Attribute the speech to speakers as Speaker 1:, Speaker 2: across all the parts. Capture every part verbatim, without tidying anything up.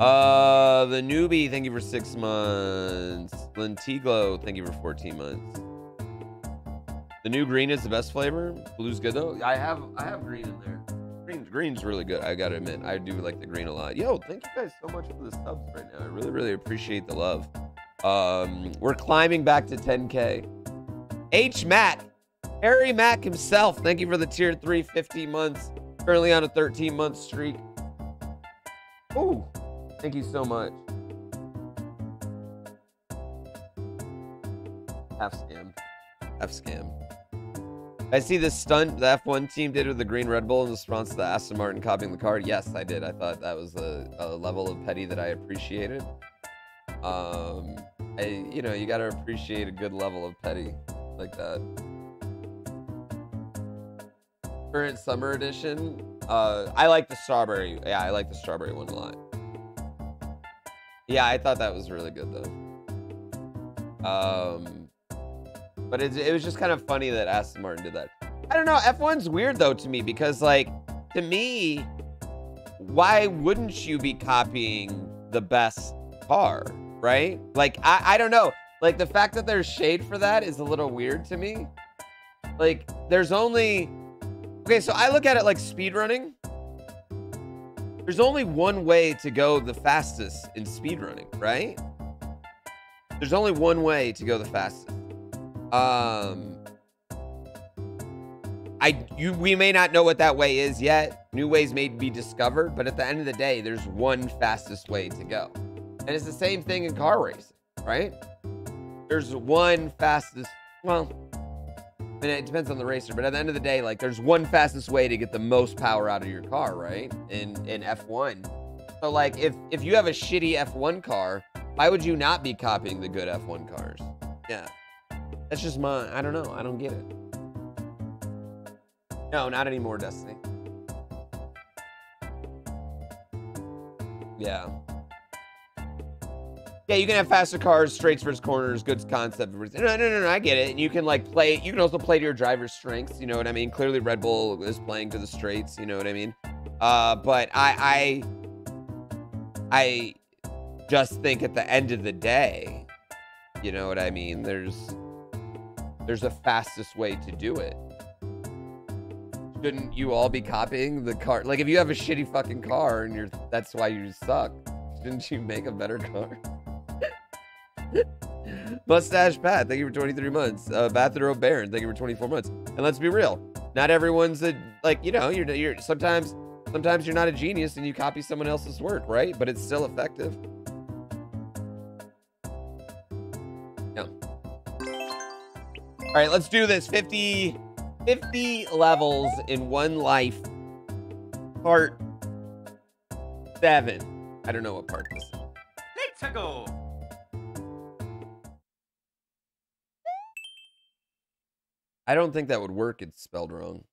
Speaker 1: Uh, the newbie, thank you for six months. Lentiglo, thank you for fourteen months. The new green is the best flavor. Blue's good though. I have I have green in there. Green, green's really good. I gotta admit, I do like the green a lot. Yo, thank you guys so much for the subs right now. I really, really appreciate the love. Um, we're climbing back to ten K. H Matt, Harry Mack himself. Thank you for the tier three, fifteen months. Currently on a thirteen month streak. Ooh, thank you so much. Half scam. Half scam. I see this stunt the F one team did with the green Red Bull in response to the Aston Martin copying the car. Yes, I did. I thought that was a, a level of petty that I appreciated. Um, I, you know, you got to appreciate a good level of petty like that. Current summer edition. Uh, I like the strawberry. Yeah, I like the strawberry one a lot. Yeah, I thought that was really good though. Um. But it, it was just kind of funny that Aston Martin did that. I don't know. F one's weird, though, to me. Because, like, to me, why wouldn't you be copying the best car, right? Like, I, I don't know. Like, the fact that there's shade for that is a little weird to me. Like, there's only... Okay, so I look at it like speedrunning. There's only one way to go the fastest in speedrunning, right? There's only one way to go the fastest. Um, I you we may not know what that way is yet. New ways may be discovered, but at the end of the day, there's one fastest way to go. And it's the same thing in car racing, right? There's one fastest, well, I mean, it depends on the racer, but at the end of the day, like, there's one fastest way to get the most power out of your car, right? In in F one. So, like, if if you have a shitty F one car, why would you not be copying the good F one cars? Yeah. That's just my, I don't know. I don't get it. No, not anymore, Destiny. Yeah. Yeah, you can have faster cars, straights versus corners, good concept. No, no, no, no, I get it. And you can, like, play, you can also play to your driver's strengths, you know what I mean? Clearly, Red Bull is playing to the straights, you know what I mean? Uh, but I, I, I just think at the end of the day, you know what I mean? There's... There's a fastest way to do it. Shouldn't you all be copying the car? Like, if you have a shitty fucking car and you're, that's why you suck, shouldn't you make a better car? Mustache Pat, thank you for twenty-three months. Uh, Bathrobe Baron, thank you for twenty-four months. And let's be real, not everyone's a, like, you know, you're, you're sometimes, sometimes you're not a genius and you copy someone else's work, right? But it's still effective. Yeah. All right, let's do this. fifty, fifty levels in one life. Part seven. I don't know what part this is.
Speaker 2: Let's go.
Speaker 1: I don't think that would work. It's spelled wrong.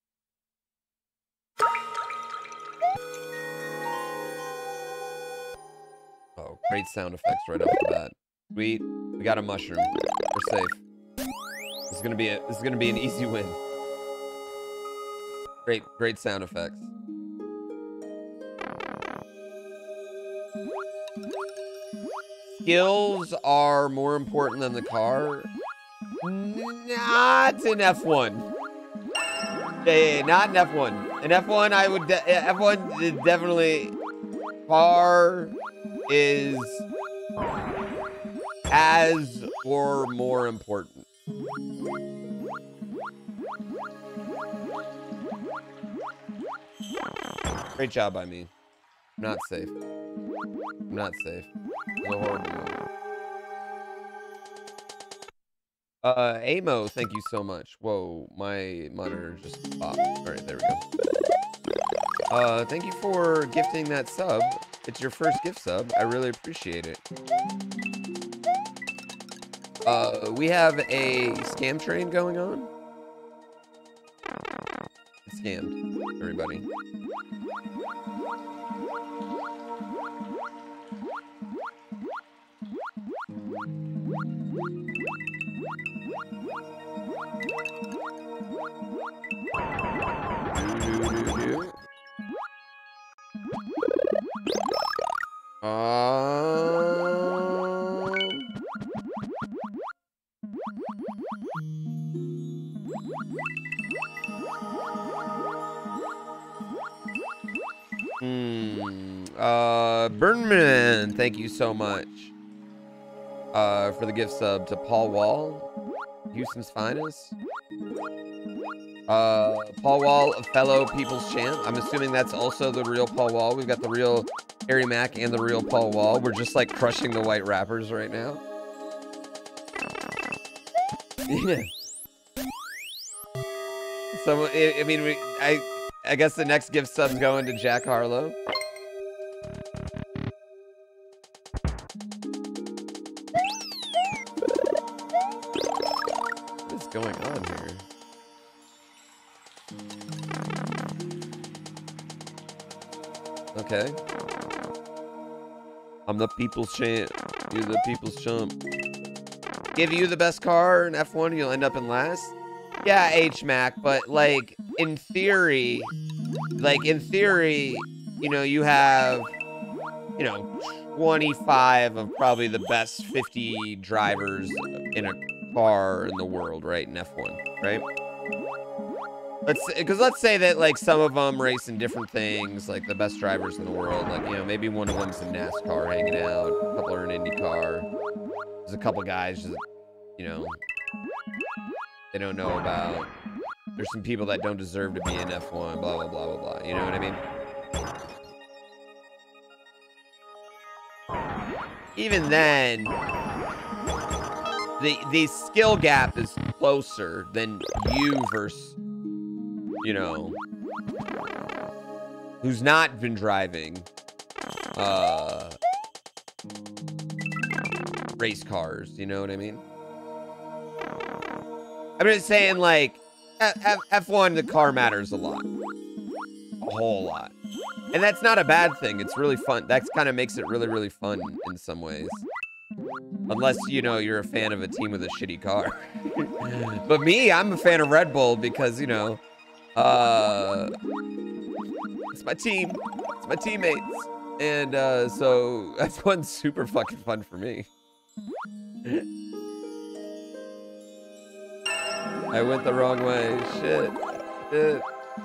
Speaker 1: Oh, great sound effects right off the bat. Sweet. We got a mushroom. We're safe. This is gonna be a, this is gonna be an easy win. Great, great sound effects. Skills are more important than the car. Not in F one. Yeah, yeah, yeah, not in F one. In F one, I would. De F one is definitely. Car is as or more important. Great job by me. I'm not safe. I'm not safe. No horrible. Uh, Amo, thank you so much. Whoa, my monitor just popped. All right, there we go. Uh, thank you for gifting that sub. It's your first gift sub. I really appreciate it. Uh, we have a scam train going on. It's scammed, everybody. Um... Hmm. Uh, Burnman, thank you so much uh, for the gift sub to Paul Wall, Houston's finest. Uh, Paul Wall, a fellow People's Champ. I'm assuming that's also the real Paul Wall. We've got the real Harry Mack and the real Paul Wall. We're just like crushing the white rappers right now. Yeah. So I, I mean, we, I, I guess the next gift sub's going to Jack Harlow. What is going on here? Okay. I'm the people's champ. You're the people's chump. Give you the best car in F one, you'll end up in last. Yeah, H Mac, but like in theory, like in theory, you know, you have, you know, twenty-five of probably the best fifty drivers in a car in the world, right? In F one, right? Let's, because let's say that like some of them race in different things, like the best drivers in the world. Like, you know, maybe one of them's in NASCAR hanging out, a couple are in IndyCar. There's a couple guys that, you know, they don't know about. There's some people that don't deserve to be in F one, blah, blah, blah, blah, blah. You know what I mean? Even then, the, the skill gap is closer than you versus, you know, who's not been driving uh, race cars. You know what I mean? I'm just saying, like, F one, the car matters a lot. A whole lot. And that's not a bad thing. It's really fun. That kind of makes it really, really fun in some ways. Unless, you know, you're a fan of a team with a shitty car. But me, I'm a fan of Red Bull because, you know, uh, it's my team. It's my teammates. And uh, so that's one super fucking fun for me. I went the wrong way. Shit. Shit.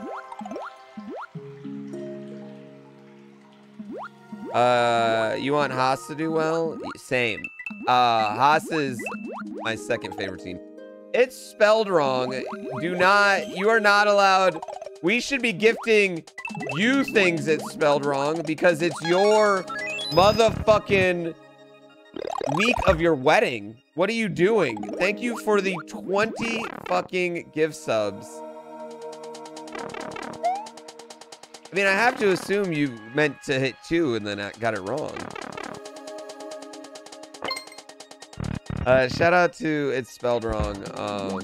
Speaker 1: Uh, you want Haas to do well? Same. Uh, Haas is my second favorite team. It's spelled wrong. Do not, you are not allowed. We should be gifting you things that's spelled wrong because it's your motherfucking week of your wedding. What are you doing? Thank you for the twenty fucking gift subs. I mean, I have to assume you meant to hit two and then I got it wrong. Uh, shout out to It's Spelled Wrong. Um,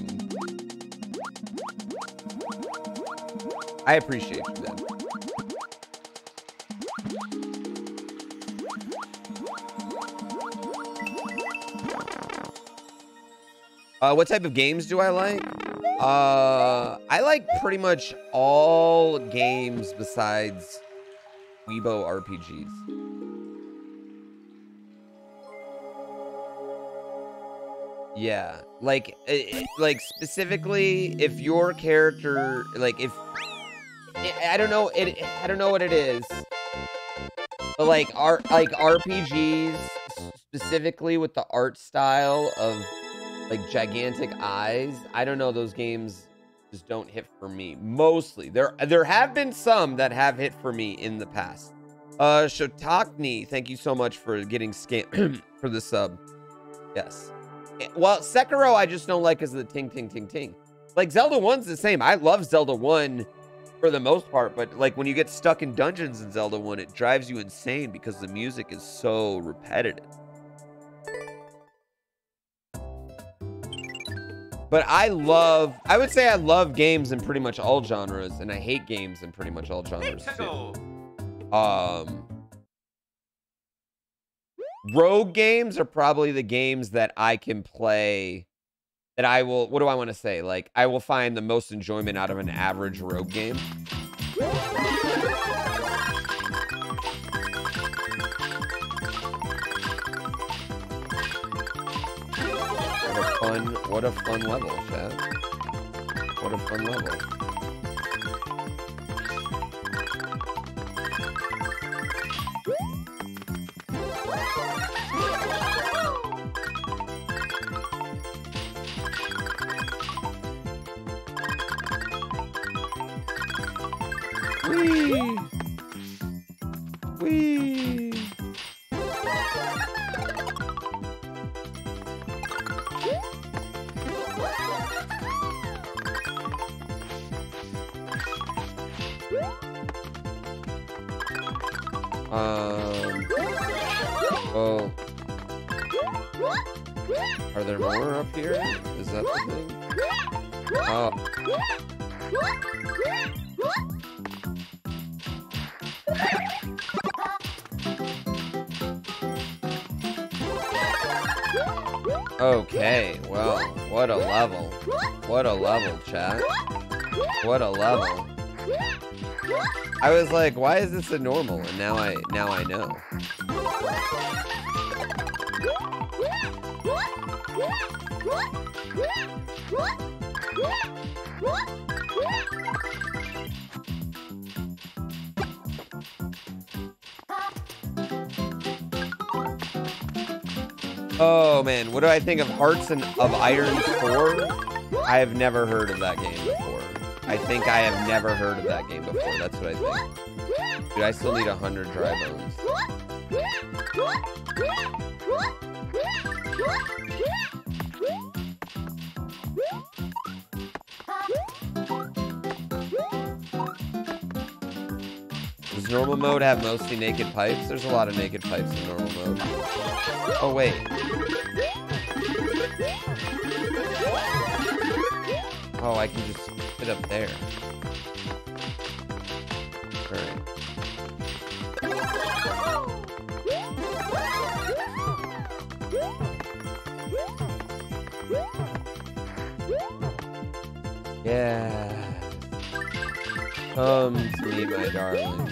Speaker 1: I appreciate you, then. Uh, what type of games do I like? Uh, I like pretty much all games besides Weibo R P Gs. Yeah, like, it, like specifically, if your character, like, if I don't know, it, I don't know what it is, but like, art, like R P Gs specifically with the art style of like gigantic eyes. I don't know, those games just don't hit for me. Mostly, there there have been some that have hit for me in the past. Uh, Shotakni, thank you so much for getting scam for the sub. Yes. Well, Sekiro, I just don't like because of the ting, ting, ting, ting. Like, Zelda one's the same. I love Zelda one for the most part, but, like, when you get stuck in dungeons in Zelda one, it drives you insane because the music is so repetitive. But I love, I would say I love games in pretty much all genres, and I hate games in pretty much all genres, too. Um... Rogue games are probably the games that I can play, that I will, what do I want to say? Like, I will find the most enjoyment out of an average rogue game. fun, what a fun level, chat. What a fun level. Whee! Whee! Um. Oh. Are there more up here? Is that the thing? Oh. Okay, well, what a level. What a level, chat. What a level. I was like, why is this a normal? And now I now I know. Oh man, what do I think of Hearts and of Iron four? I have never heard of that game before. I think I have never heard of that game before. That's what I think. Dude, I still need a hundred dry bones. Does normal mode have mostly naked pipes? There's a lot of naked pipes in normal mode. Oh, wait. Oh, I can just fit up there. Alright. Yeah. Come to me, my darling.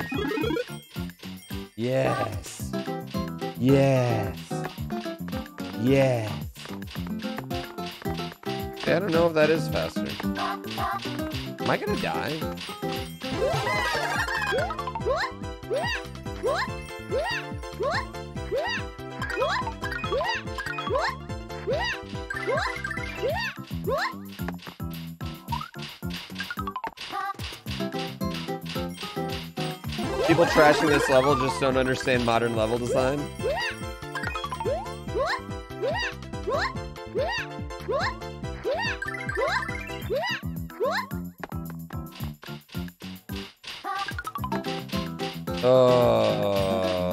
Speaker 1: Yes. Yes. Yes. I don't know if that is faster. Am I gonna die? People trashing this level just don't understand modern level design. Oh.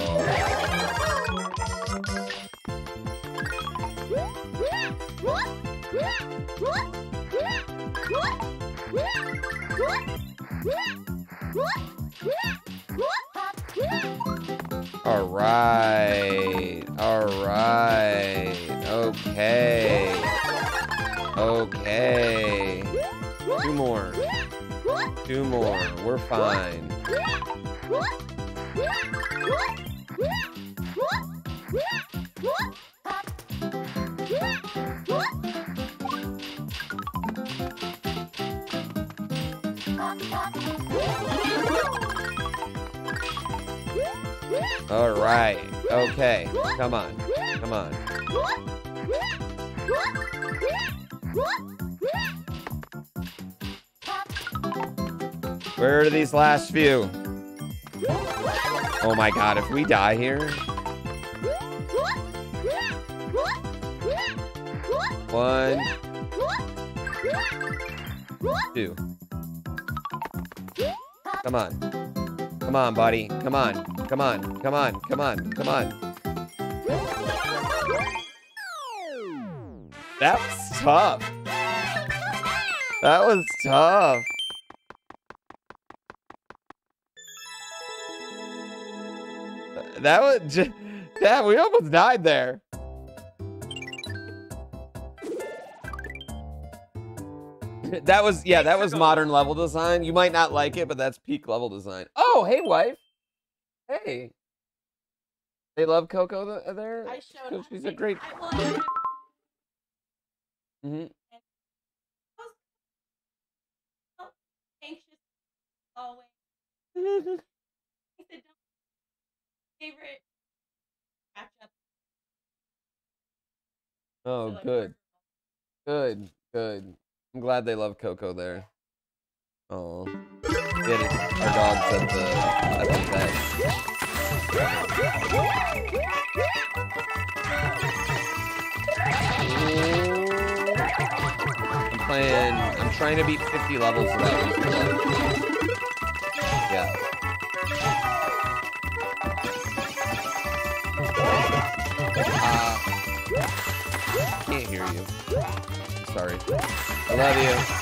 Speaker 1: All right. All right. Okay. Okay. Two more. Two more. We're fine. All right. Okay. Come on. Come on. Where are these last few? Oh my god, if we die here. One. Two. Come on. Come on, buddy. Come on. Come on. Come on. Come on. Come on. That was tough. That was tough. That was just, damn, we almost died there. That was, yeah, that was modern level design. You might not like it, but that's peak level design. Oh, hey, wife. Hey. They love Coco there?
Speaker 2: I showed
Speaker 1: She's a great... Mm-hmm.
Speaker 2: And I was so anxious always. He said, "Don't favorite matchup."
Speaker 1: Oh,
Speaker 2: So, like,
Speaker 1: good. Good. Good. I'm glad they love Coco there. Oh. Yeah, our dog's at the, at the vet. I'm playing, I'm trying to beat fifty levels without losing levels. Yeah. Uh, can't hear you. Sorry. I love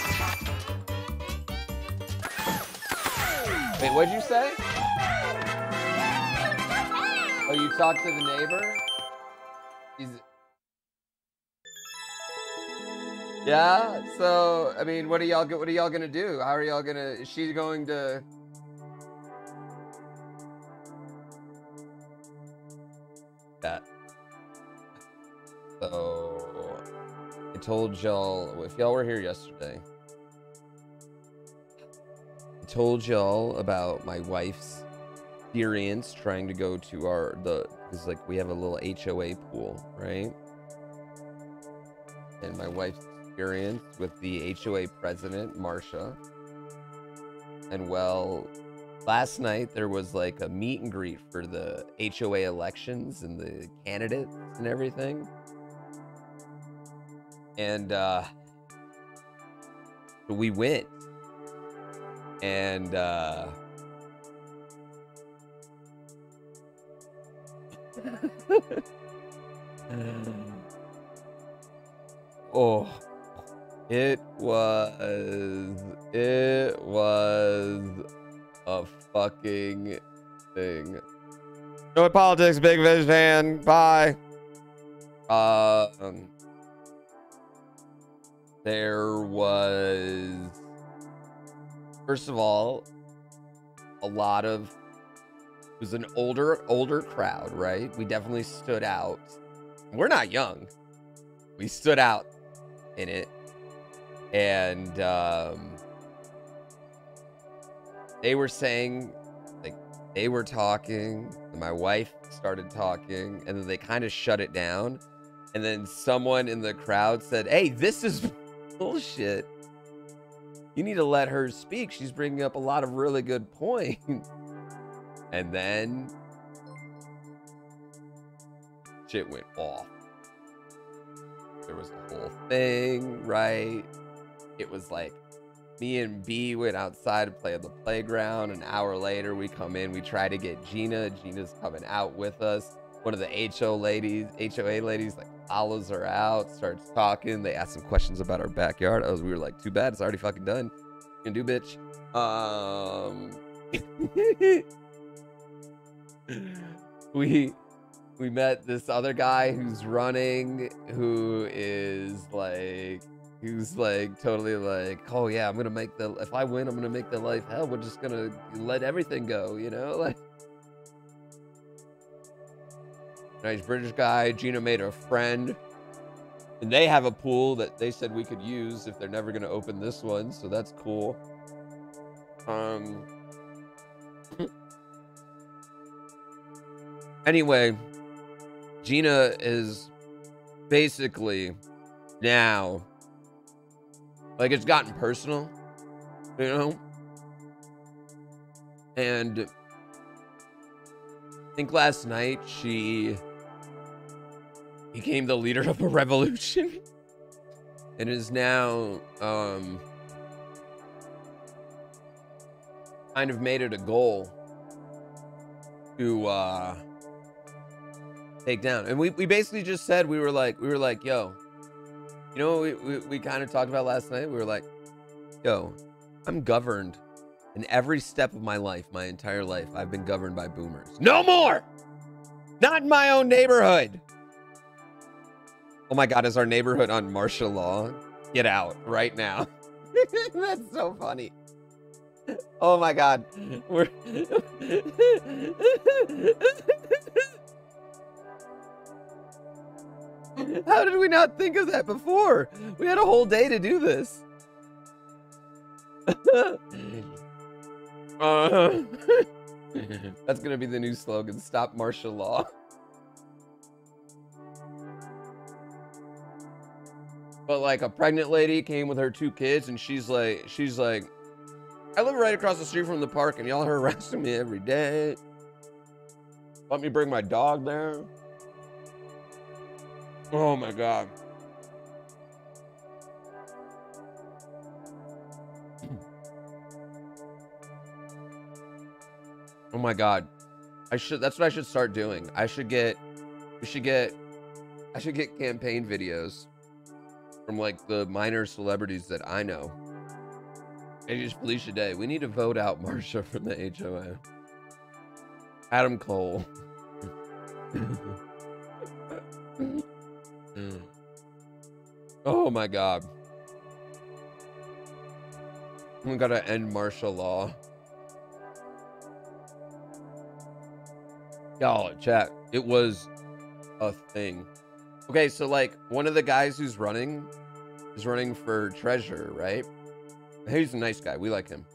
Speaker 1: you. Wait, what'd you say? Oh, you talked to the neighbor? He's... Yeah, so, I mean, what are y'all what are y'all gonna do? How are y'all gonna, is she going to... That. So, I told y'all, if y'all were here yesterday, I told y'all about my wife's experience trying to go to our, the, because like we have a little H O A pool, right? And my wife's experience with the H O A president, Marsha. And well, last night there was like a meet and greet for the H O A elections and the candidates and everything. And uh, we went. And uh, oh, it was, it was a fucking thing. No politics, Big Viz fan. Bye. Um, there was, first of all, a lot of, it was an older, older crowd, right? We definitely stood out. We're not young. We stood out in it. And um, they were saying, like, they were talking, and my wife started talking, and then they kind of shut it down. And then someone in the crowd said, "Hey, this is bullshit. You need to let her speak. She's bringing up a lot of really good points." And then shit went off. There was a whole thing, right? It was like me and B went outside to play on the playground. An hour later, we come in. We try to get Gina. Gina's coming out with us. One of the H O ladies, H O A ladies, like follows her out, starts talking. They ask some questions about our backyard. I was, we were like, too bad, it's already fucking done. You can do, bitch. Um, we we met this other guy who's running, who is like, who's like totally like, oh yeah, I'm gonna make the, if I win, I'm gonna make the life hell. We're just gonna let everything go, you know, like. Nice British guy. Gina made a friend. And they have a pool that they said we could use if they're never going to open this one. So that's cool. Um. Anyway, Gina is basically now, like, it's gotten personal, you know? And I think last night she became the leader of a revolution and is now um, kind of made it a goal to uh, take down. And we, we basically just said, we were like, we were like, yo, you know what we, we, we kind of talked about last night? We were like, yo, I'm governed in every step of my life, my entire life. I've been governed by boomers. No more! Not in my own neighborhood. Oh my God, is our neighborhood on martial law? Get out right now. That's so funny. Oh my God. We're How did we not think of that before? We had a whole day to do this. uh, that's gonna be the new slogan. Stop martial law. But like a pregnant lady came with her two kids and she's like, she's like, I live right across the street from the park and y'all are harassing me every day. Let me bring my dog there. Oh my God. Oh my God. I should, that's what I should start doing. I should get, we should get, I should get campaign videos from like the minor celebrities that I know. And just Felicia Day. We need to vote out Marsha from the H O A. Adam Cole. Oh my God. We gotta end martial law. Y'all, chat. It was a thing. Okay, so like one of the guys who's running is running for treasurer, right? He's a nice guy. We like him.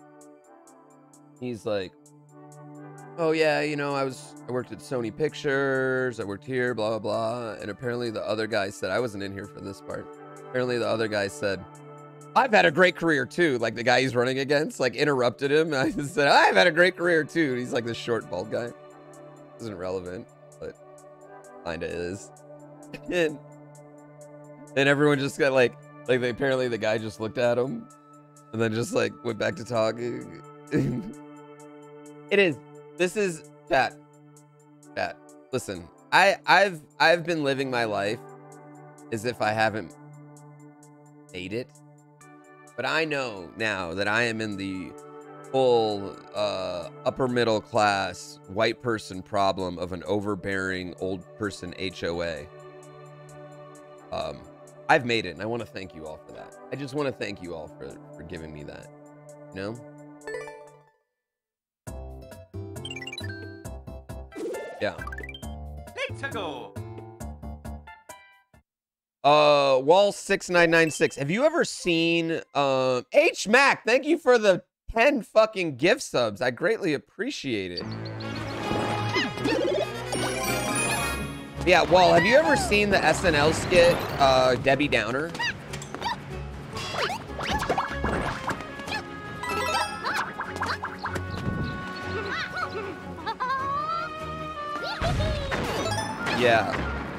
Speaker 1: He's like, oh yeah, you know, I was I worked at Sony Pictures, I worked here, blah blah blah. And apparently the other guy said, I wasn't in here for this part. Apparently the other guy said, I've had a great career too. Like the guy he's running against, like interrupted him. I said, I've had a great career too. And he's like this short bald guy. Isn't relevant, but kinda is. and, and everyone just got like, like they, apparently the guy just looked at him and then just like went back to talking. It is. This is chat. Chat. Listen, I, I've I've been living my life as if I haven't made it. But I know now that I am in the full uh, upper middle class white person problem of an overbearing old person H O A. Um, I've made it, and I want to thank you all for that. I just want to thank you all for, for giving me that. You know? Yeah.
Speaker 3: Let's go.
Speaker 1: Uh, Wall six nine nine six. Have you ever seen uh, H Mac? Thank you for the ten fucking gift subs. I greatly appreciate it. Yeah, Wall, have you ever seen the S N L skit, uh, Debbie Downer? Yeah.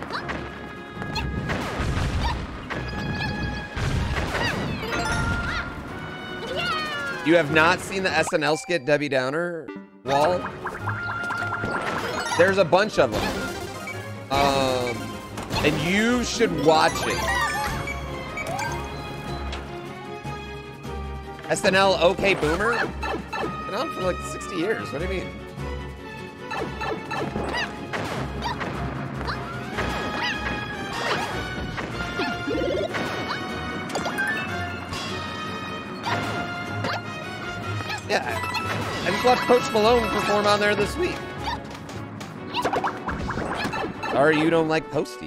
Speaker 1: You have not seen the S N L skit Debbie Downer, Wall? There's a bunch of them. Um, and you should watch it. S N L OK Boomer? Been on for like sixty years. What do you mean? Yeah, I just watched Coach Malone perform on there this week. Sorry you don't like Posty.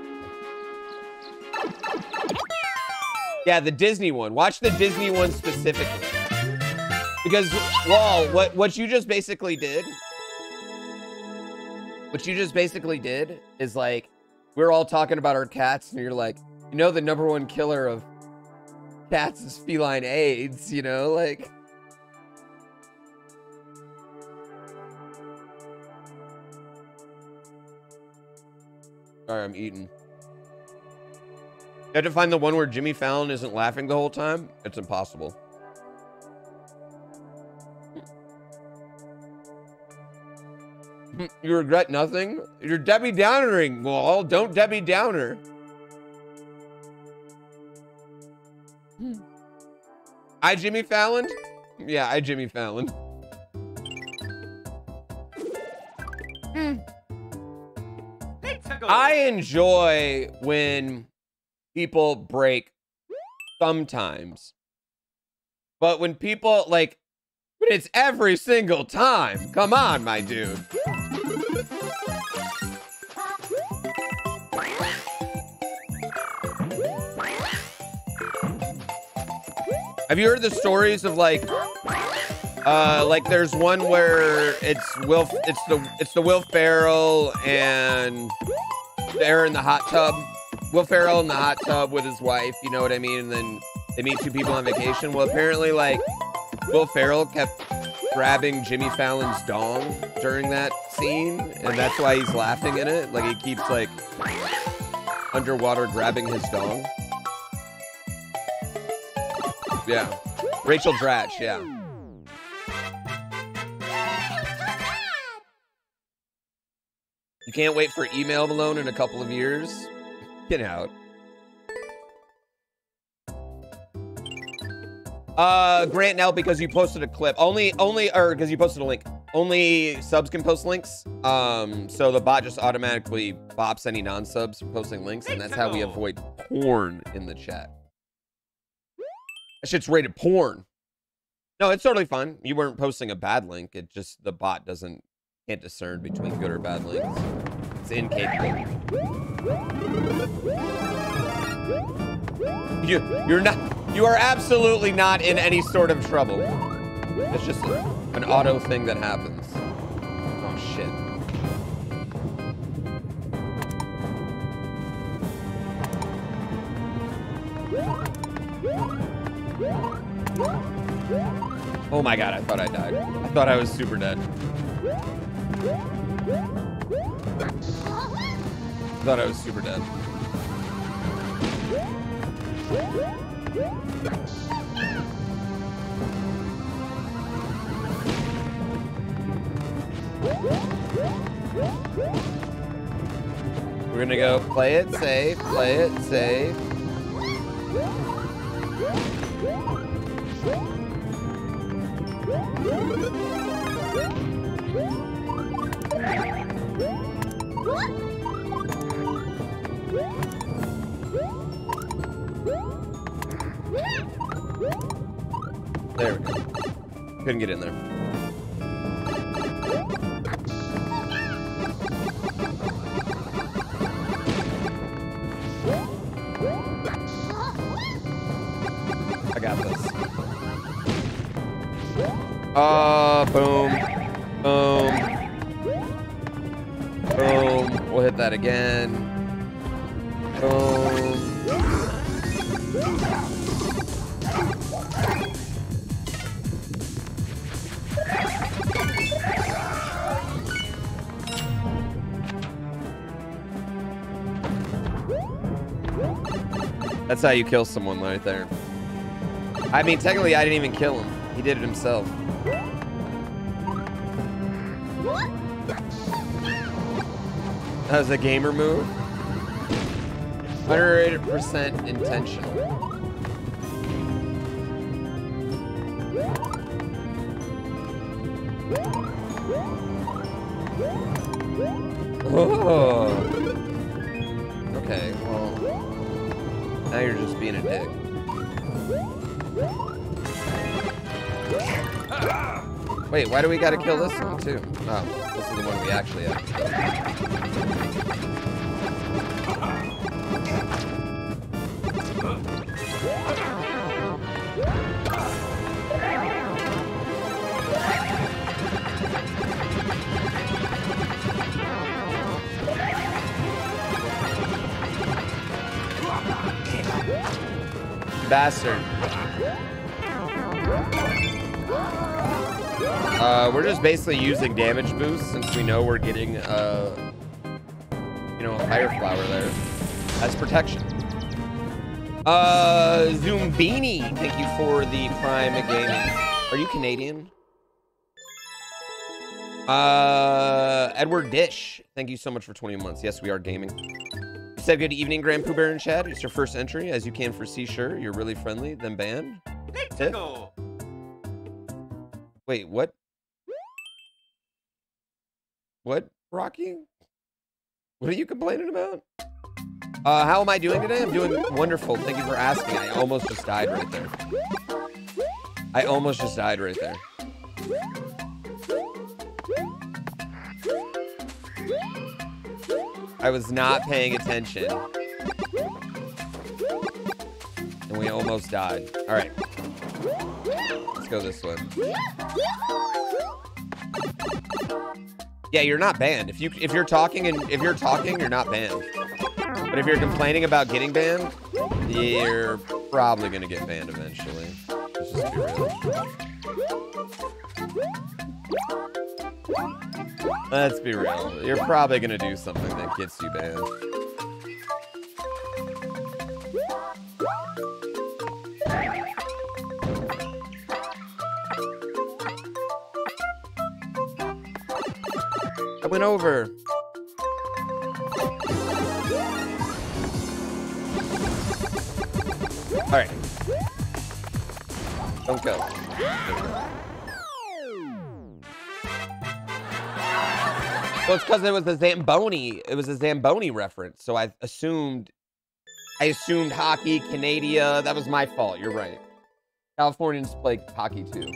Speaker 1: Yeah, the Disney one. Watch the Disney one specifically. Because, Wall, what, what you just basically did, what you just basically did is like, we're all talking about our cats and you're like, you know, the number one killer of cats is feline AIDS, you know, like. Sorry, I'm eating. You have to find the one where Jimmy Fallon isn't laughing the whole time. It's impossible. You regret nothing? You're Debbie Downering. Well, don't Debbie Downer. I Jimmy Fallon? Yeah, I Jimmy Fallon. Hmm. I enjoy when people break sometimes. But when people, like, when it's every single time. Come on, my dude. Have you heard the stories of like, uh, like there's one where it's Will, it's the it's the Will Ferrell and they're in the hot tub. Will Ferrell in the hot tub with his wife, you know what I mean? And then they meet two people on vacation. Well, apparently, like Will Ferrell kept grabbing Jimmy Fallon's dong during that scene, and that's why he's laughing in it. Like he keeps like underwater grabbing his dong. Yeah. Rachel Dratch, yeah. You can't wait for Email Malone in a couple of years? Get out. Uh, Grant, now because you posted a clip. Only, only, or because you posted a link. Only subs can post links. Um, so the bot just automatically bops any non-subs from posting links, and that's how we avoid porn in the chat. That shit's rated porn. No, it's totally fun. You weren't posting a bad link. It just, the bot doesn't, can't discern between good or bad links. It's incapable. You, you're not, you are absolutely not in any sort of trouble. It's just a, an auto thing that happens. Oh, shit. Oh my god, I thought I died. I thought I was super dead. I thought I was super dead. We're gonna go play it safe, play it safe. There we go. Couldn't get in there. I got this. Uh, boom. Boom. Boom. We'll hit that again. Boom. That's how you kill someone right there. I mean, technically, I didn't even kill him. He did it himself. That was a gamer move. one hundred percent intentional. Oh. Okay, well, now you're just being a dick. Wait, why do we gotta kill this one too? Oh, this is the one we actually have to kill. Bastard. Uh, we're just basically using damage boosts since we know we're getting, uh, you know, a fire flower there as protection. Uh, Zoombini, thank you for the Prime Gaming. Are you Canadian? Uh, Edward Dish, thank you so much for twenty months. Yes, we are gaming. You said good evening, Grand Pooh Bear in chat. It's your first entry. As you can foresee, sure, you're really friendly, then banned.
Speaker 3: Let's go.
Speaker 1: Wait, what? What, Rocky? What are you complaining about? Uh, how am I doing today? I'm doing wonderful. Thank you for asking. I almost just died right there. I almost just died right there. I was not paying attention. And we almost died. All right. Let's go this way. Yeah, you're not banned. If you if you're talking and if you're talking, you're not banned. But if you're complaining about getting banned, you're probably gonna get banned eventually. Let's just be real. Let's be real. You're probably gonna do something that gets you banned. I went over. All right. Don't go. Well, it's because it was a Zamboni. It was a Zamboni reference, so I assumed, I assumed hockey, Canada. That was my fault. You're right. Californians play hockey too.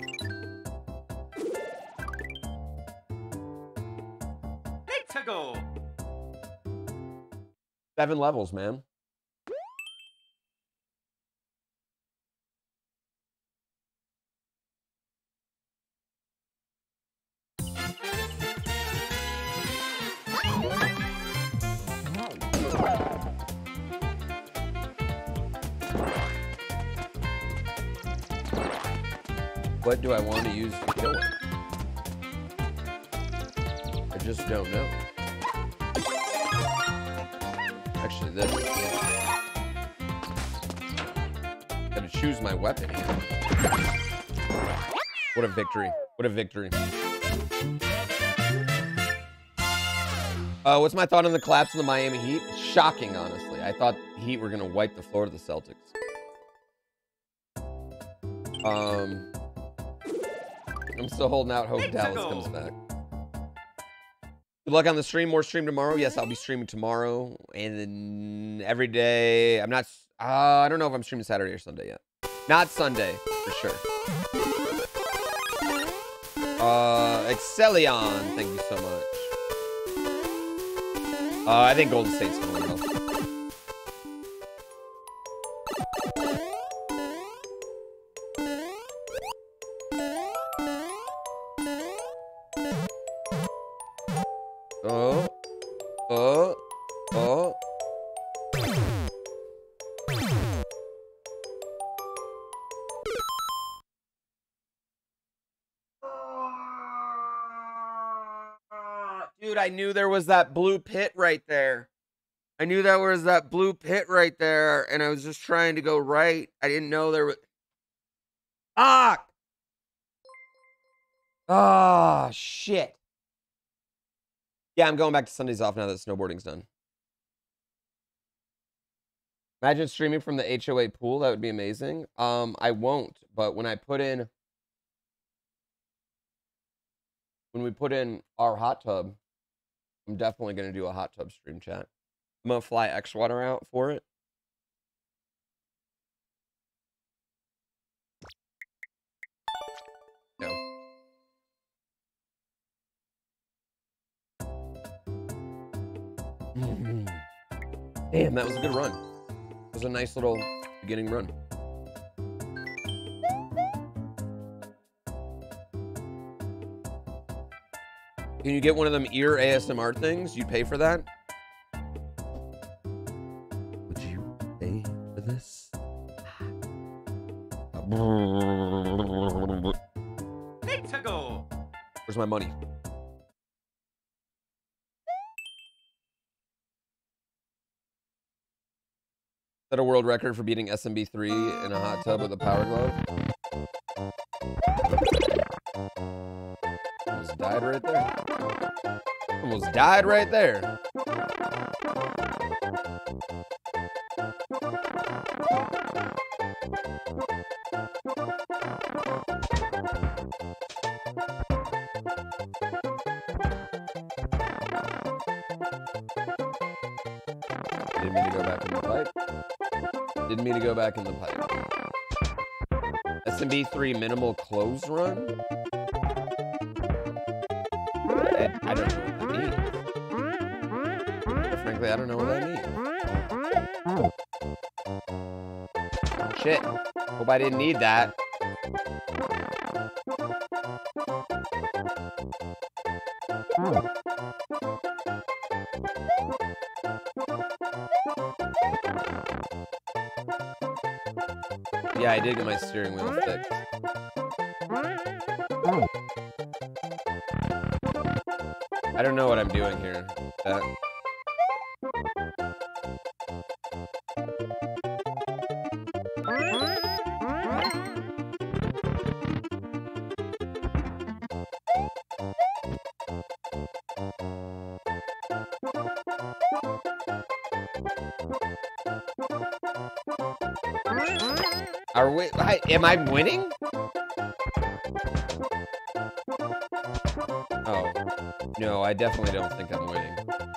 Speaker 3: To go.
Speaker 1: Seven levels, man. What do I want to use to kill it? I just don't know. Actually, this. Gotta choose my weapon here. What a victory. What a victory. Uh, what's my thought on the collapse of the Miami Heat? Shocking, honestly. I thought the Heat were gonna wipe the floor of the Celtics. Um, I'm still holding out hope Dallas comes back. Good luck on the stream. More stream tomorrow. Yes, I'll be streaming tomorrow and then every day. I'm not. Uh, I don't know if I'm streaming Saturday or Sunday yet. Not Sunday for sure. Uh, Excellion, thank you so much. Uh, I think Golden State's gonna win though. Oh, oh, oh. Dude, I knew there was that blue pit right there. I knew there was that blue pit right there, and I was just trying to go right. I didn't know there was... Ah! Ah, shit. Yeah, I'm going back to Sundays off now that snowboarding's done. Imagine streaming from the H O A pool. That would be amazing. Um, I won't, but when I put in... When we put in our hot tub, I'm definitely going to do a hot tub stream chat. I'm going to fly X-Water out for it. No. Damn, that was a good run. It was a nice little beginning run. Can you get one of them ear A S M R things? You'd pay for that? Would you pay for this?
Speaker 3: Need to go.
Speaker 1: Where's my money? Set a world record for beating S M B three in a hot tub with a power glove. Almost died right there. Almost died right there. Didn't mean to go back in the pipe. Didn't mean to go back in the pipe. S M B three minimal close run? I, I don't know what that means. But frankly, I don't know what that means. Shit. Hope I didn't need that. Yeah, I did get my steering wheel fixed. I don't know what I'm doing here. Uh, Are we? I, am I winning? Oh, no, I definitely don't think I'm winning.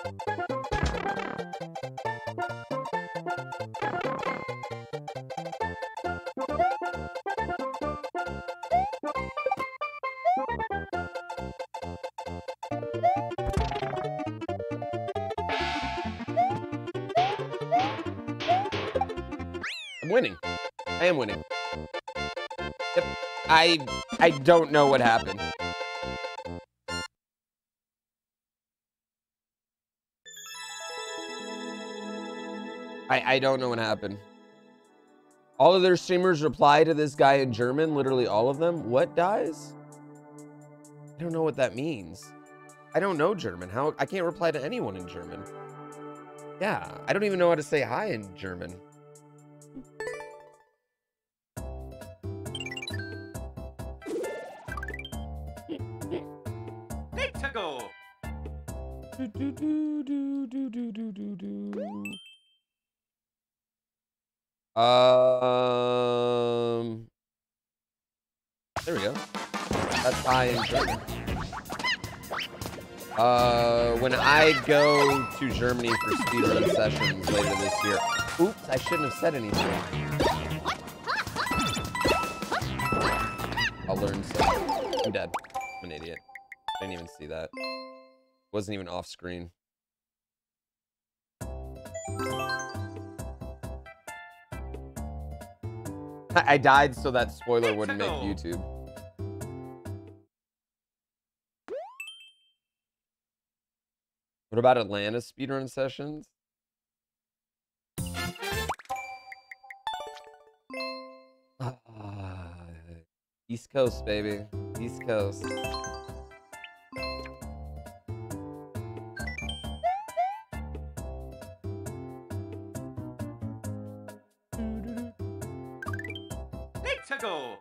Speaker 1: I'm winning. I am winning. Yep. I I don't know what happened. I I don't know what happened. All of their streamers reply to this guy in German, literally all of them. What dies? I don't know what that means. I don't know German. How I can't reply to anyone in German. Yeah, I don't even know how to say hi in German.
Speaker 3: Need to go.
Speaker 1: Do, do, do, do, do, do, do, do, do. Um, there we go. That's hi in German. Uh, when I go to Germany for speedrun sessions later this year. Oops, I shouldn't have said anything. I'll learn some. I'm dead. I'm an idiot. I didn't even see that. Wasn't even off screen. I died so that spoiler wouldn't make YouTube. What about Atlanta speedrun sessions? Uh, East Coast, baby. East Coast.
Speaker 3: Need to go.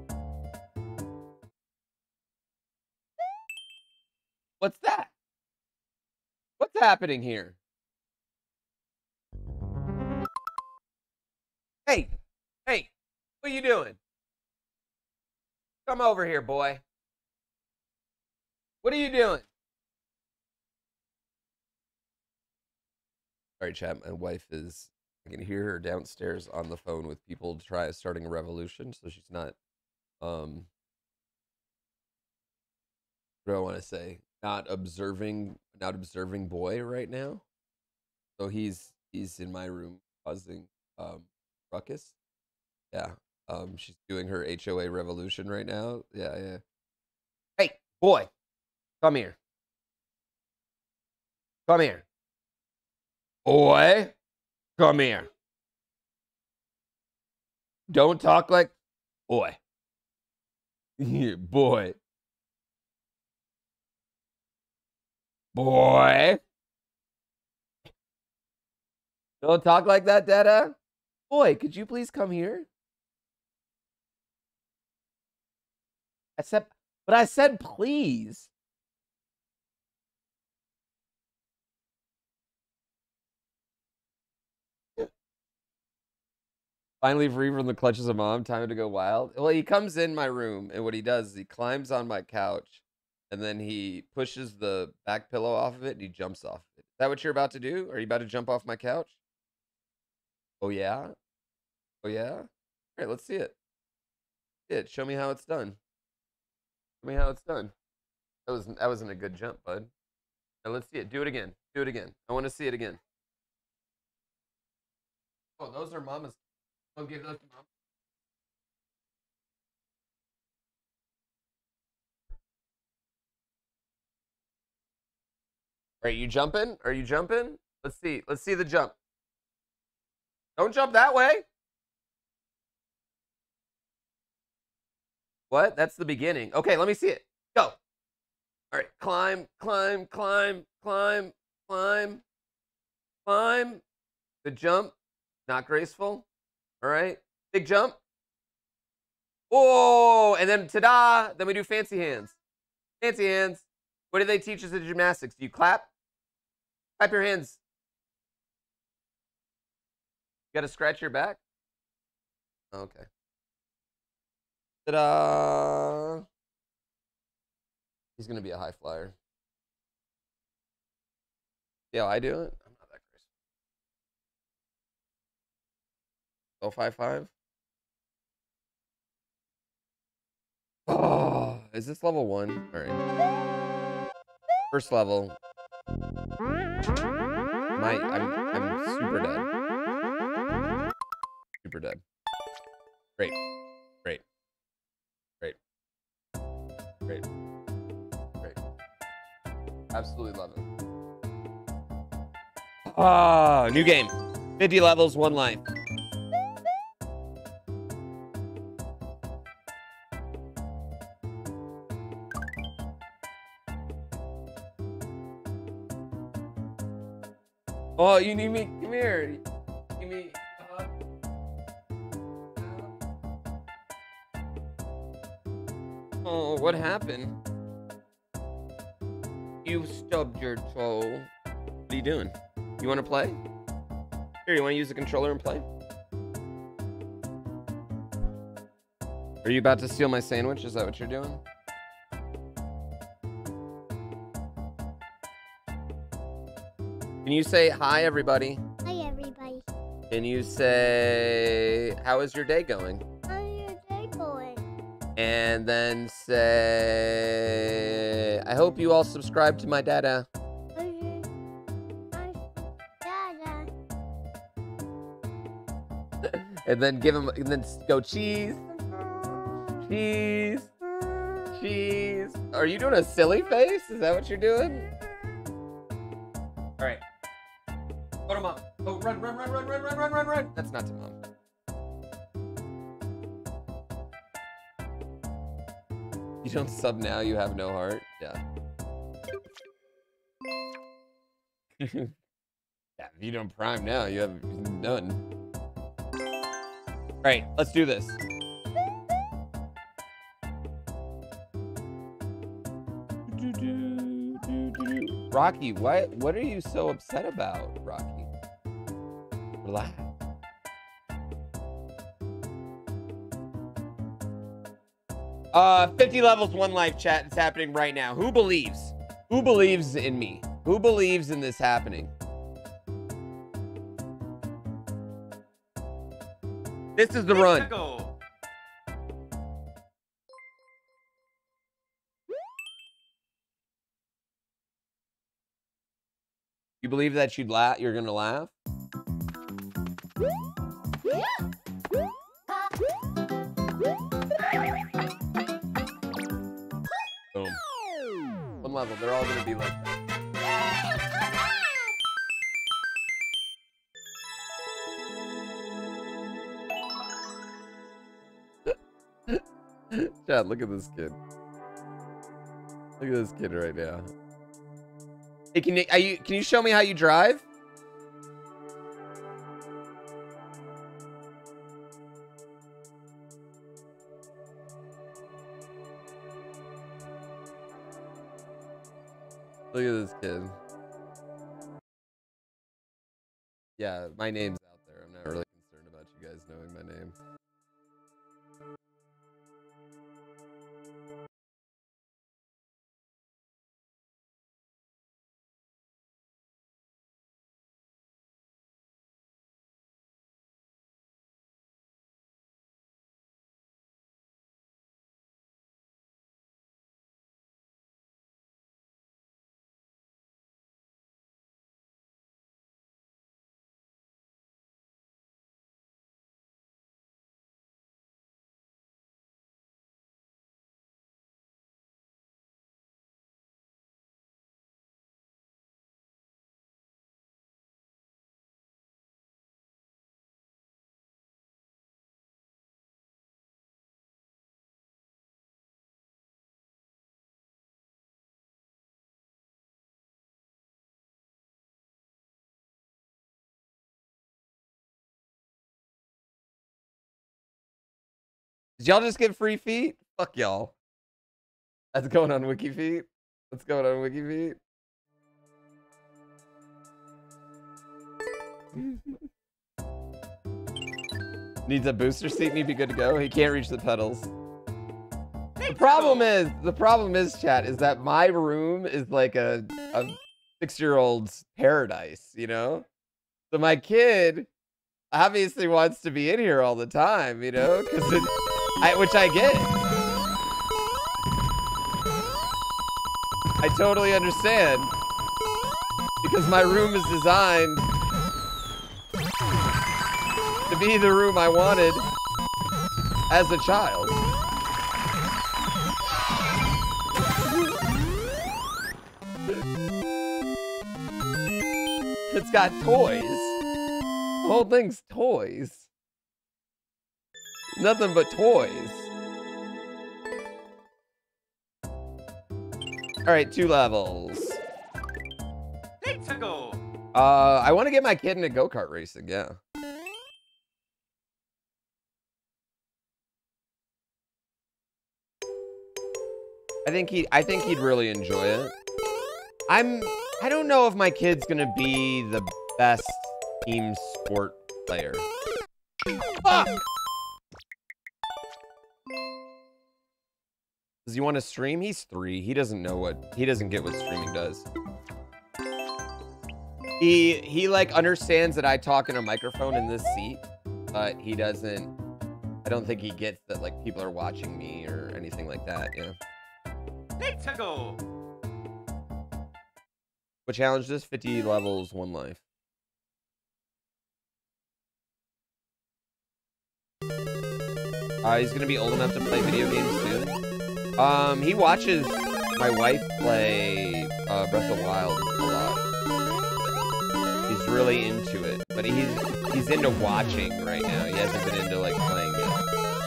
Speaker 1: What's that? What's happening here? Hey, hey, what are you doing? Come over here, boy. What are you doing? Sorry, chat. My wife is, I can hear her downstairs on the phone with people to try starting a revolution, so she's not, um, what do I want to say? Not observing, not observing boy right now. So he's, he's in my room causing, um, ruckus. Yeah. Um, she's doing her H O A revolution right now. Yeah, yeah. Hey, boy, come here. Come here. Boy, come here. Don't talk like boy. Boy. Boy. Don't talk like that, Dada. Boy, could you please come here? I said, but I said please. Finally free from the clutches of mom. Time to go wild. Well, he comes in my room, and what he does is he climbs on my couch, and then he pushes the back pillow off of it, and he jumps off it. Is that what you're about to do? Are you about to jump off my couch? Oh, yeah? Oh, yeah? All right, let's see it. See it. Show me how it's done. Show me how it's done. That, was, that wasn't a good jump, bud. Now, let's see it. Do it again. Do it again. I want to see it again. Oh, those are mama's. Don't give those to mom. Are you jumping? Are you jumping? Let's see. Let's see the jump. Don't jump that way. What? That's the beginning. Okay, let me see it. Go. All right, climb, climb, climb, climb, climb, climb. Good jump. Not graceful. All right, big jump. Oh, and then ta-da! Then we do fancy hands. Fancy hands. What do they teach us in gymnastics? Do you clap? Clap your hands. You got to scratch your back? Okay. Ta-da! He's going to be a high flyer. See how I do it? I'm not that crazy. Oh, five, five. Oh, is this level one? All right. First level. My, I'm, I'm super dead. Super dead. Great. Great. Great. Great. Great. Absolutely love it. Ah, new game. fifty levels, one life. Oh, you need me? Come here. Give me a hug. Oh, what happened? You stubbed your toe. What are you doing? You want to play? Here, you want to use the controller and play? Are you about to steal my sandwich? Is that what you're doing? Can you say hi, everybody?
Speaker 4: Hi, everybody.
Speaker 1: Can you say, how is your day going?
Speaker 4: How's your day going?
Speaker 1: And then say, I hope you all subscribe to my dada.
Speaker 4: How's your... How's Dada?
Speaker 1: And then give him, and then go cheese, cheese, cheese. Are you doing a silly face? Is that what you're doing? All right. Go to mom. Oh, run, run, run, run, run, run, run, run, run. That's not to mom. You don't sub now, you have no heart. Yeah. Yeah, if you don't prime now, you have none. All right, let's do this. Rocky, what what are you so upset about, Rocky? Relax. Uh, fifty levels, one life, chat. It's happening right now. Who believes? Who believes in me? Who believes in this happening? This is the run.
Speaker 3: Go.
Speaker 1: You believe that you'd laugh? You're gonna laugh? Boom. One level. They're all gonna be like that. Chad, look at this kid. Look at this kid right now. Hey, can you, are you can you show me how you drive? Look at this kid. Yeah, my name's out there. I'm not really concerned about you guys knowing my name. Did y'all just get free feet? Fuck y'all. That's going on WikiFeet. That's going on WikiFeet. Needs a booster seat and he'd be good to go. He can't reach the pedals. The problem is, the problem is, chat, is that my room is like a, a six-year-old's paradise, you know? So my kid obviously wants to be in here all the time, you know? Because it, I, which I get. I totally understand. Because my room is designed to be the room I wanted as a child. It's got toys. The whole thing's toys. Nothing but toys. All right, two levels.
Speaker 3: Let's go.
Speaker 1: Uh, I want to get my kid into go-kart racing, yeah. I think he I think he'd really enjoy it. I'm I don't know if my kid's gonna be the best team sport player. Fuck! Does he want to stream? He's three. He doesn't know what he doesn't get what streaming does. He he like understands that I talk in a microphone in this seat, but he doesn't I don't think he gets that like people are watching me or anything like that, yeah.
Speaker 3: Let's go.
Speaker 1: What challenge this? fifty levels, one life. Uh, he's gonna be old enough to play video games soon. Um, he watches my wife play uh, Breath of the Wild a lot. He's really into it, but he's he's into watching right now. He hasn't been into like playing it.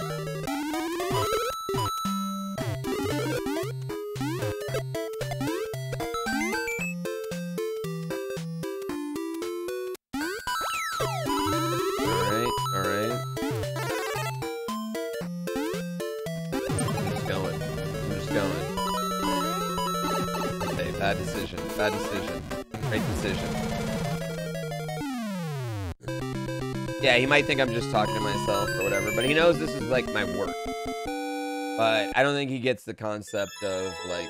Speaker 1: Bad decision. Bad decision. Great decision. Yeah, he might think I'm just talking to myself or whatever, but he knows this is like my work. But I don't think he gets the concept of like,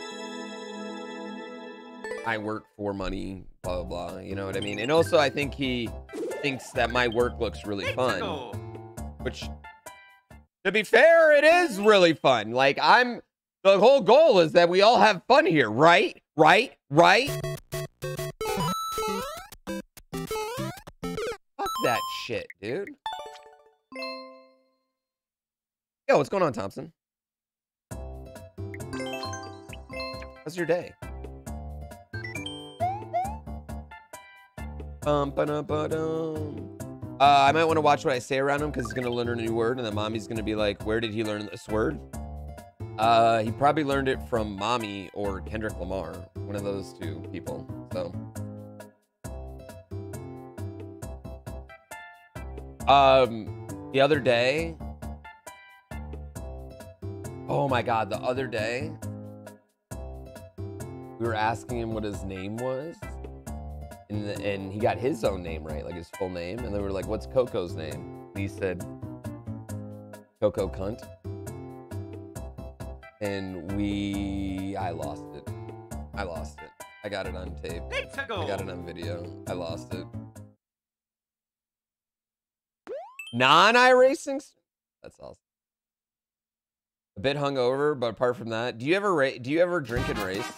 Speaker 1: I work for money, blah, blah, blah. You know what I mean? And also I think he thinks that my work looks really fun. Which, to be fair, it is really fun. Like, I'm, the whole goal is that we all have fun here, right? Right? Right? Fuck that shit, dude. Yo, what's going on, Thompson? How's your day? Bum, ba-dum, ba-dum. Uh, I might want to watch what I say around him because he's going to learn a new word, and then mommy's going to be like, where did he learn this word? Uh, he probably learned it from Mommy or Kendrick Lamar, one of those two people. So, um, the other day, oh my God, the other day, we were asking him what his name was, and the, and he got his own name right, like his full name, and they were like, "What's Coco's name?" And he said, "Coco Cunt." And we, I lost it. I lost it. I got it on tape.
Speaker 3: Let's go.
Speaker 1: I got it on video. I lost it. Non-iRacing? That's awesome. A bit hungover, but apart from that, do you ever ra do you ever drink and race?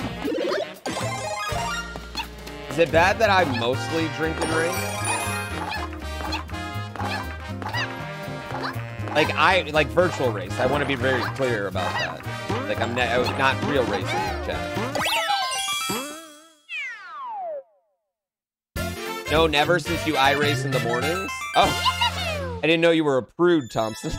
Speaker 1: Is it bad that I mostly drink and race? Like I like virtual race. I want to be very clear about that. Like I'm not, not real racing, chat. No, never since you iRace in the mornings. Oh, I didn't know you were a prude, Thompson.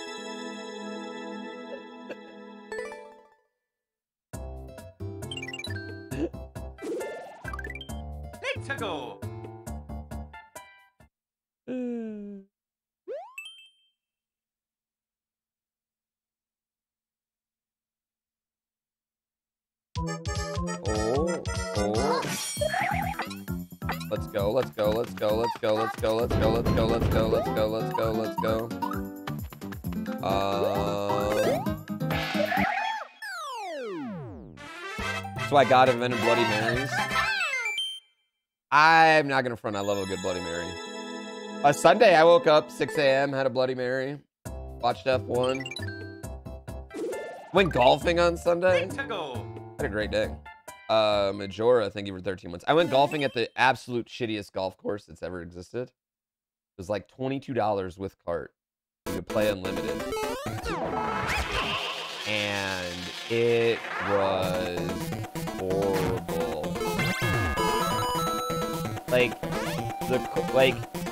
Speaker 3: Let's go.
Speaker 1: Oh, oh. Let's go, let's go, let's go, let's go, let's go, let's go, let's go, let's go, let's go, let's go, let's go. Um. So I got invented Bloody Marys. I'm not gonna front, I love a good Bloody Mary. Uh, Sunday, I woke up six A M, had a Bloody Mary, watched F one. Went golfing on Sunday.
Speaker 3: To go.
Speaker 1: Had a great day. Uh, Majora, thank you for thirteen months. I went golfing at the absolute shittiest golf course that's ever existed. It was like twenty-two dollars with cart. You could play unlimited. And it was horrible. Like, the, like,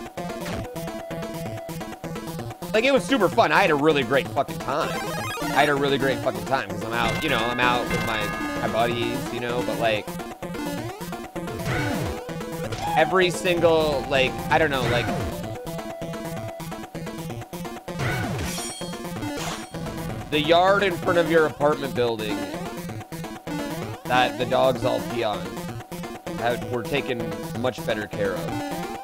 Speaker 1: like it was super fun. I had a really great fucking time. I had a really great fucking time because I'm out, you know, I'm out with my, my buddies, you know, but like every single, like, I don't know, like the yard in front of your apartment building that the dogs all pee on have, were taken much better care of.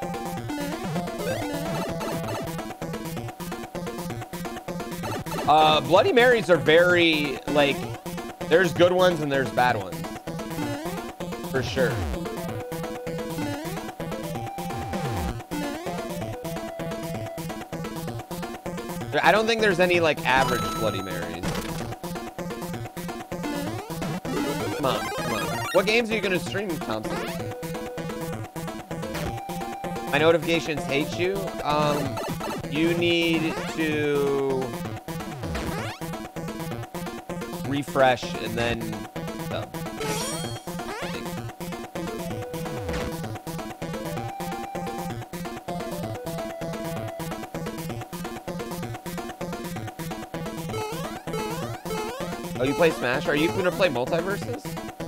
Speaker 1: Uh, Bloody Marys are very, like, there's good ones and there's bad ones. For sure. I don't think there's any, like, average Bloody Marys. Come on, come on. What games are you going to stream, Thompson? My notifications hate you. Um, you need to refresh and then sub. Oh, you play Smash? Are you gonna play Multiverses?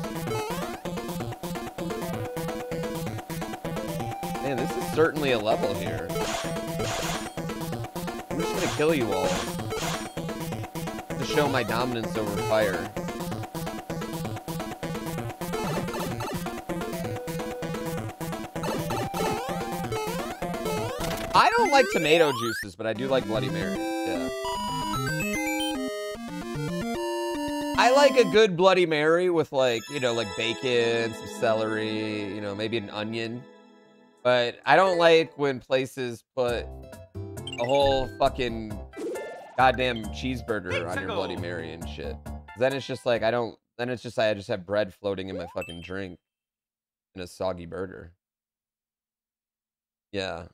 Speaker 1: Man, this is certainly a level here. I'm just gonna kill you all to show my dominance over fire. I don't like tomato juices, but I do like Bloody Marys, yeah. I like a good Bloody Mary with, like, you know, like bacon, some celery, you know, maybe an onion. But I don't like when places put a whole fucking goddamn cheeseburger on your Bloody Mary and shit. Then it's just like, I don't, then it's just like I just have bread floating in my fucking drink in a soggy burger. Yeah.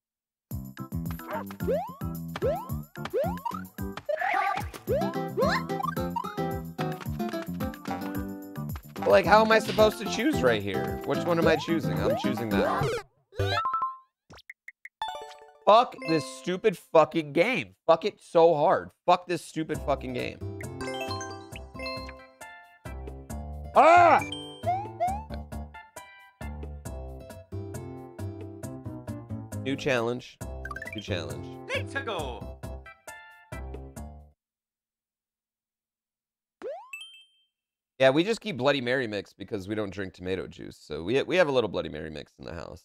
Speaker 1: Like, how am I supposed to choose right here? Which one am I choosing? I'm choosing that one. Fuck this stupid fucking game. Fuck it so hard. Fuck this stupid fucking game. Ah! New challenge. New challenge.
Speaker 3: Let's go.
Speaker 1: Yeah, we just keep Bloody Mary mix because we don't drink tomato juice. So we, we have a little Bloody Mary mix in the house.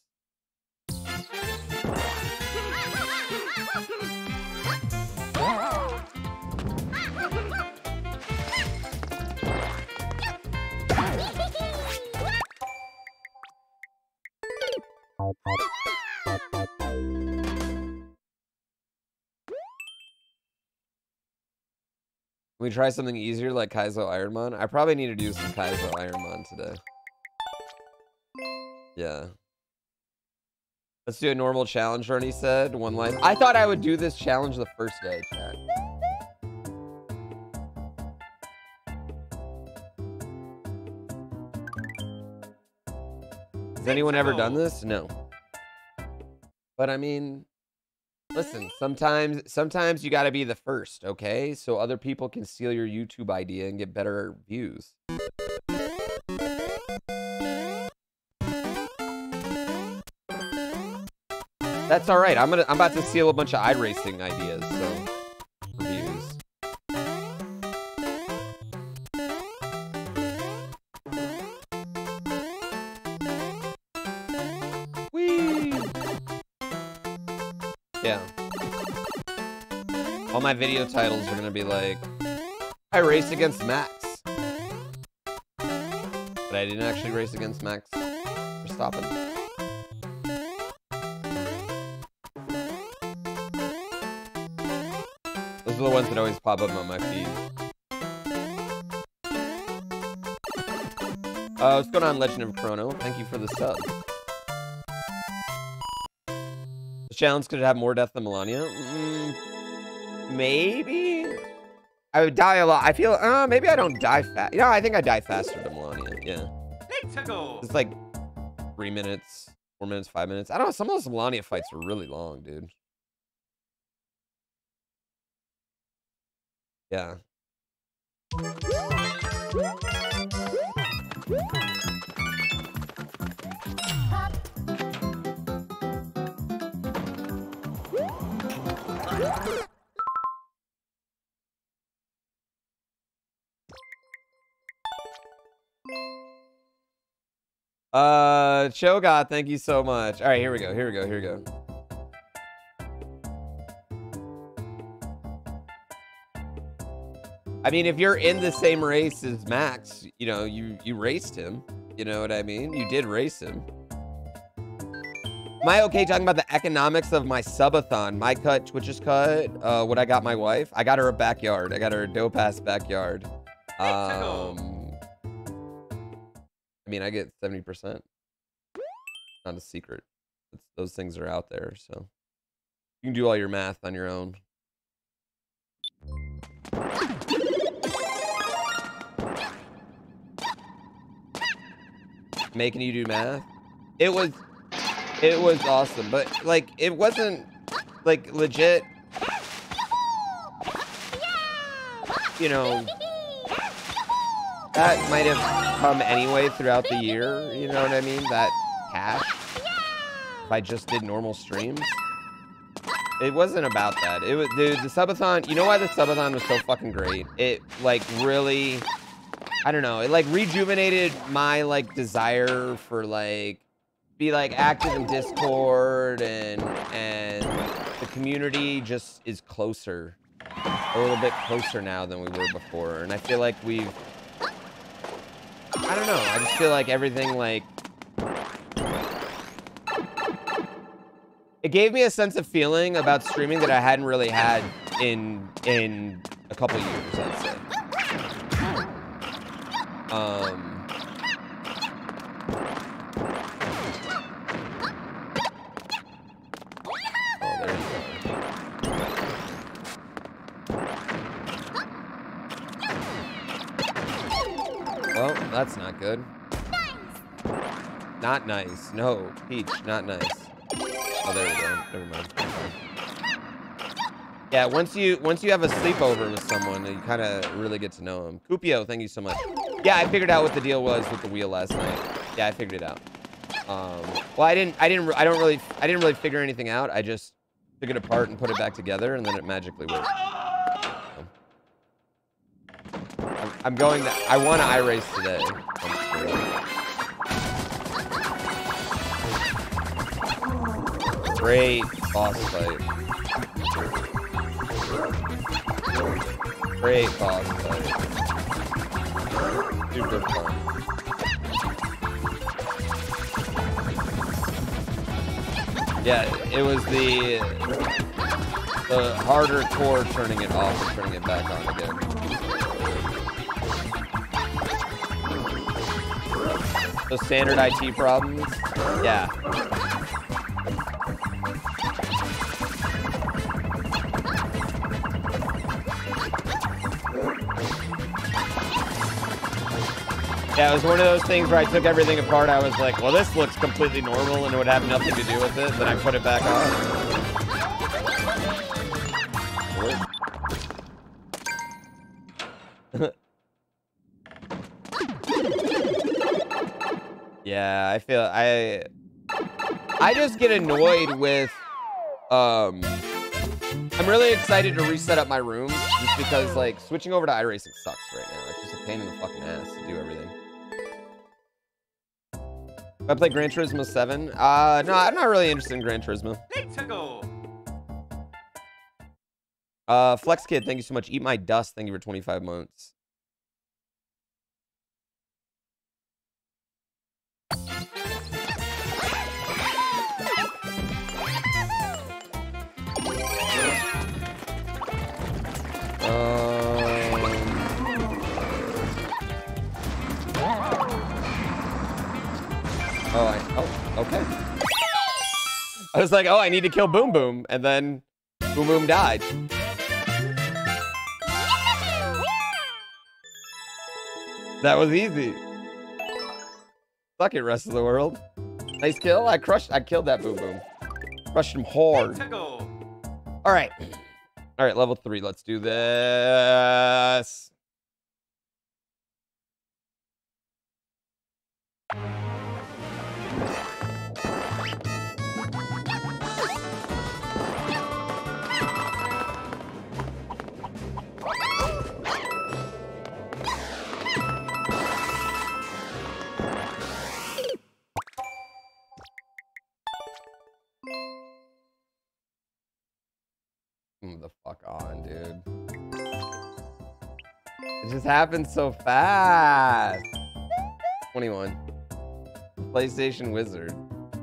Speaker 1: Can we try something easier like Kaizo Ironmon? I probably need to do some Kaizo Ironmon today. Yeah. Let's do a normal challenge run, he said. One life. I thought I would do this challenge the first day, chat. Has anyone ever done this? No. But I mean, listen, sometimes sometimes you got to be the first, okay? So other people can steal your YouTube idea and get better views. That's all right. I'm gonna I'm about to steal a bunch of iRacing ideas, so views. Yeah. All my video titles are gonna be like, I raced against Max. But I didn't actually race against Max Verstappen. Those are the ones that always pop up on my feed. Uh, what's going on, Legend of Chrono? Thank you for the sub. The challenge could have more death than Melania? Mm, maybe? I would die a lot. I feel, uh, maybe I don't die fast. You know, I think I die faster than Melania. Yeah.
Speaker 3: Let's go.
Speaker 1: It's like three minutes, four minutes, five minutes. I don't know. Some of those Melania fights were really long, dude. Yeah. Uh, Cho'Gath, thank you so much. All right, here we go. Here we go. Here we go. I mean, if you're in the same race as Max, you know, you you raced him. You know what I mean? You did race him. Am I okay talking about the economics of my subathon? My cut, Twitch's cut, uh, what I got my wife? I got her a backyard. I got her a dope-ass backyard. Um, I mean, I get seventy percent. Not a secret. It's, those things are out there, so. You can do all your math on your own. Making you do math? It was... It was awesome, but like it wasn't like legit. You know, that might have come anyway throughout the year. You know what I mean? That cash. If I just did normal streams, it wasn't about that. It was, dude. The subathon. You know why the subathon was so fucking great? It like really, I don't know. It like rejuvenated my like desire for like. Be like active in Discord and and the community just is closer, a little bit closer now than we were before, and I feel like we've I don't know I just feel like everything like it gave me a sense of feeling about streaming that I hadn't really had in in a couple years, I'd say. Um Well, that's not good. Not nice. No, Peach, not nice. Oh, there we go. Never mind. Yeah, once you once you have a sleepover with someone, you kind of really get to know them. Cupio, thank you so much. Yeah, I figured out what the deal was with the wheel last night. Yeah, I figured it out. Um, well, I didn't. I didn't. I don't really. I didn't really figure anything out. I just took it apart and put it back together, and then it magically worked. I'm going to, I want to iRace today. Great boss fight. Great boss fight. Super fun. Yeah, it was the, the harder core turning it off and turning it back on again. Those standard I T problems? Yeah. Yeah, it was one of those things where I took everything apart. I was like, well, this looks completely normal and it would have nothing to do with it. Then I put it back on. Yeah, I feel I I just get annoyed with um I'm really excited to reset up my room just because like switching over to iRacing sucks right now. It's just a pain in the fucking ass to do everything. If I play Gran Turismo seven, uh no, I'm not really interested in Gran Turismo.
Speaker 3: Let's go.
Speaker 1: Uh, Flex Kid, thank you so much. Eat My Dust, thank you for twenty-five months. Oh, I, oh, okay. I was like, oh, I need to kill Boom Boom, and then Boom Boom died. That was easy. Fuck it, rest of the world. Nice kill. I crushed, I killed that Boom Boom. Crushed him hard. All right. All right, level three. Let's do this. Come the fuck on, dude. It just happened so fast. twenty-one. PlayStation Wizard.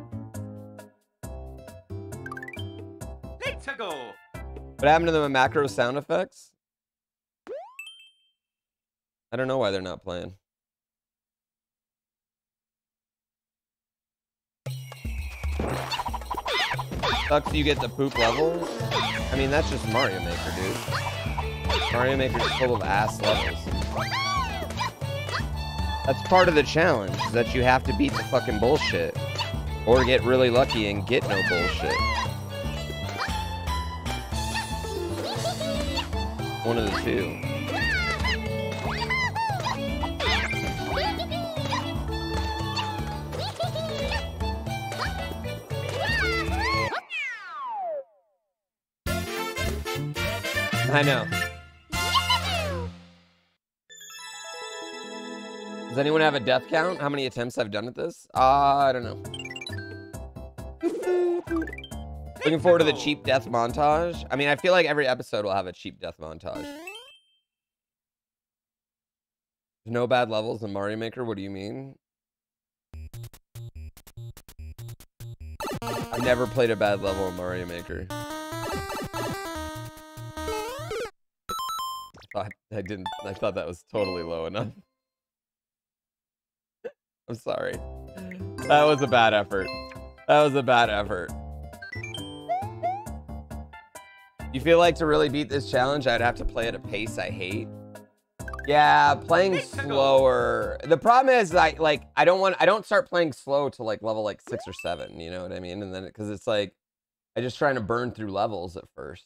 Speaker 3: Let's go.
Speaker 1: What happened to the macro sound effects? I don't know why they're not playing. Sucks you get the poop levels. I mean, that's just Mario Maker, dude. Mario Maker's full of ass levels. That's part of the challenge, is that you have to beat the fucking bullshit. Or get really lucky and get no bullshit. One of the two. I know. Does anyone have a death count? How many attempts I've done at this? Uh, I don't know. Looking forward to the cheap death montage. I mean, I feel like every episode will have a cheap death montage. There's no bad levels in Mario Maker? What do you mean? I've never played a bad level in Mario Maker. I, I didn't, I thought that was totally low enough. I'm sorry. That was a bad effort. That was a bad effort. You feel like to really beat this challenge, I'd have to play at a pace I hate? Yeah, playing slower. The problem is, I like, I don't want, I don't start playing slow to like level like six or seven, you know what I mean? And then, because it's like, I just trying to burn through levels at first.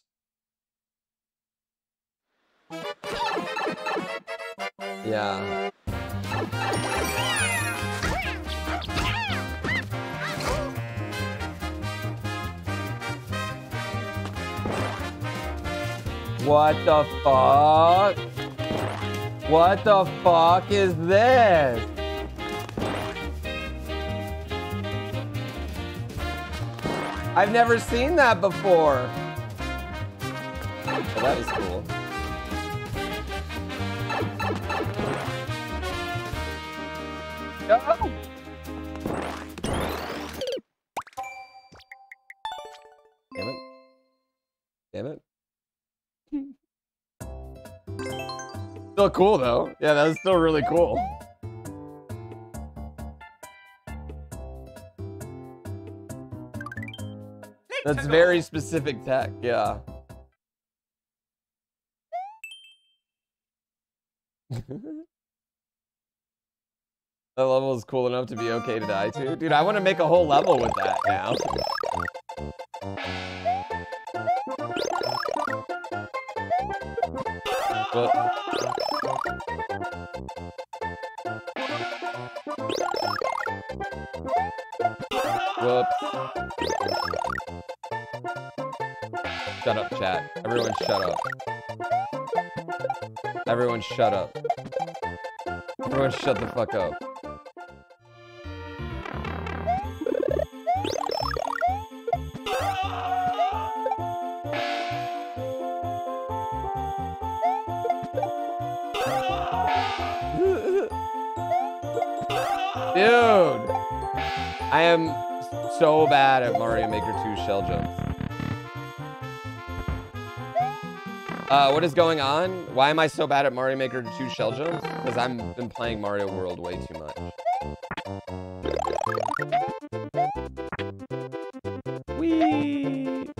Speaker 1: Yeah. What the fuck? What the fuck is this? I've never seen that before. Oh, that is cool. No. Damn it. Damn it. Still cool though. Yeah, that was still really cool. That's very specific tech, yeah. That level is cool enough to be okay to die to. Dude, I want to make a whole level with that now. Whoops. Shut up, chat. Everyone shut up. Everyone shut up. Everyone shut the fuck up. Dude, I am so bad at Mario Maker two shell jumps. Uh, what is going on? Why am I so bad at Mario Maker two shell jumps? Because I've been playing Mario World way too much. Whee!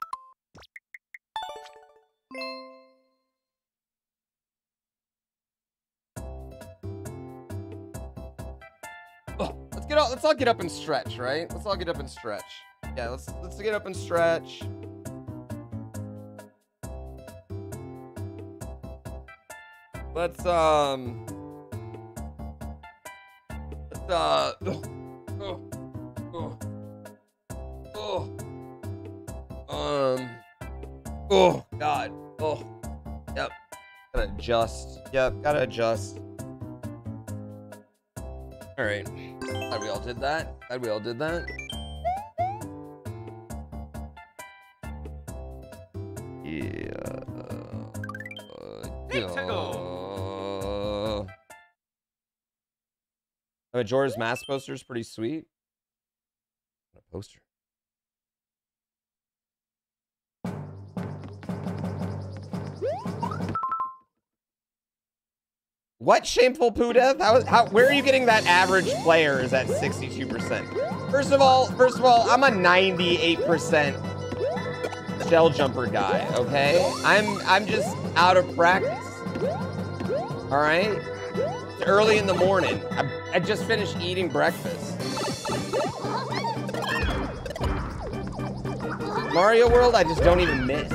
Speaker 1: Oh, let's get all, let's all get up and stretch, right? Let's all get up and stretch. Yeah, let's let's get up and stretch. Let's um let's uh oh, oh, oh, oh. um oh god oh yep gotta adjust yep gotta adjust. All right, glad we all did that. Glad we all did that. Yeah.
Speaker 3: Let's go.
Speaker 1: Uh, Majora's Mask poster is pretty sweet. What a poster. What shameful poo death? How, how, where are you getting that average player is at sixty-two percent? First of all, first of all, I'm a ninety-eight percent shell jumper guy, okay? I'm, I'm just out of practice. All right? It's early in the morning. I, I just finished eating breakfast. Mario World, I just don't even miss.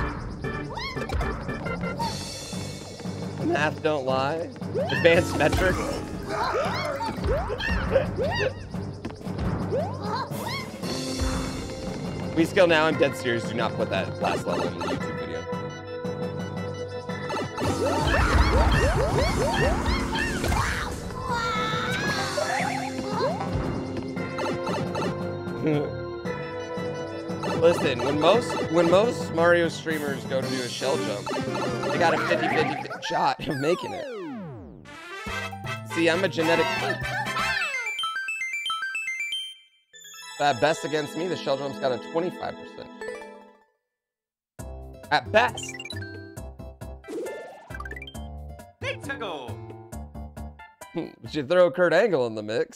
Speaker 1: Math don't lie. Advanced metrics. We skill now. I'm dead serious. Do not put that last level in the YouTube video. Listen, when most when most Mario streamers go to do a shell jump, they got a fifty fifty shot of making it. See, I'm a genetic freak. At best against me, the shell jump's got a twenty-five percent. At best.
Speaker 3: Let's go.
Speaker 1: But you throw Kurt Angle in the mix.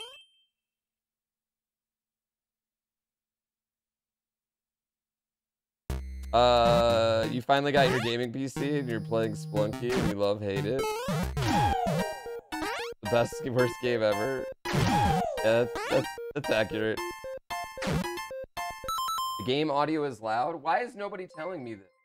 Speaker 1: Uh, you finally got your gaming P C and you're playing Splunky and you love hate it. The best, worst game ever. Yeah, that's, that's, that's accurate. The game audio is loud? Why is nobody telling me this?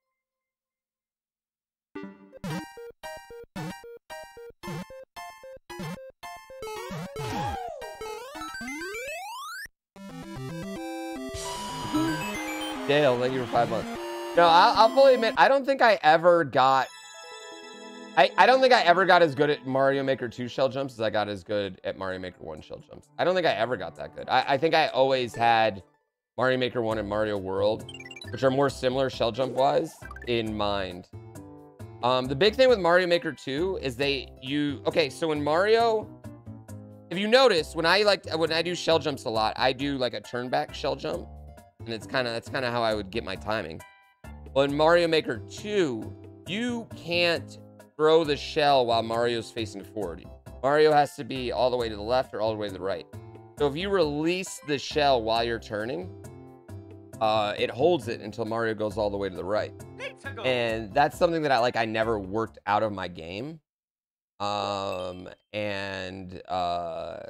Speaker 1: Dale, thank you for five months. No, I'll, I'll fully admit, I don't think I ever got... I, I don't think I ever got as good at Mario Maker two shell jumps as I got as good at Mario Maker one shell jumps. I don't think I ever got that good. I, I think I always had Mario Maker one and Mario World, which are more similar shell jump-wise, in mind. Um, the big thing with Mario Maker two is they... you Okay, so in Mario... If you notice, when I like when I do shell jumps a lot, I do like a turn back shell jump. And it's kind of that's kind of how I would get my timing. Well, in Mario Maker two, you can't throw the shell while Mario's facing forward. Mario has to be all the way to the left or all the way to the right. So if you release the shell while you're turning, uh, it holds it until Mario goes all the way to the right. And that's something that I like. I never worked out of my game. Um, and uh.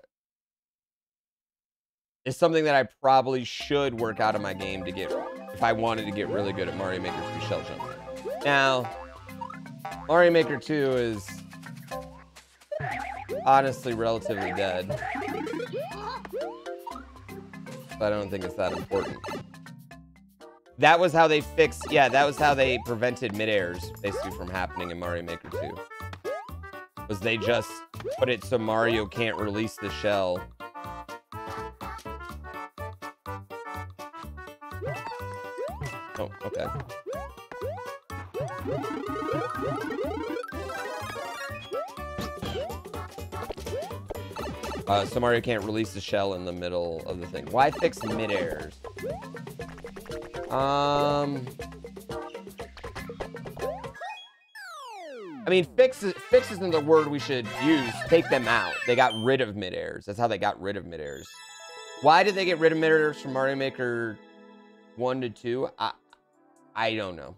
Speaker 1: Is something that I probably should work out of my game to get, if I wanted to get really good at Mario Maker two shell jump. Now, Mario Maker two is honestly relatively dead. But I don't think it's that important. That was how they fixed, yeah, that was how they prevented mid-airs basically from happening in Mario Maker two. Was they just put it so Mario can't release the shell. Oh, okay. Uh, so Mario can't release the shell in the middle of the thing. Why fix mid-airs? Um... I mean, fix, fix isn't the word we should use. Take them out. They got rid of mid-airs. That's how they got rid of mid-airs. Why did they get rid of mid-airs from Mario Maker one to two? I, I don't know.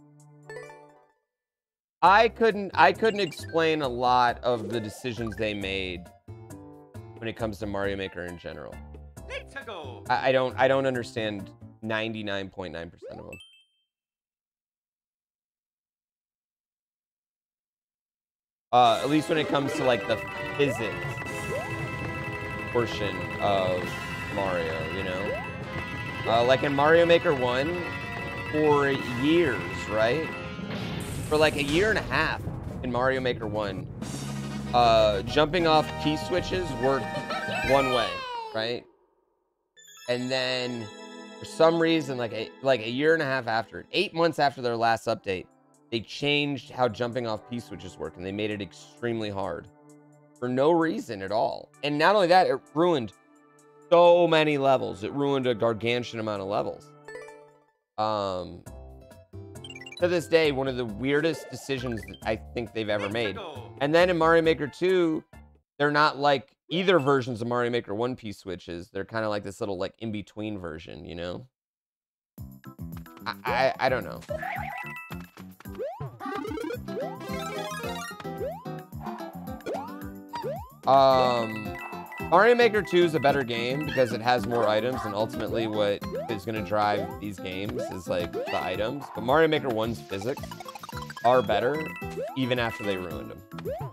Speaker 1: I couldn't, I couldn't explain a lot of the decisions they made when it comes to Mario Maker in general. I, I don't, I don't understand ninety-nine point nine percent of them. Uh, at least when it comes to like the physics portion of Mario, you know? Uh, like in Mario Maker one, for years, right? For like a year and a half in Mario Maker one, uh, jumping off key switches worked one way, right? And then for some reason, like a, like a year and a half after, eight months after their last update, they changed how jumping off key switches work, and they made it extremely hard for no reason at all. And not only that, it ruined so many levels. It ruined a gargantuan amount of levels. Um, to this day, one of the weirdest decisions that I think they've ever made. And then in Mario Maker two, they're not like either versions of Mario Maker one P switches. They're kind of like this little like in-between version, you know? I, I, I don't know. Um, Mario Maker two is a better game because it has more items, and ultimately what is going to drive these games is like the items. But Mario Maker one's physics are better even after they ruined them.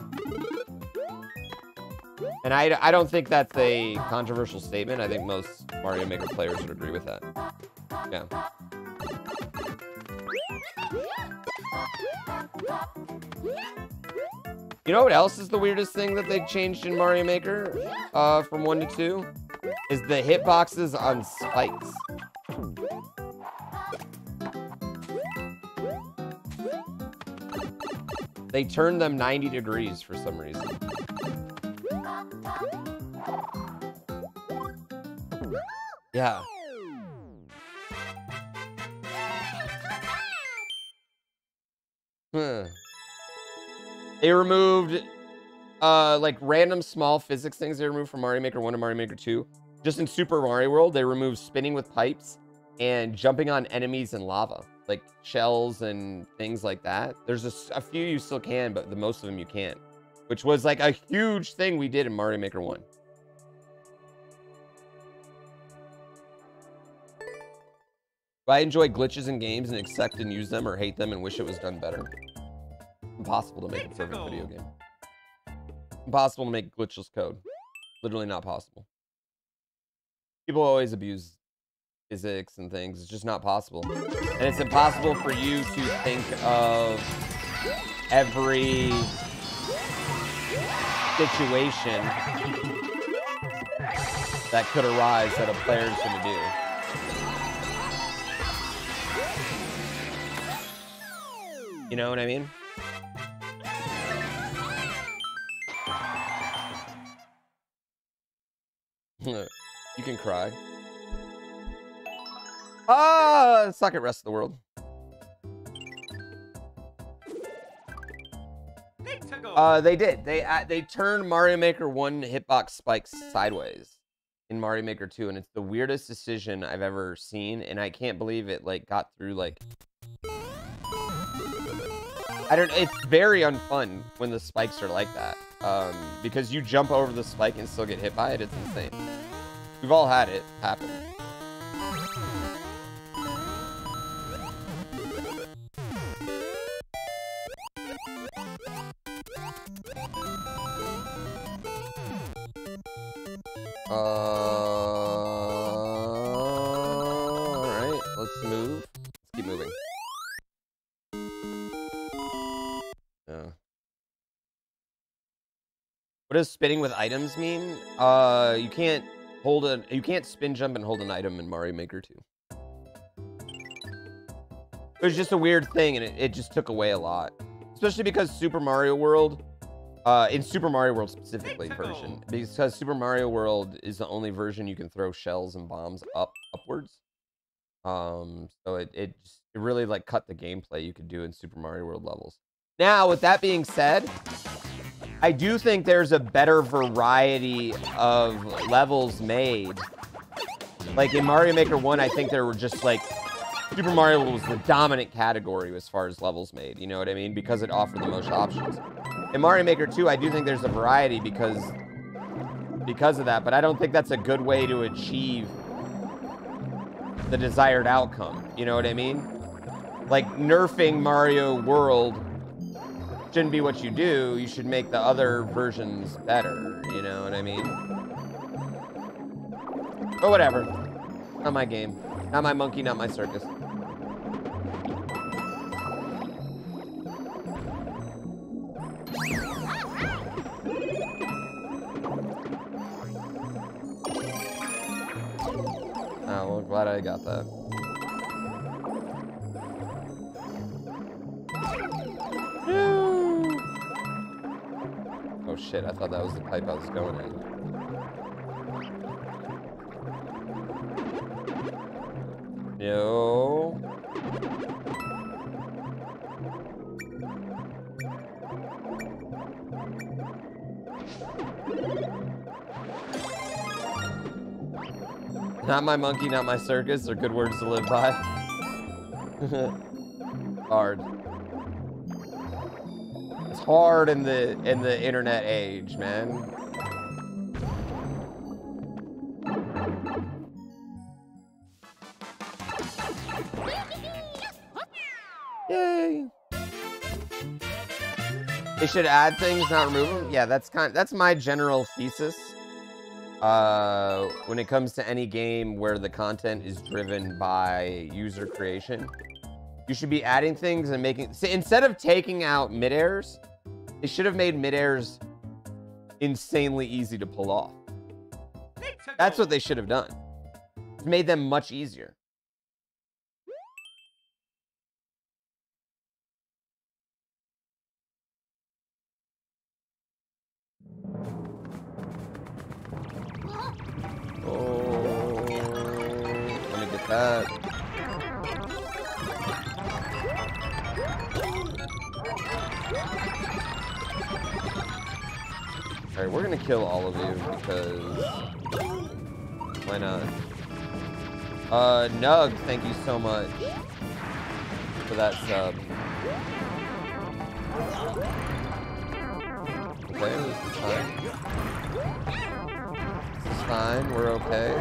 Speaker 1: And I, I don't think that's a controversial statement. I think most Mario Maker players would agree with that. Yeah. You know what else is the weirdest thing that they changed in Mario Maker uh, from one to two? Is the hitboxes on spikes. They turned them ninety degrees for some reason. Yeah. Huh. They removed, uh, like, random small physics things they removed from Mario Maker one and Mario Maker two. Just in Super Mario World, they removed spinning with pipes and jumping on enemies in lava. Like, shells and things like that. There's a, a few you still can, but the most of them you can't. Which was, like, a huge thing we did in Mario Maker one. Do I enjoy glitches in games and accept and use them, or hate them and wish it was done better? Impossible to make a perfect video game. Impossible to make glitchless code. Literally not possible. People always abuse physics and things. It's just not possible. And it's impossible for you to think of every situation that could arise that a player is going to do. You know what I mean? You can cry. Ah, suck it, rest of the world. Uh, they did. They uh, they turned Mario Maker one hitbox spikes sideways in Mario Maker two, and it's the weirdest decision I've ever seen, and I can't believe it like got through like. I don't. It's very unfun when the spikes are like that, um, because you jump over the spike and still get hit by it. It's insane. We've all had it happen. Uh, all right, let's move. Let's keep moving. Yeah. What does spinning with items mean? Uh, you can't hold a, you can't spin jump and hold an item in Mario Maker two. It was just a weird thing, and it, it just took away a lot. Especially because Super Mario World Uh, in Super Mario World specifically version, because Super Mario World is the only version you can throw shells and bombs up upwards. Um, so it it, just, it really like cut the gameplay you could do in Super Mario World levels. Now, with that being said, I do think there's a better variety of levels made. Like in Mario Maker one, I think there were just like Super Mario World was the dominant category as far as levels made. You know what I mean? Because it offered the most options. In Mario Maker two, I do think there's a variety because because of that, but I don't think that's a good way to achieve the desired outcome. You know what I mean? Like nerfing Mario World shouldn't be what you do. You should make the other versions better. You know what I mean? But whatever. Not my game. Not my monkey, not my circus. Oh, well, glad I got that. Oh shit, I thought that was the pipe I was going in. No. Not my monkey, not my circus are good words to live by. Hard. It's hard in the in the internet age, man. Yay. They should add things, not remove them. Yeah, that's kind that's my general thesis. Uh, when it comes to any game where the content is driven by user creation, you should be adding things and making... So instead of taking out mid-airs, they should have made mid-airs insanely easy to pull off. That's what they should have done. It's made them much easier. Oh, let me get that. All right, we're gonna kill all of you because why not? Uh, Nug, thank you so much for that sub. Okay, this is fine. It's fine, we're okay.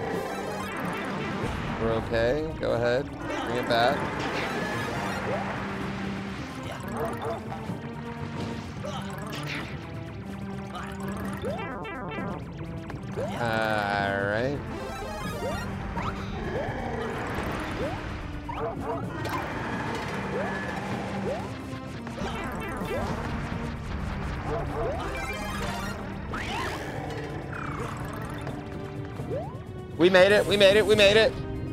Speaker 1: We're okay, go ahead, bring it back. All right. We made it, we made it, we made it.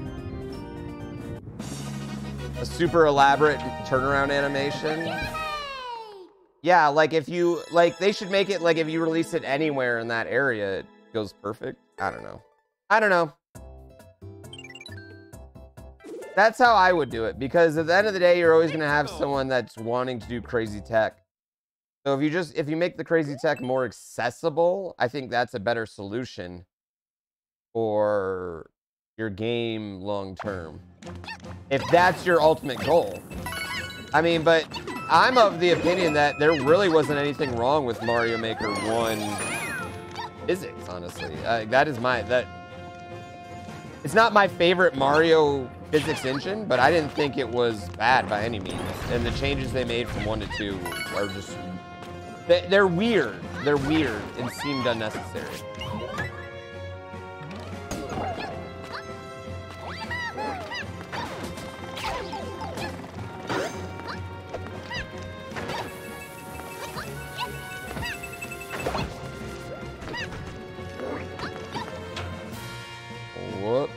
Speaker 1: A super elaborate turnaround animation. Yeah, like if you, like they should make it like if you release it anywhere in that area, it goes perfect. I don't know. I don't know. That's how I would do it, because at the end of the day, you're always gonna have someone that's wanting to do crazy tech. So if you just, if you make the crazy tech more accessible, I think that's a better solution for your game long term. If that's your ultimate goal. I mean, but I'm of the opinion that there really wasn't anything wrong with Mario Maker one physics, honestly. Uh, that is my, that, it's not my favorite Mario physics engine, but I didn't think it was bad by any means. And the changes they made from one to two are just, they, they're weird. They're weird and seemed unnecessary. Whoop.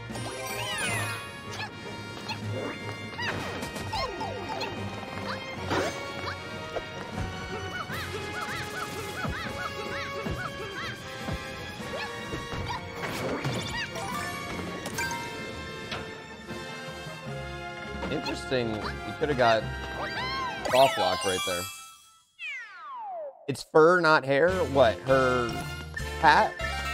Speaker 1: Interesting. You could have got soft lock right there. It's fur, not hair. What? Her hat?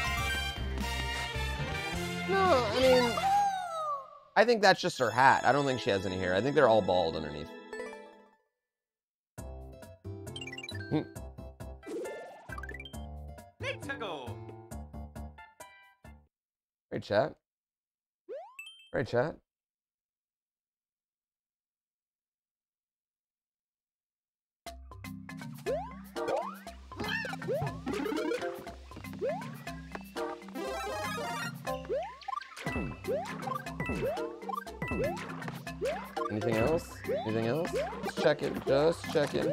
Speaker 1: No, I mean, I think that's just her hat. I don't think she has any hair. I think they're all bald underneath. Hmm.
Speaker 3: Let's go.
Speaker 1: Great chat. Great chat. Anything else? Anything else? Just checking. Just checking.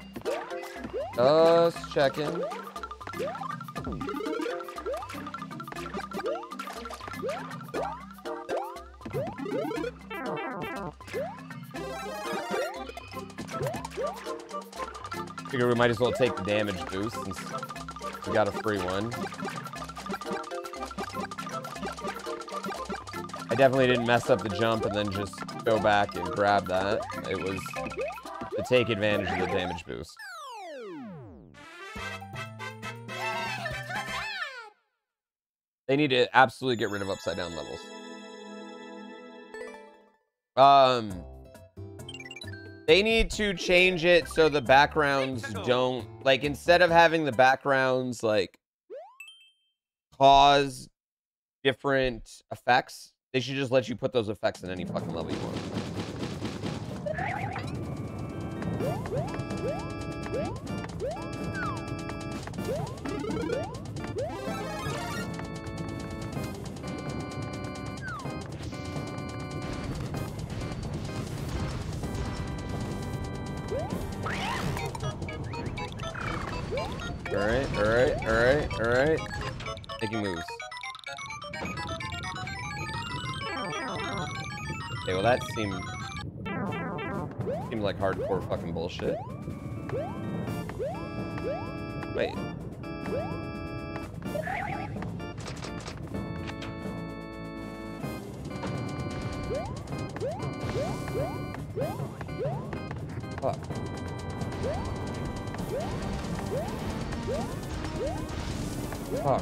Speaker 1: Just checking. Figure we might as well take the damage boost since we got a free one. I definitely didn't mess up the jump and then just go back and grab that. It was to take advantage of the damage boost. They need to absolutely get rid of upside down levels. Um, they need to change it so the backgrounds don't, like, instead of having the backgrounds, like, cause different effects, they should just let you put those effects in any fucking level you want. All right, all right, all right, all right. Making moves. Okay, well that seemed seemed like hardcore fucking bullshit. Wait. Fuck. Fuck.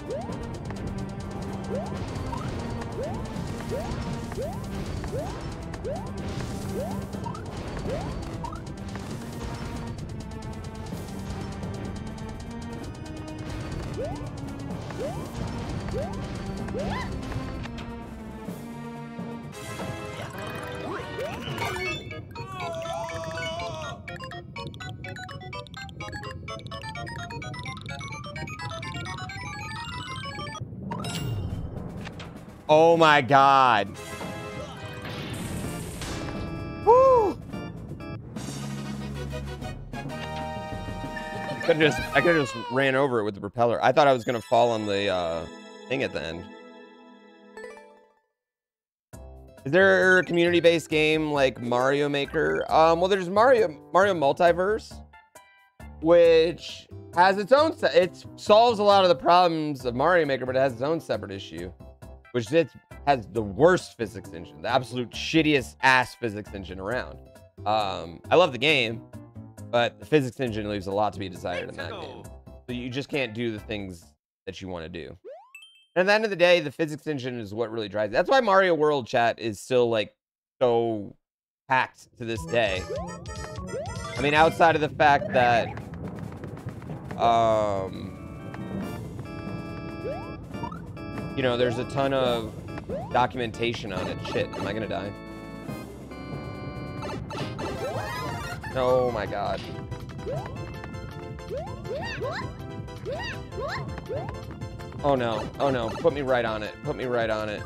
Speaker 1: Oh my god. Woo! I could just I could have just ran over it with the propeller. I thought I was gonna fall on the uh, thing at the end. Is there a community-based game like Mario Maker? Um, well, there's Mario Mario Multiverse, which has its own. It solves a lot of the problems of Mario Maker, but it has its own separate issue, which it has the worst physics engine, the absolute shittiest ass physics engine around. Um, I love the game, but the physics engine leaves a lot to be desired in that game. So you just can't do the things that you want to do. And at the end of the day, the physics engine is what really drives it. That's why Mario World chat is still like so packed to this day. I mean, outside of the fact that, um, you know, there's a ton of documentation on it. Shit, am I gonna die? Oh my god. Oh no, oh no, put me right on it. Put me right on it.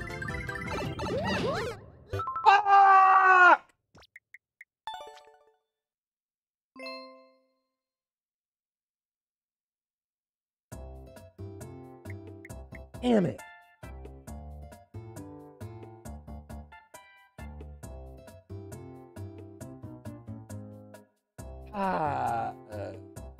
Speaker 1: Fuck! Damn it. Ah, uh,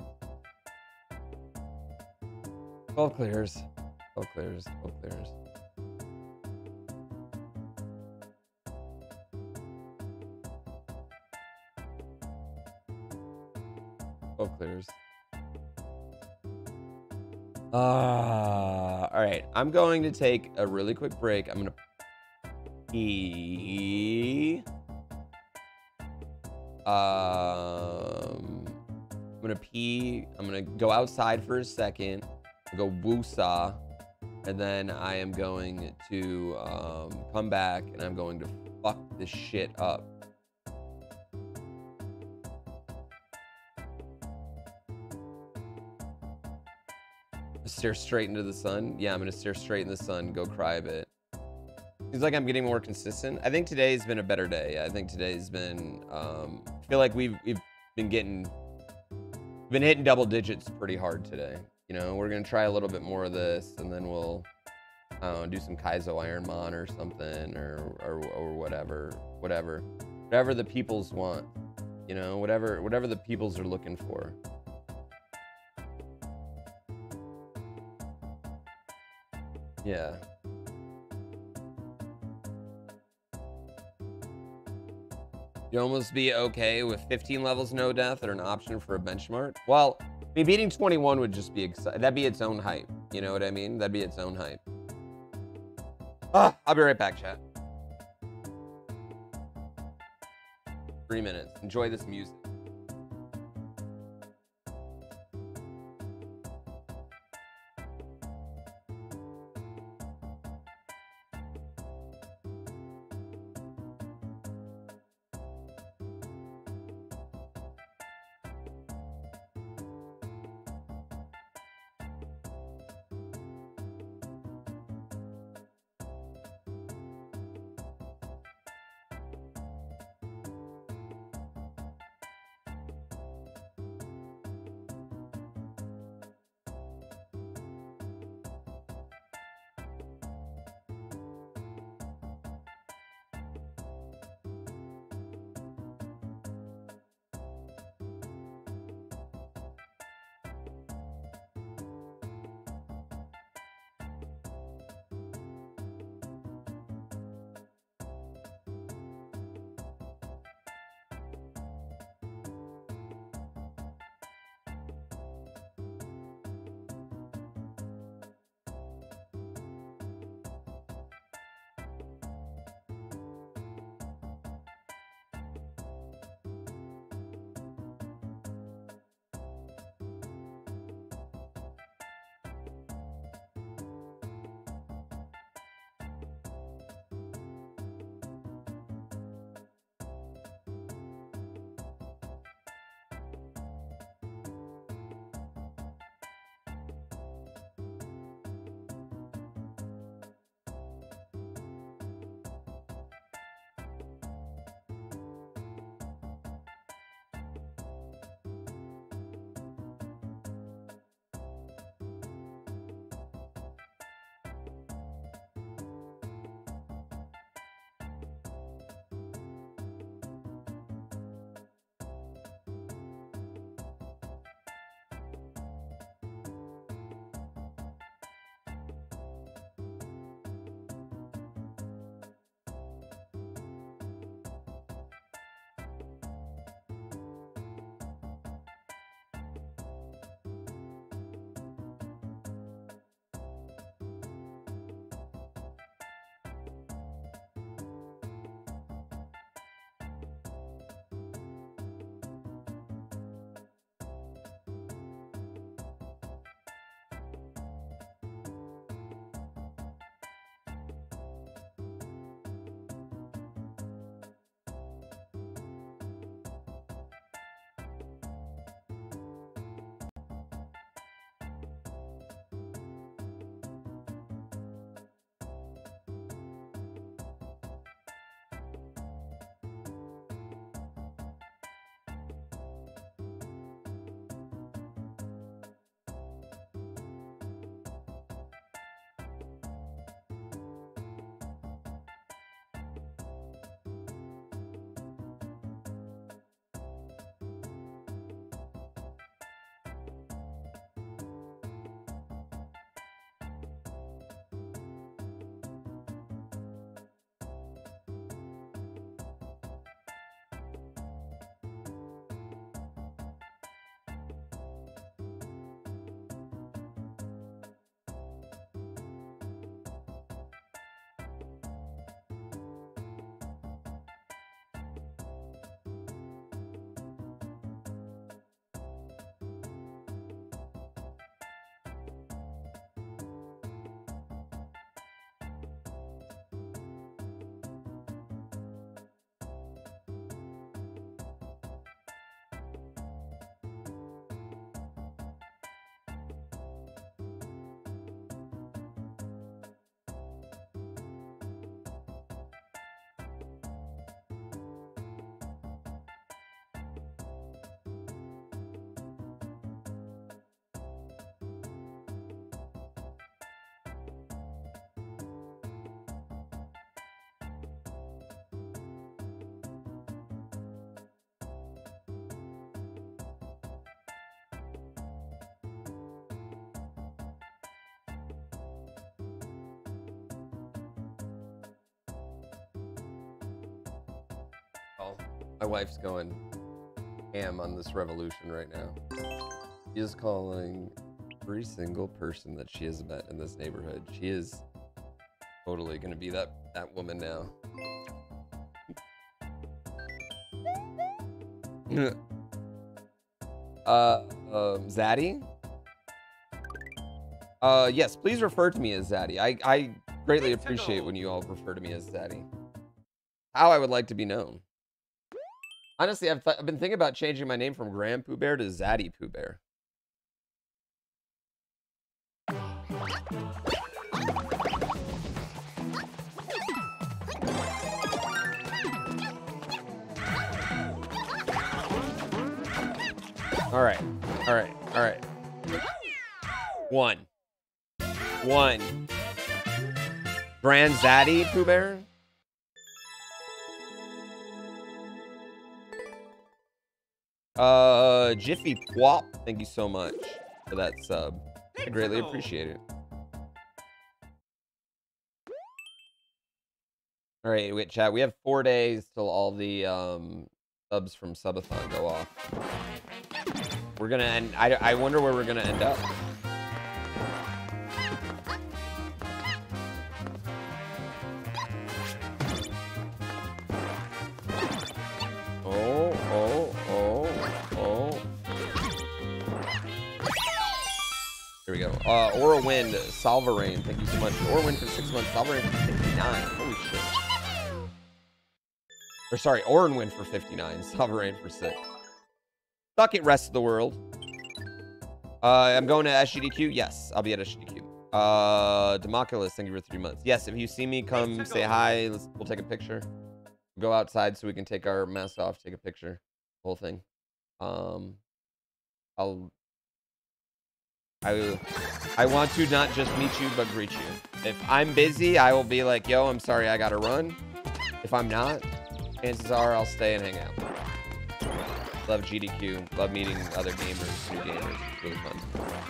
Speaker 1: twelve clears. twelve clears. twelve clears. twelve clears. Ah, all right. I'm going to take a really quick break. I'm gonna pee. Um, I'm gonna pee. I'm gonna go outside for a second. Go woosah, and then I am going to um, come back, and I'm going to fuck this shit up. Stare straight into the sun. Yeah, I'm gonna stare straight in the sun. Go cry a bit. Seems like I'm getting more consistent. I think today's been a better day. I think today's been. Um, I feel like we've we've been getting, been hitting double digits pretty hard today. You know, we're gonna try a little bit more of this, and then we'll, I don't know, do some Kaizo Ironmon or something, or or or whatever, whatever, whatever the peoples want. You know, whatever whatever the peoples are looking for. Yeah. You almost be okay with fifteen levels no death or an option for a benchmark. Well, I mean, beating twenty-one would just be exciting. That'd be its own hype. You know what I mean? That'd be its own hype. Ah, I'll be right back, chat. Three minutes. Enjoy this music. My wife's going ham on this revolution right now. She is calling every single person that she has met in this neighborhood. She is totally gonna be that that woman now. uh, um, Zaddy? Uh, yes, please refer to me as Zaddy. I, I greatly appreciate when you all refer to me as Zaddy. How I would like to be known. Honestly, I've, th I've been thinking about changing my name from Grand Pooh Bear to Zaddy Pooh Bear. All right, all right, all right. One. One. Grand Zaddy Pooh Bear? Uh, Jiffy Pwop, thank you so much for that sub. I greatly appreciate it. All right, wait, chat. We have four days till all the um, subs from Subathon go off. We're gonna end. I, I wonder where we're gonna end up. Oh, oh, oh, oh. Here we go. Uh, Aura Wind, Salvarain, thank you so much. Aura Wind for six months, Salvarain for fifty-nine. Holy shit. Or sorry, Orin Wind for fifty-nine, Salvarain for six. Suck it, rest of the world. Uh, I'm going to S G D Q. Yes, I'll be at S G D Q. Uh, Democulus, thank you for three months. Yes, if you see me, come say hi. Let's, we'll take a picture. Go outside so we can take our mask off, take a picture, whole thing. Um, I'll. I I want to not just meet you, but greet you. If I'm busy, I will be like, yo, I'm sorry, I gotta run. If I'm not, chances are I'll stay and hang out. Love G D Q. Love meeting other gamers, new gamers. It's really fun.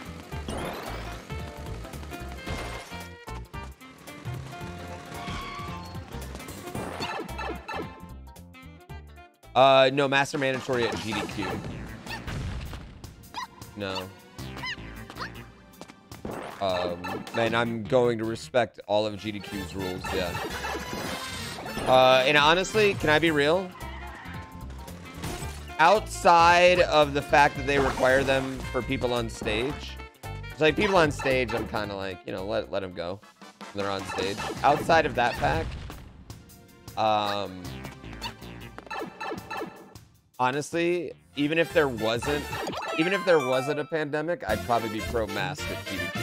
Speaker 1: Uh, no, Master Mandatory at G D Q. No. Um, man, I'm going to respect all of G D Q's rules, yeah. Uh, and honestly, can I be real? Outside of the fact that they require them for people on stage, it's like people on stage, I'm kind of like, you know, let, let them go when they're on stage. Outside of that fact, um, honestly, even if there wasn't, even if there wasn't a pandemic, I'd probably be pro-mask at G D Q.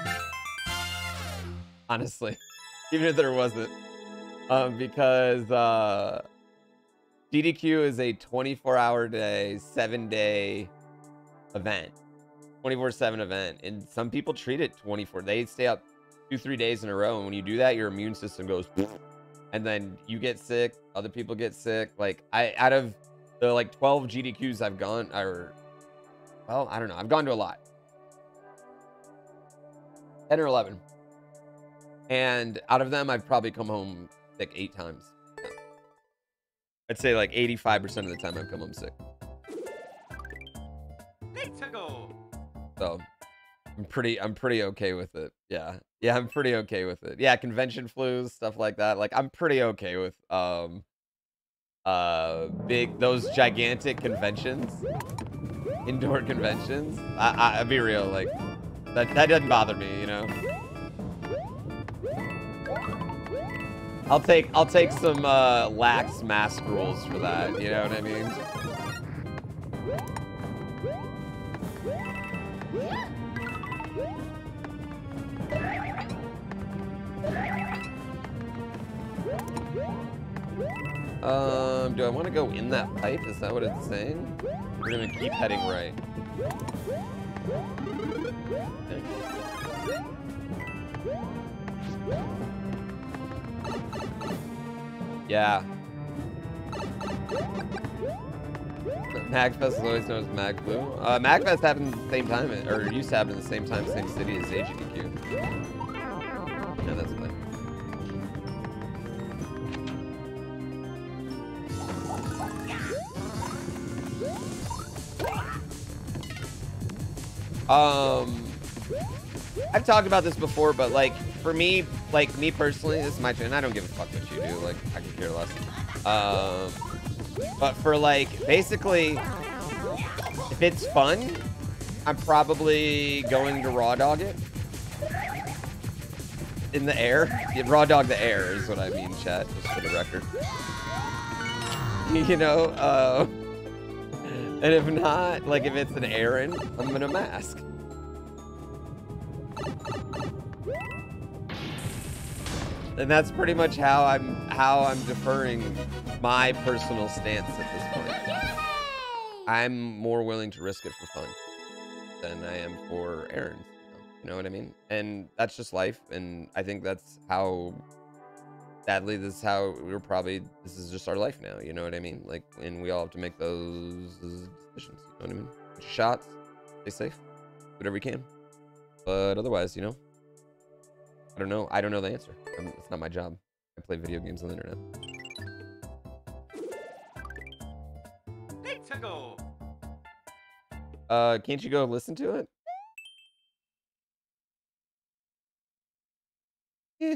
Speaker 1: Honestly, even if there wasn't, um, because uh, G D Q is a twenty-four hour day, seven day event, twenty-four seven event, and some people treat it twenty-four. They stay up two, three days in a row, and when you do that, your immune system goes, and then you get sick. Other people get sick. Like I, out of the like twelve G D Qs I've gone, or well, I don't know, I've gone to a lot, ten or eleven. And out of them, I've probably come home sick eight times. Yeah. I'd say like eighty-five percent of the time I've come home sick. So I'm pretty, I'm pretty okay with it. Yeah. Yeah, I'm pretty okay with it. Yeah, convention flus, stuff like that. Like I'm pretty okay with um uh big, those gigantic conventions, indoor conventions. I, I, I'll be real, like that, that doesn't bother me, you know? I'll take I'll take some uh, lax mask rules for that. You know what I mean? Um, do I want to go in that pipe? Is that what it's saying? We're gonna keep heading right. Okay. Yeah. MagFest is always known as MagFlu. Uh, MagFest happened at the same time, or used to happen at the same time, same city as A G D Q. Yeah, that's fine. Um, I've talked about this before, but like for me, like me personally, this is my channel. I don't give a fuck what you do. Like I could care less. Um, but for like basically, if it's fun, I'm probably going to raw dog it in the air. Yeah, raw dog the air is what I mean, chat. Just for the record. You know. Uh, And if not, like if it's an errand, I'm gonna mask. And that's pretty much how I'm how I'm deferring my personal stance at this point. I'm more willing to risk it for fun than I am for errands. You know, you know what I mean? And that's just life. And I think that's how. Sadly, this is how we're probably, this is just our life now, you know what I mean? Like, and we all have to make those decisions, you know what I mean? Shots, stay safe, whatever we can. But otherwise, you know, I don't know. I don't know the answer. I'm, it's not my job. I play video games on the internet.
Speaker 3: Let's go.
Speaker 1: Uh, can't you go listen to it? Yeah.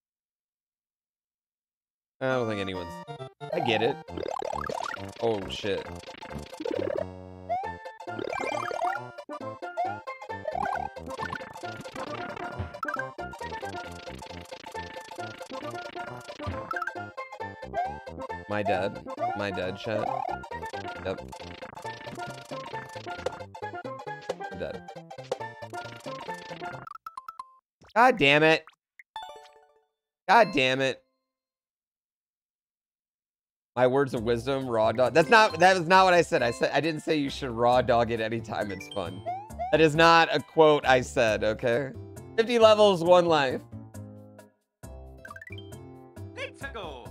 Speaker 1: I don't think anyone's... I get it. Oh, shit. My dad. My dad, chat. Yep. Dead. God damn it. God damn it. My words of wisdom, raw dog. That's not, that was not what I said. I said, I didn't say you should raw dog it anytime it's fun. That is not a quote I said, okay? fifty levels, one life.
Speaker 3: Let's go.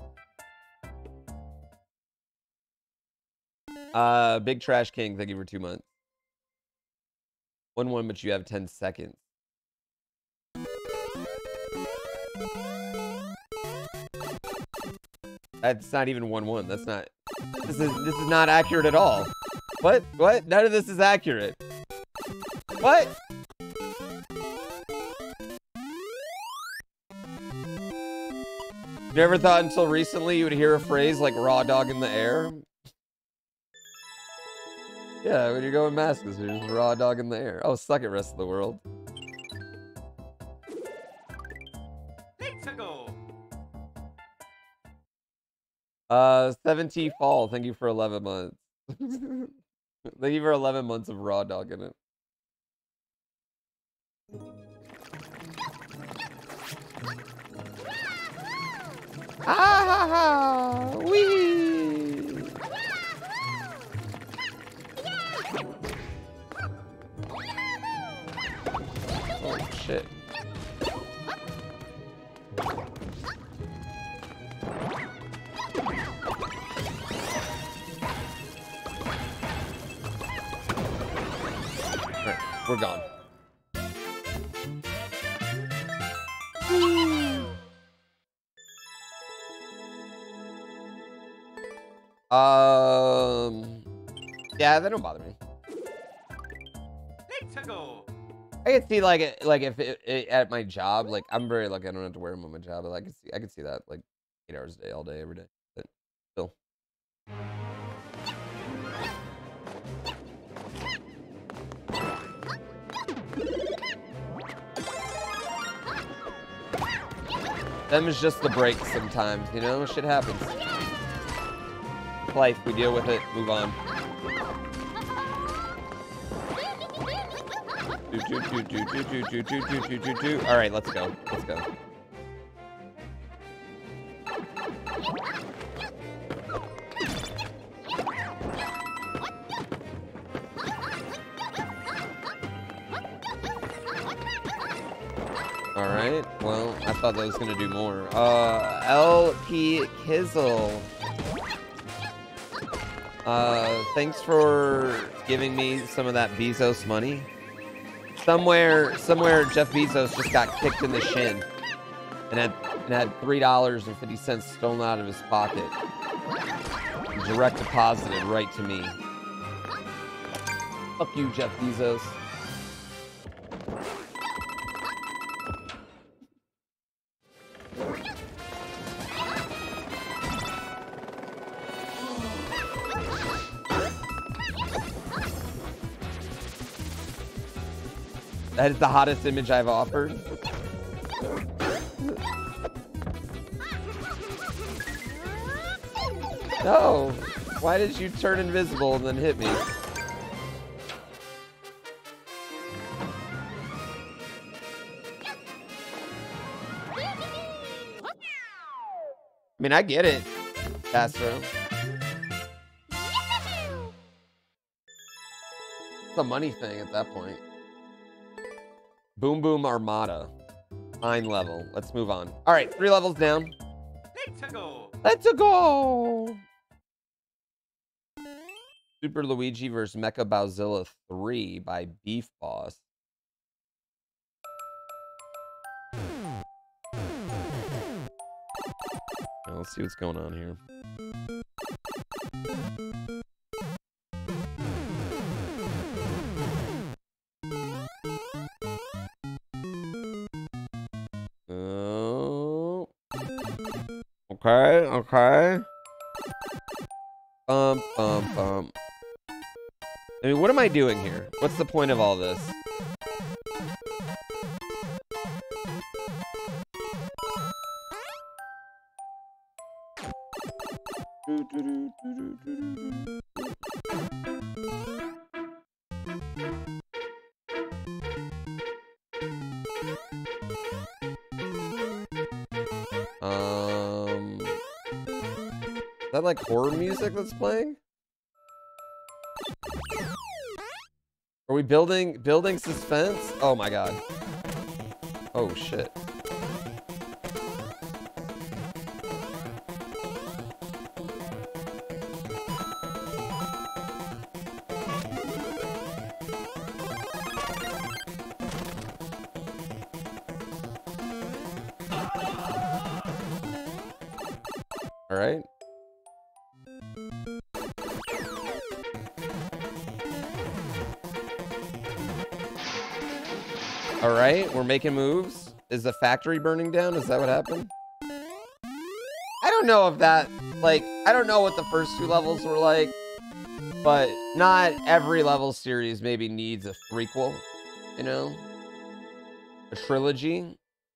Speaker 1: Uh, Big Trash King, thank you for two months. one one, but you have ten seconds. That's not even one one. That's not. This is this is not accurate at all. What? What? None of this is accurate. What? You ever thought until recently you would hear a phrase like raw dog in the air? Yeah, when you're going maskless, there's just raw dog in the air. Oh, suck it, rest of the world.
Speaker 3: Let's go.
Speaker 1: Uh, seventeen fall. Thank you for eleven months. Thank you for eleven months of raw dog in it. Ah ha ha! Wee! Oh shit! Right, we're gone. Um, yeah, they don't bother me.
Speaker 3: Let's go.
Speaker 1: I can see like it, like if it, it, at my job, like I'm very lucky I don't have to wear them on my job, but I can see I can see that like eight hours a day, all day, every day. But still. Them is just the break sometimes, you know? Shit happens. Life, we deal with it, move on. Do, do, do, do, do, do, do, do, do, do, do, do. All right, let's go. Let's go. All right. Well, I thought that was gonna do more. Uh, L P Kizzle. Uh, thanks for giving me some of that Bezos money. Somewhere, somewhere, Jeff Bezos just got kicked in the shin and had and had three dollars and fifty cents stolen out of his pocket, direct deposited right to me. Fuck you, Jeff Bezos. That is the hottest image I've offered. No. Why did you turn invisible and then hit me? I mean, I get it, Castro. It's a money thing at that point. Boom Boom Armada. Nine level. Let's move on. All right, three levels down.
Speaker 3: Let's go.
Speaker 1: Let's go. Super Luigi versus Mecha Bowzilla three by Beef Boss. Now, let's see what's going on here. Oh. Okay, okay. Bum, bum, bum. I mean, what am I doing here? What's the point of all this? Um, is that like horror music that's playing? Are we building building suspense? Oh my god. Oh shit. All right. All right, we're making moves. Is the factory burning down? Is that what happened? I don't know if that, like, I don't know what the first two levels were like, but not every level series maybe needs a threequel, you know? A trilogy?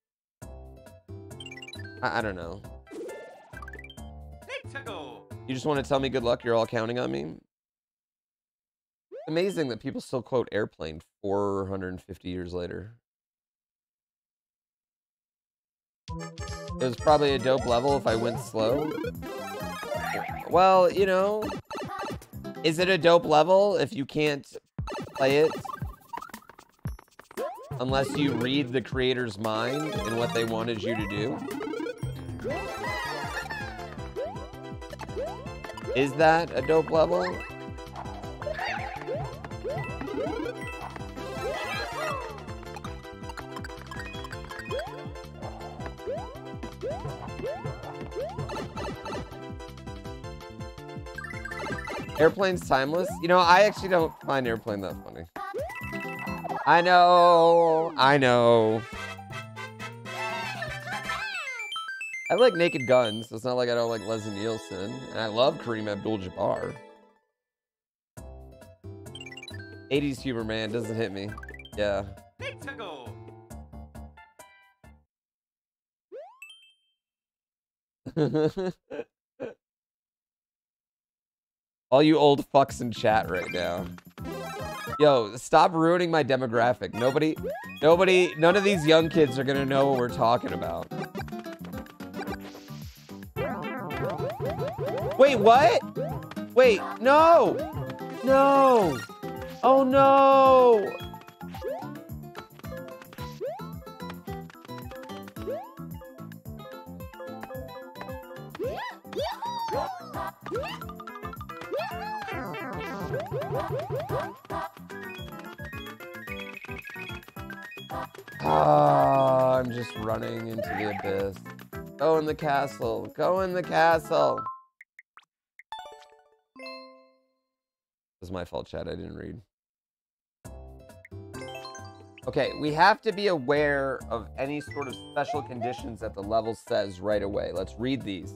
Speaker 1: I, I don't know.
Speaker 3: Let's go.
Speaker 1: You just want to tell me good luck? You're all counting on me? Amazing that people still quote Airplane four hundred fifty years later. It was probably a dope level if I went slow. Well, you know, is it a dope level if you can't play it unless you read the creator's mind and what they wanted you to do? Is that a dope level? Airplane's timeless. You know, I actually don't find Airplane that funny. I know. I know. I like Naked Guns. So it's not like I don't like Leslie Nielsen. And I love Kareem Abdul-Jabbar. eighties humor, man. Doesn't hit me. Yeah.
Speaker 3: Let's go.
Speaker 1: All you old fucks in chat right now. Yo, stop ruining my demographic. Nobody, nobody, none of these young kids are gonna know what we're talking about. Wait, what? Wait, no! No! Oh no! Ah, I'm just running into the abyss. Go in the castle. Go in the castle. This is my fault, chat. I didn't read. Okay, we have to be aware of any sort of special conditions that the level says right away. Let's read these.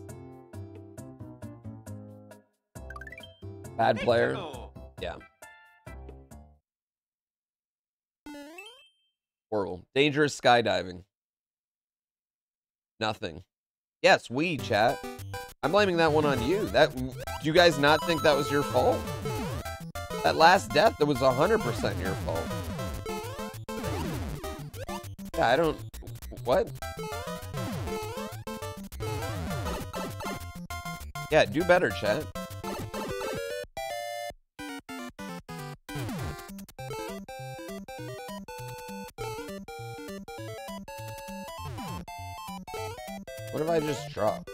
Speaker 1: Bad player. Yeah. horrible. Dangerous skydiving. Nothing. Yes, we, chat. I'm blaming that one on you. That do you guys not think that was your fault? That last death, that was one hundred percent your fault. Yeah, I don't... What? Yeah, do better, chat. What if I just drop?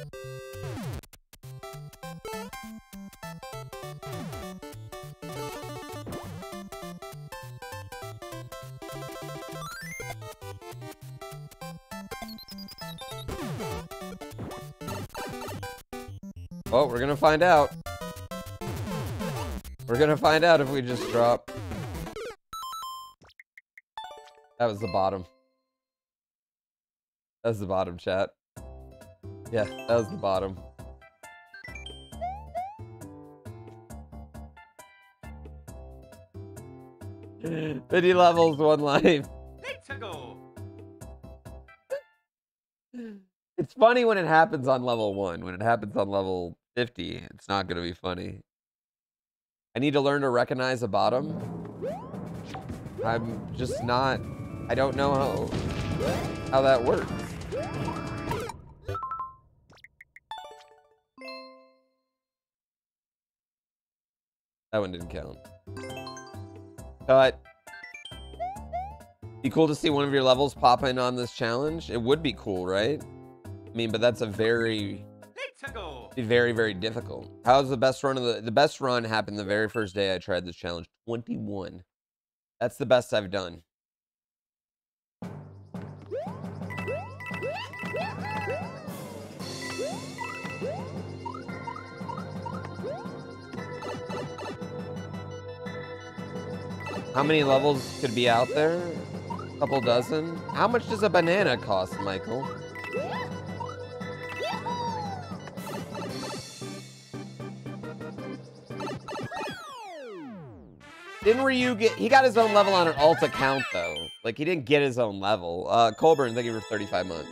Speaker 1: Well, we're gonna find out. We're gonna find out if we just drop. That was the bottom. That was the bottom, chat. Yeah, that was the bottom. fifty levels, one life.
Speaker 3: Let's go.
Speaker 1: It's funny when it happens on level one. When it happens on level fifty, it's not going to be funny. I need to learn to recognize a bottom. I'm just not... I don't know how, how that works. That one didn't count. But... Be cool to see one of your levels pop in on this challenge. It would be cool, right? I mean, but that's a very,
Speaker 3: Let's go.
Speaker 1: very, very difficult. How's the best run of the, the best run happened the very first day I tried this challenge. twenty-one. That's the best I've done. How many levels could be out there? A couple dozen. How much does a banana cost, Michael? Didn't Ryu get... He got his own level on an alt account, though. Like, he didn't get his own level. Uh, Colburn, thank you for thirty-five months.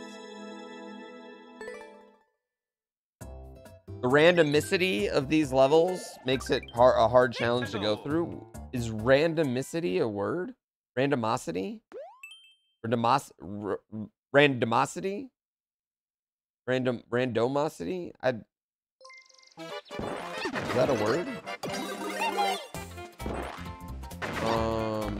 Speaker 1: The randomicity of these levels makes it har a hard challenge to go through. Is randomicity a word? Randomosity? Randomos... R randomosity? Random... Randomosity? I... Is that a word? Um...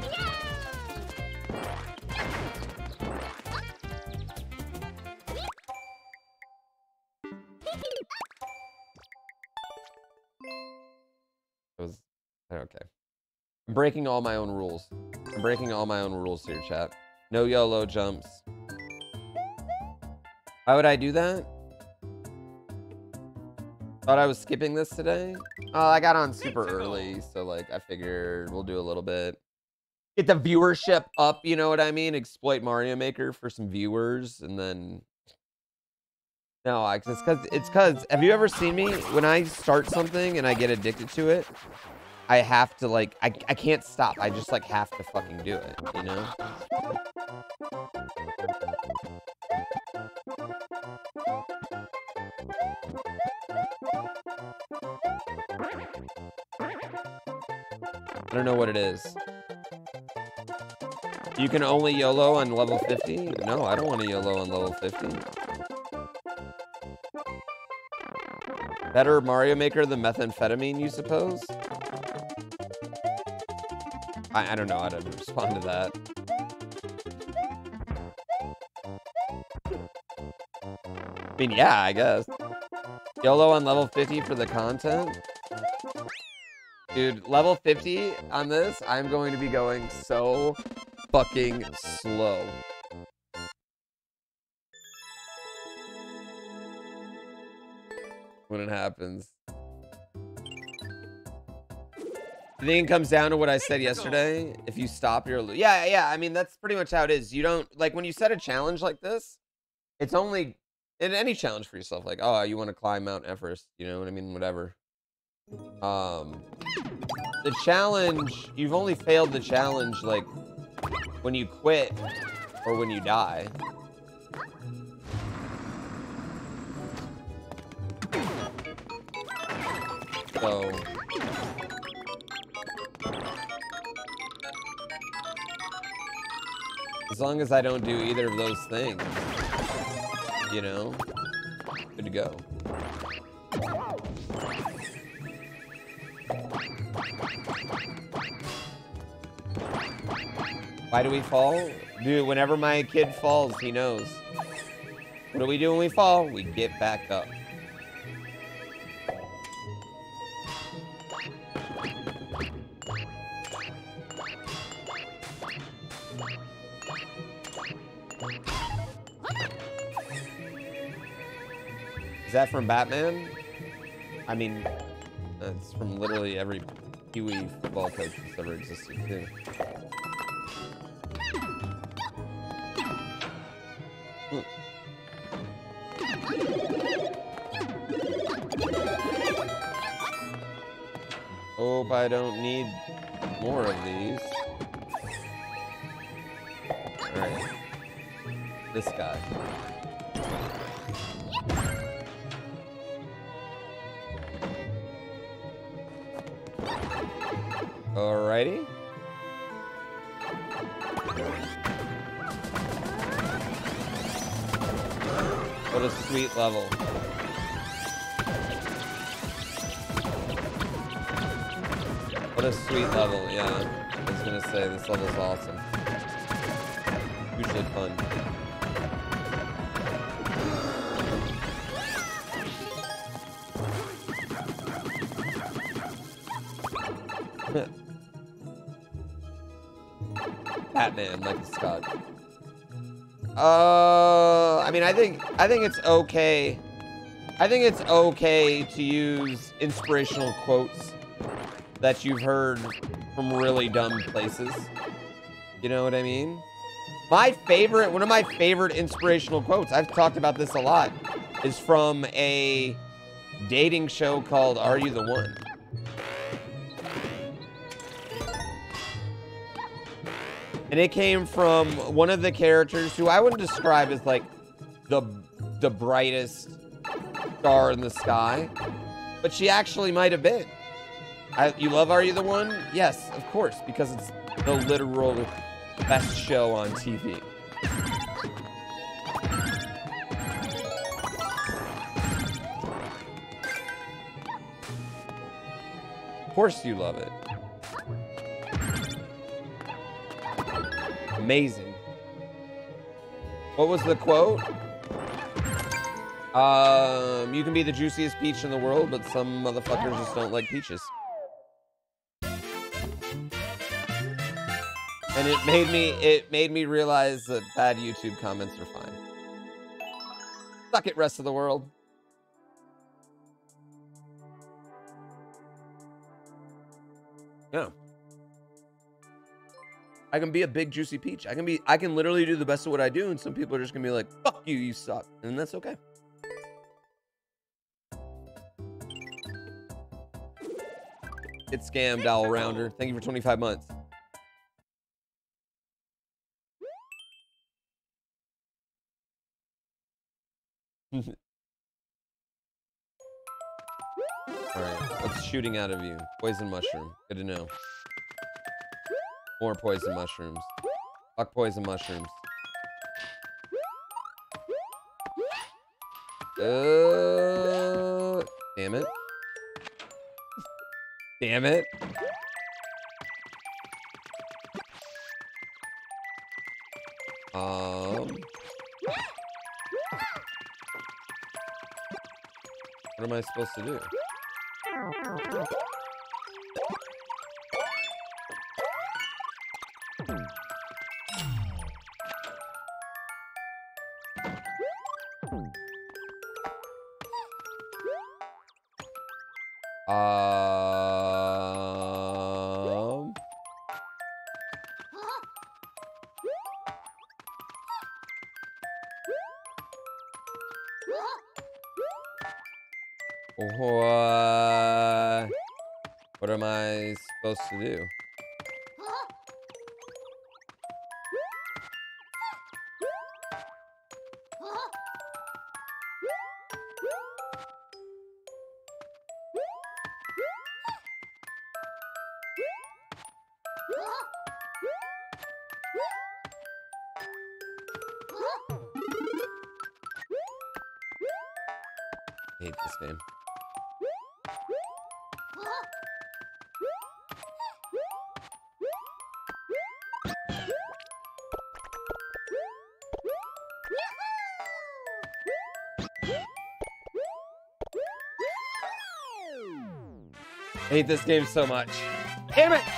Speaker 1: It was... Okay. I'm breaking all my own rules. I'm breaking all my own rules here, chat. No YOLO jumps. Why would I do that? Thought I was skipping this today. Oh, I got on super early, so like I figured we'll do a little bit. Get the viewership up, you know what I mean? Exploit Mario Maker for some viewers, and then... No, I, it's because, it's because, have you ever seen me? When I start something and I get addicted to it, I have to like, I, I can't stop. I just like have to fucking do it, you know? I don't know what it is. You can only YOLO on level fifty? No, I don't want to YOLO on level fifty. Better Mario Maker than methamphetamine, you suppose? I, I don't know how to respond to that. I mean, yeah, I guess. YOLO on level fifty for the content? Dude, level fifty on this, I'm going to be going so fucking slow. When it happens. I think it comes down to what I said yesterday. If you stop, you're... Yeah, yeah, I mean, that's pretty much how it is. You don't... Like, when you set a challenge like this, it's only... In any challenge for yourself, like, oh, you want to climb Mount Everest, you know what I mean? Whatever. Um... The challenge... You've only failed the challenge, like... when you quit or when you die. So as long as I don't do either of those things, you know, good to go. Why do we fall? Dude, whenever my kid falls, he knows. What do we do when we fall? We get back up. Is that from Batman? I mean, that's from literally every Pee Wee football coach that's ever existed, too. Hmm. Hope I don't need more of these. Alright. This guy. Alrighty. What a sweet level. What a sweet level, yeah. I was gonna say, this level's awesome. Hugely fun. Batman, Michael Scott. Uh, I mean, I think I think it's okay. I think it's okay to use inspirational quotes that you've heard from really dumb places. You know what I mean? My favorite, one of my favorite inspirational quotes, I've talked about this a lot, is from a dating show called Are You the One? And it came from one of the characters who I wouldn't describe as like the the brightest star in the sky, but she actually might have been. I, you love Are You the One? Yes, of course, because it's the literal best show on T V. Of course you love it. Amazing. What was the quote? Um, you can be the juiciest peach in the world, but some motherfuckers just don't like peaches. And it made me, it made me realize that bad YouTube comments are fine. Suck it, rest of the world. Yeah. I can be a big juicy peach. I can be, I can literally do the best of what I do, and some people are just gonna be like, fuck you, you suck. And that's okay. It's scammed, Owl Rounder. Thank you for twenty-five months. Alright, what's shooting out of you? Poison mushroom. Good to know. More poison mushrooms. Fuck poison mushrooms. Uh, damn it. Damn it. Um. What am I supposed to do? Um. What? What am I supposed to do? I hate this game. I hate this game so much. Damn it!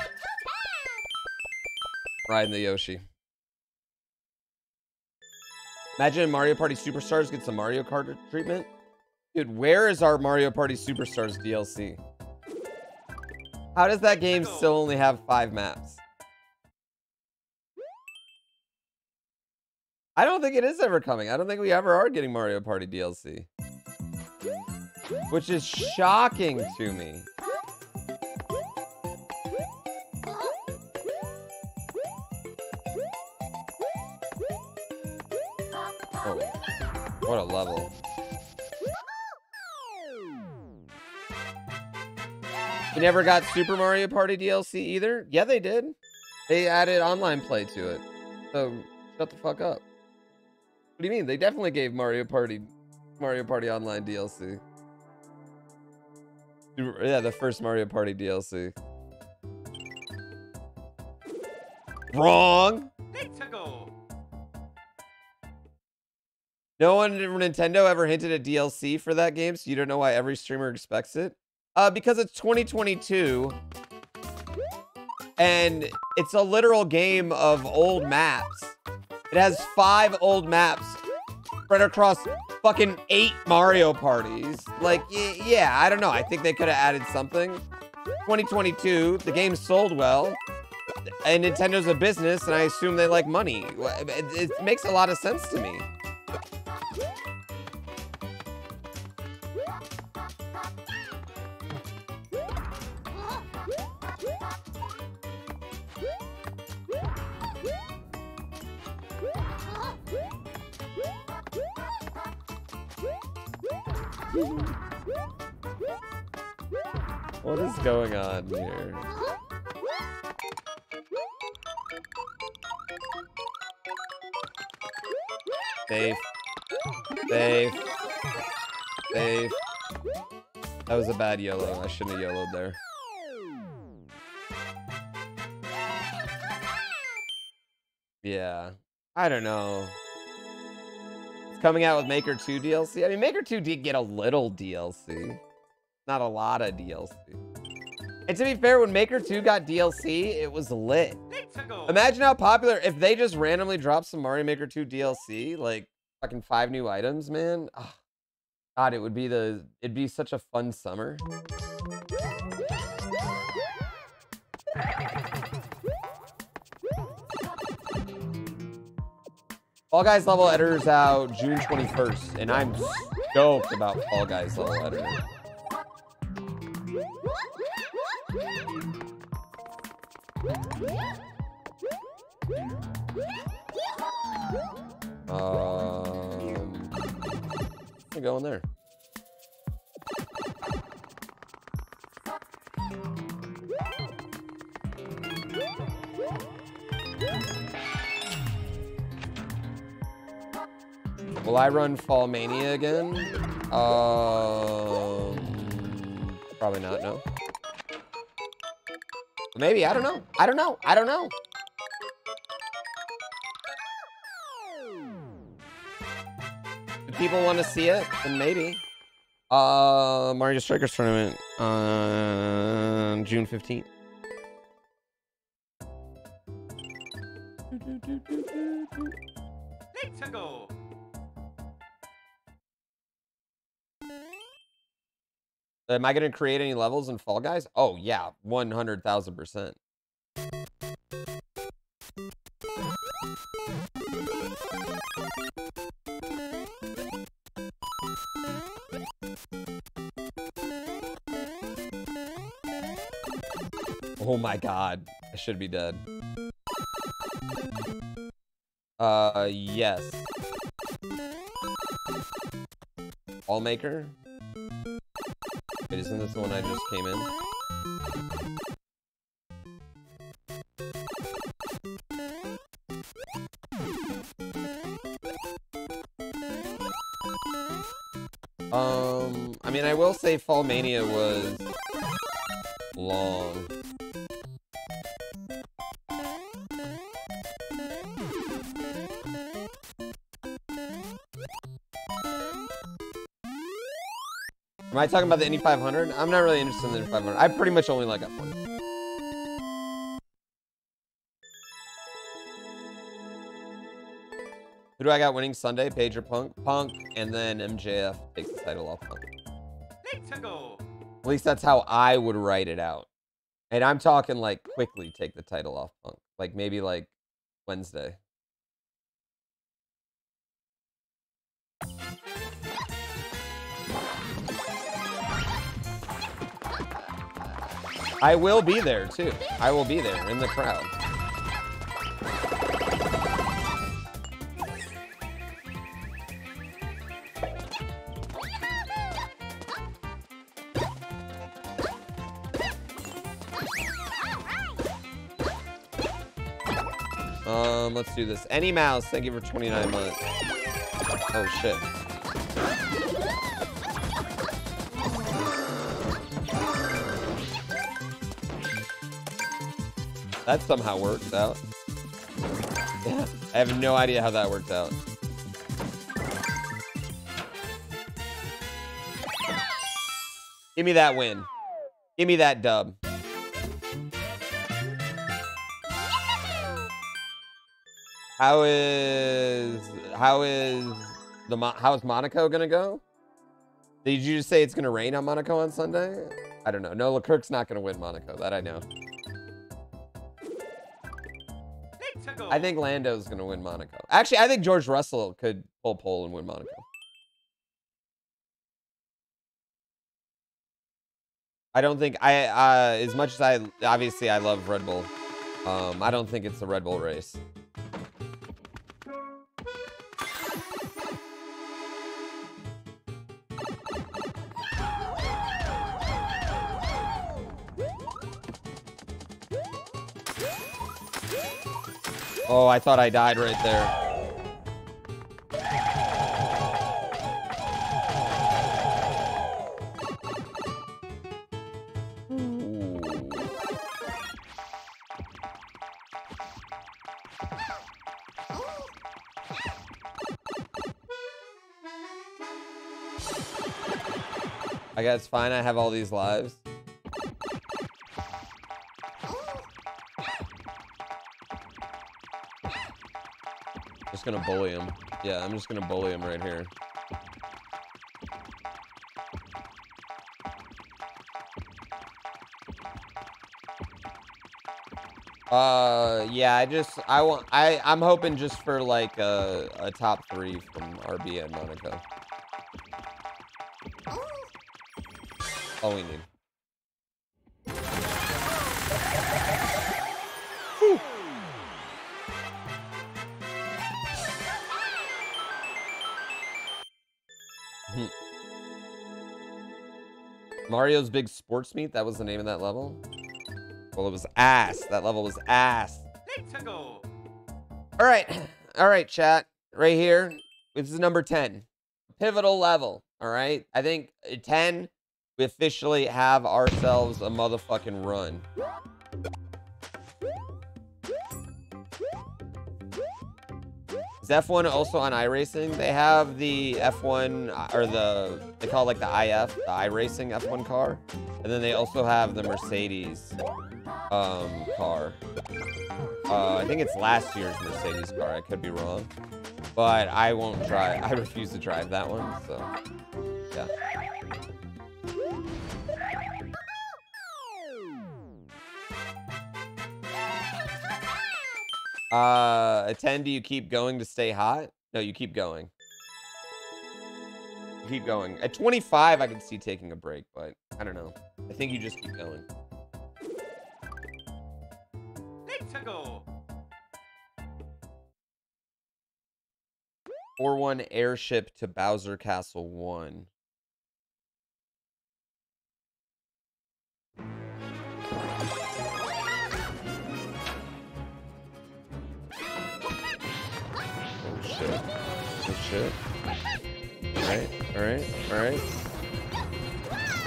Speaker 1: Riding the Yoshi. Imagine Mario Party Superstars gets a Mario Kart treatment. Dude, where is our Mario Party Superstars D L C? How does that game still only have five maps? I don't think it is ever coming. I don't think we ever are getting Mario Party D L C. Which is shocking to me. Oh, what a level. You never got Super Mario Party D L C either? Yeah, they did. They added online play to it. So, shut the fuck up. What do you mean? They definitely gave Mario Party Mario Party Online D L C. Yeah, the first Mario Party D L C. Wrong!
Speaker 3: Nintendo.
Speaker 1: No one in Nintendo ever hinted at D L C for that game, so you don't know why every streamer expects it? Uh, because it's twenty twenty-two, and it's a literal game of old maps. It has five old maps spread across fucking eight Mario parties. Like, yeah, I don't know. I think they could have added something. twenty twenty-two, the game sold well, and Nintendo's a business, and I assume they like money. It, it makes a lot of sense to me. What is going on here? Safe. Safe. Safe. That was a bad YOLO. I shouldn't have YOLO'd there. Yeah. I don't know. It's coming out with Maker two D L C. I mean, Maker two did get a little D L C. Not a lot of D L C. And to be fair, when Maker two got D L C, it was lit. Imagine how popular if they just randomly dropped some Mario Maker two D L C, like fucking five new items, man. Oh, God, it would be the it'd be such a fun summer. Fall Guys level editor's out June twenty-first, and I'm stoked about Fall Guys level editor. Um, I'm going there. Will I run Fall Mania again? Um, probably not, no. Maybe, I don't know. I don't know. I don't know. If people want to see it, then maybe. Uh, Mario Strikers tournament on June fifteenth.
Speaker 3: Nintendo.
Speaker 1: Am I going to create any levels in Fall Guys? Oh, yeah, one hundred thousand percent. Oh my God, I should be dead. Uh, yes. Ball Maker? Wait, isn't this the one I just came in? Um, say Fall Mania was long. Am I talking about the Indy five hundred? I'm not really interested in the Indy five hundred. I pretty much only like F one. Who do I got winning Sunday? Page or Punk? Punk, and then M J F takes the title off Punk. At least that's how I would write it out. And I'm talking like quickly take the title off Punk. Like maybe like Wednesday. I will be there too. I will be there in the crowd. Um, let's do this. Any Mouse, thank you for twenty-nine months. Oh shit. That somehow works out. Yeah, I have no idea how that worked out. Give me that win. Give me that dub. How is how is the how is Monaco gonna go? Did you just say it's gonna rain on Monaco on Sunday? I don't know. No, Leclerc's not gonna win Monaco. That I know. I think Lando's gonna win Monaco. Actually, I think George Russell could pull pole and win Monaco. I don't think I uh, as much as I obviously I love Red Bull. Um, I don't think it's a Red Bull race. Oh, I thought I died right there. Ooh. I guess it's fine. I have all these lives. Just gonna bully him. Yeah, I'm just gonna bully him right here. Uh, yeah, I just, I want, I, I'm hoping just for like a, a top three from R B and Monaco. All we need. Mario's Big Sports Meet, that was the name of that level? Well, it was ass. That level was ass. All right. All right, chat. Right here. This is number ten. Pivotal level. All right. I think at ten, we officially have ourselves a motherfucking run. Is F one also on iRacing? They have the F one, or the, they call it like the I F, the iRacing F one car. And then they also have the Mercedes um, car. Uh, I think it's last year's Mercedes car. I could be wrong. But I won't drive. I refuse to drive that one, so yeah. Uh, at ten, do you keep going to stay hot? No, you keep going. You keep going. At twenty-five, I can see taking a break, but I don't know. I think you just keep going.
Speaker 3: Let's go.
Speaker 1: four one airship to Bowser Castle one. Shit. Oh shit. Alright, alright, alright.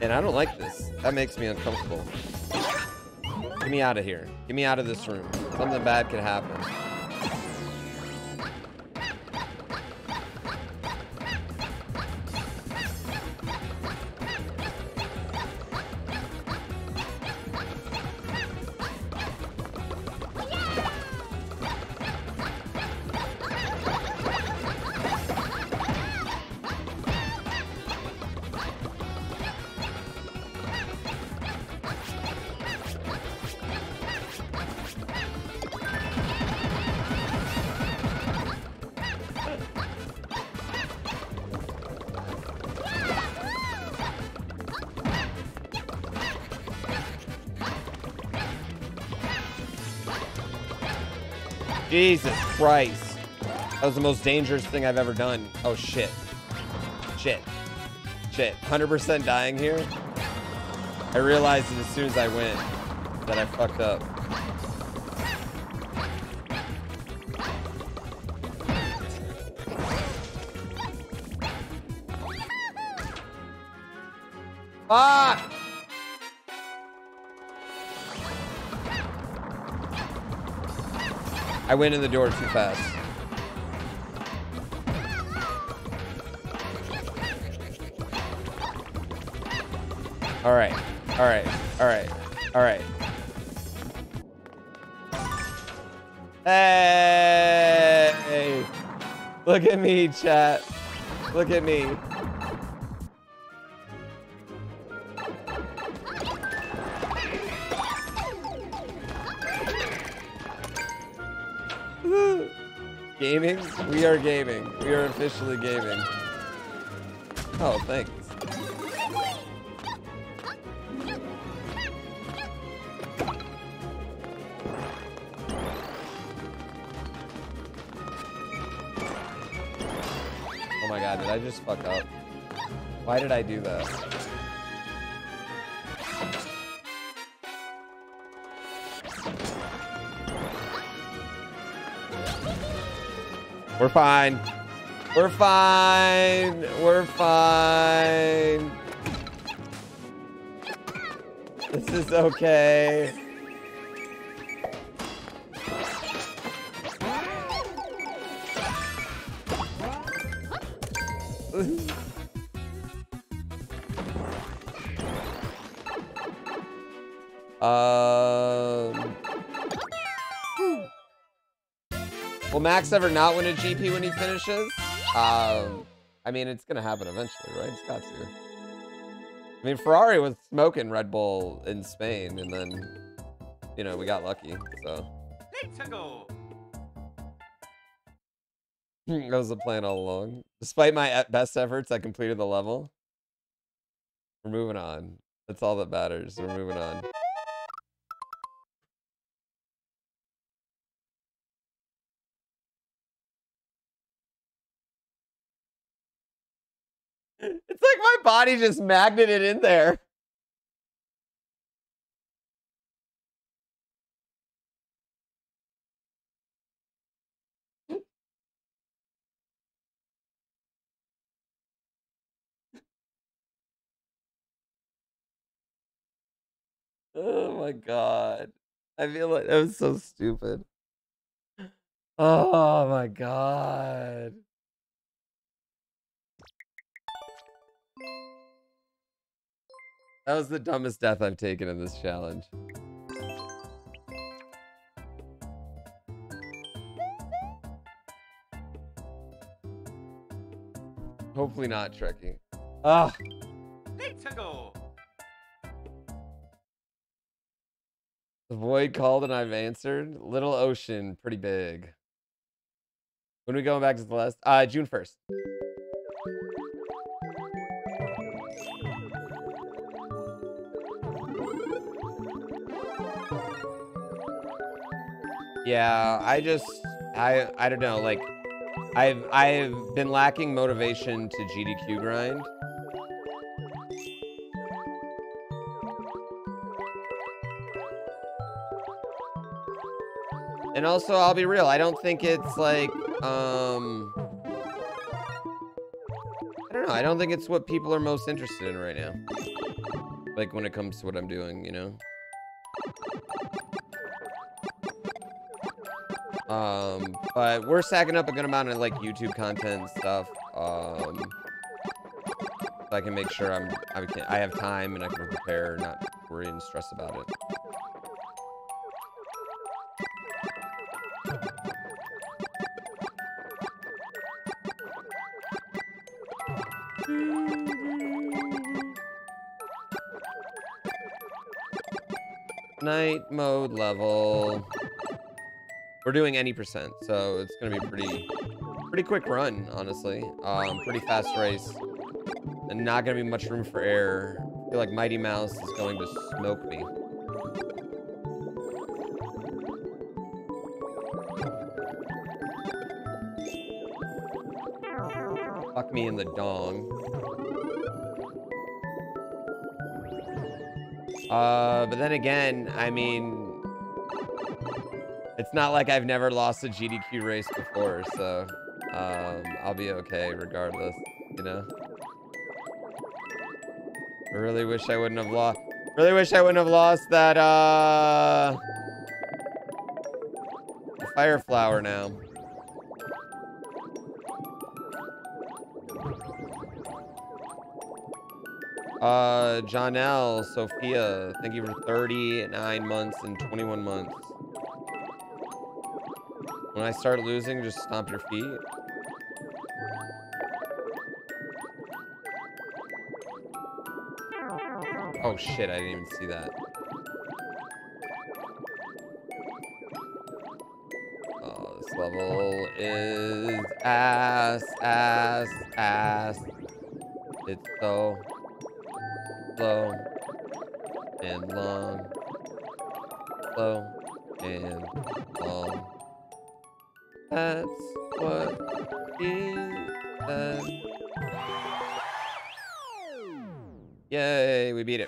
Speaker 1: And I don't like this. That makes me uncomfortable. Get me out of here. Get me out of this room. Something bad could happen. Jesus Christ. That was the most dangerous thing I've ever done. Oh, shit. Shit. Shit. one hundred percent dying here. I realized it as soon as I went that I fucked up. Fuck! I went in the door too fast. All right, all right, all right, all right. Hey! Look at me, chat. Look at me. Gaming? We are gaming. We are officially gaming. Oh, thanks. Oh my god, did I just fuck up? Why did I do that? We're fine. We're fine. We're fine. This is okay. um... Will Max ever not win a G P when he finishes? Um, I mean, it's gonna happen eventually, right? It's got to. I mean, Ferrari was smoking Red Bull in Spain, and then, you know, we got lucky, so.
Speaker 3: Let's go.
Speaker 1: That was the plan all along. Despite my best efforts, I completed the level. We're moving on. That's all that matters. We're moving on. It's like my body just magneted in there. Oh my god. I feel like that was so stupid. Oh my god. That was the dumbest death I've taken in this challenge. Hopefully not Trekkie. Ah.
Speaker 3: Let's go.
Speaker 1: The void called and I've answered. Little ocean, pretty big. When are we going back to Celeste? Uh, June first. Yeah, I just, I, I don't know, like, I've, I've been lacking motivation to G D Q grind. And also, I'll be real, I don't think it's like, um, I don't know, I don't think it's what people are most interested in right now. Like when it comes to what I'm doing, you know? Um, but we're stacking up a good amount of like YouTube content and stuff. Um, so I can make sure I'm, I can, I have time and I can prepare, not worry and stress about it. Night mode level. We're doing any percent, so it's gonna be pretty, pretty quick run, honestly. Um, pretty fast race, and not gonna be much room for error. I feel like Mighty Mouse is going to smoke me. Fuck me in the dong. Uh, but then again, I mean, it's not like I've never lost a G D Q race before, so um, I'll be okay regardless, you know? I really wish I wouldn't have lost. Really wish I wouldn't have lost that, uh, the fire flower now. Uh, Janelle, Sophia, thank you for thirty-nine months and twenty-one months. When I start losing, just stomp your feet. Oh shit, I didn't even see that. Oh, this level is ass, ass, ass. It's so slow and long, slow and long. That's what he said. Yay, we beat it.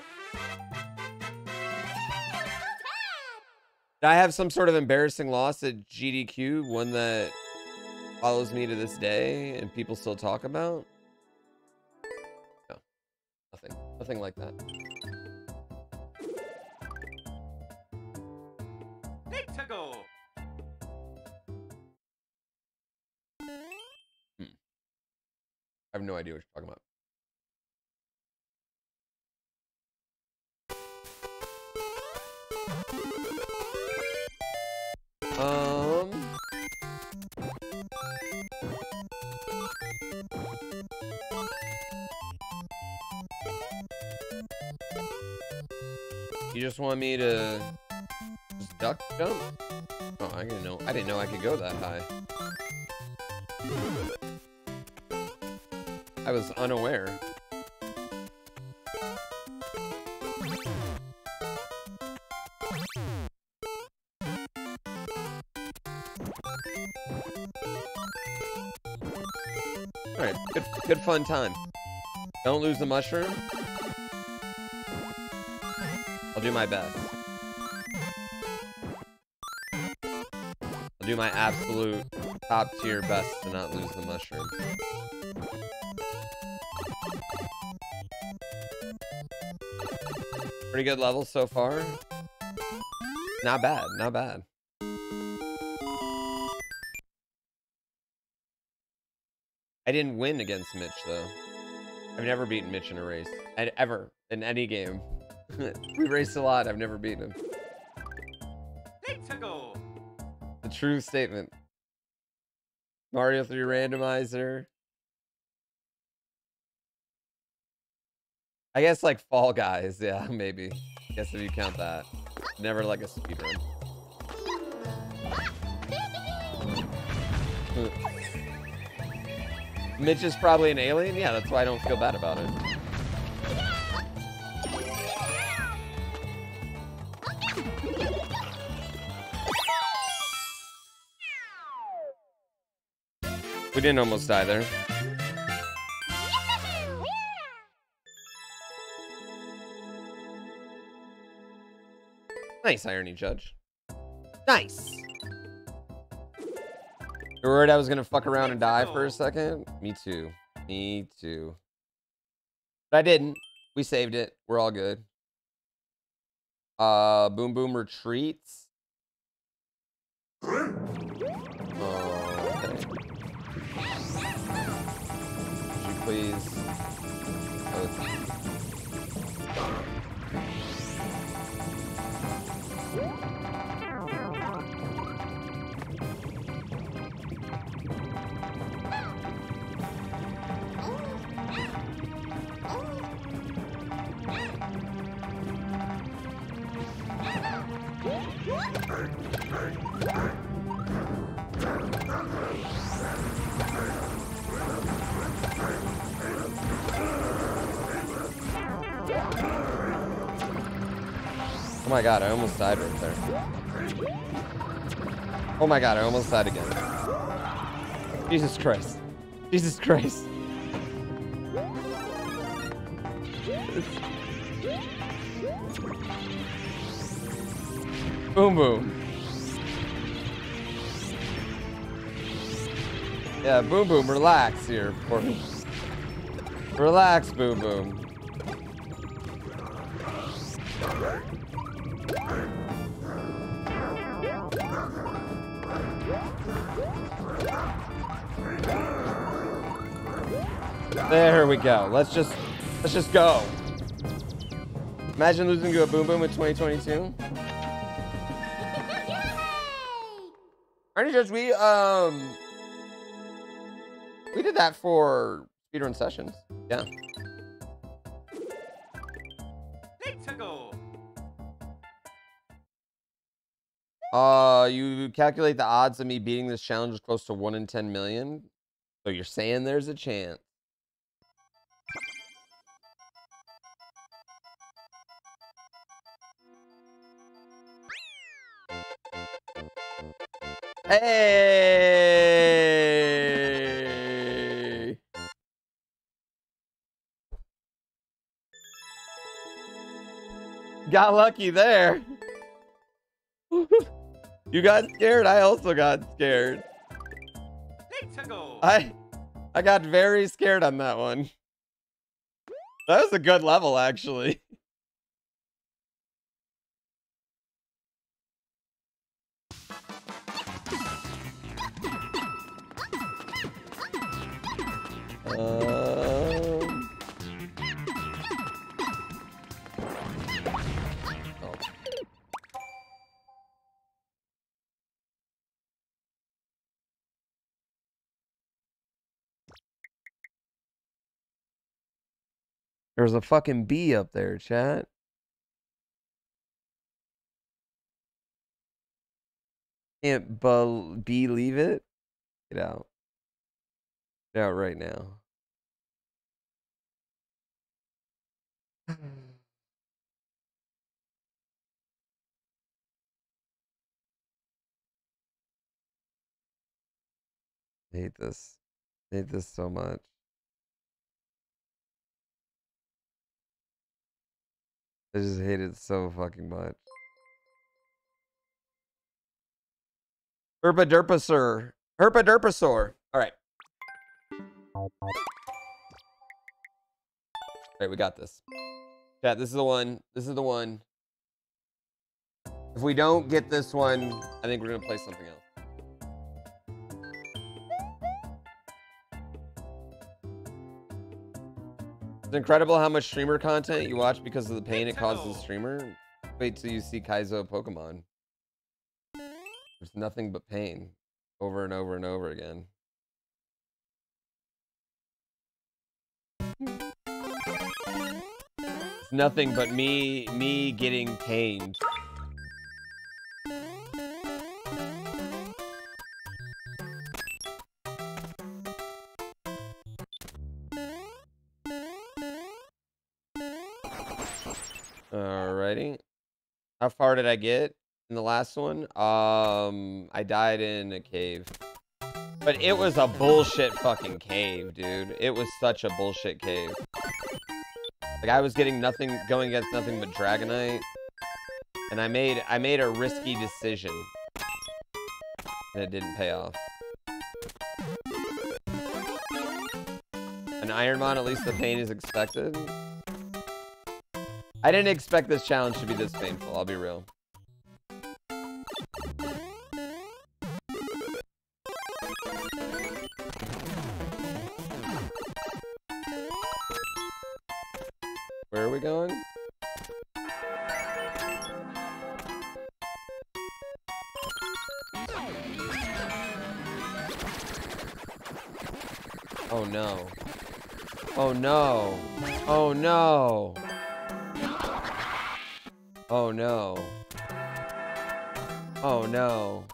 Speaker 1: Did I have some sort of embarrassing loss at G D Q? One that follows me to this day and people still talk about? No, nothing. Nothing like that.
Speaker 3: Let's go.
Speaker 1: Hmm. I have no idea what you're talking about. Um. You just want me to just duck jump? Oh, I didn't know. I didn't know I could go that high. I was unaware. All right, good, good fun time. Don't lose the mushroom. I'll do my best. I'll do my absolute top tier best to not lose the mushroom. Pretty good level so far. Not bad, not bad. I didn't win against Mitch, though. I've never beaten Mitch in a race. I'd ever, in any game. We raced a lot, I've never beaten him.
Speaker 3: Let's go.
Speaker 1: The true statement. Mario three randomizer. I guess like Fall Guys, yeah, maybe. I guess if you count that. Never like a speedrun. Mitch is probably an alien? Yeah, that's why I don't feel bad about it. We didn't almost die there. Nice, Irony Judge. Nice. You were worried I was gonna fuck around and die for a second? Me too. Me too. But I didn't. We saved it. We're all good. Uh, Boom Boom Retreats. Oh, okay. Would you please? Okay. Oh my god, I almost died right there. Oh my god, I almost died again. Jesus Christ. Jesus Christ. Boom Boom. Yeah, Boom Boom, relax here. For relax, Boom Boom. There we go. Let's just let's just go. Imagine losing to a Boom Boom in twenty twenty-two. Arnie Judge, we um we did that for speedrun sessions. Yeah.
Speaker 3: Let's go.
Speaker 1: Uh, you calculate the odds of me beating this challenge is close to one in ten million. So you're saying there's a chance. Hey! Got lucky there. You got scared. I also got scared.
Speaker 3: Let's go.
Speaker 1: I I got very scared on that one. That was a good level, actually. Um... Oh. There's a fucking bee up there, chat. Can't be believe it. Get out. Get out right now. I hate this. I hate this so much. I just hate it so fucking much. Herpa derpasaur. Herpa derpasaur. All right. All right, we got this. Chat, this is the one. This is the one. If we don't get this one, I think we're gonna play something else. It's incredible how much streamer content you watch because of the pain it causes the streamer. Wait till you see Kaizo Pokemon. There's nothing but pain over and over and over again. It's nothing but me me getting pained. Alrighty. How far did I get in the last one? Um, I died in a cave. But it was a bullshit fucking cave, dude. It was such a bullshit cave. Like, I was getting nothing, going against nothing but Dragonite. And I made, I made a risky decision. And it didn't pay off. An Ironmon, at least the pain is expected. I didn't expect this challenge to be this painful, I'll be real. Where are we going? Oh no. Oh no. Oh no. Oh no. Oh no.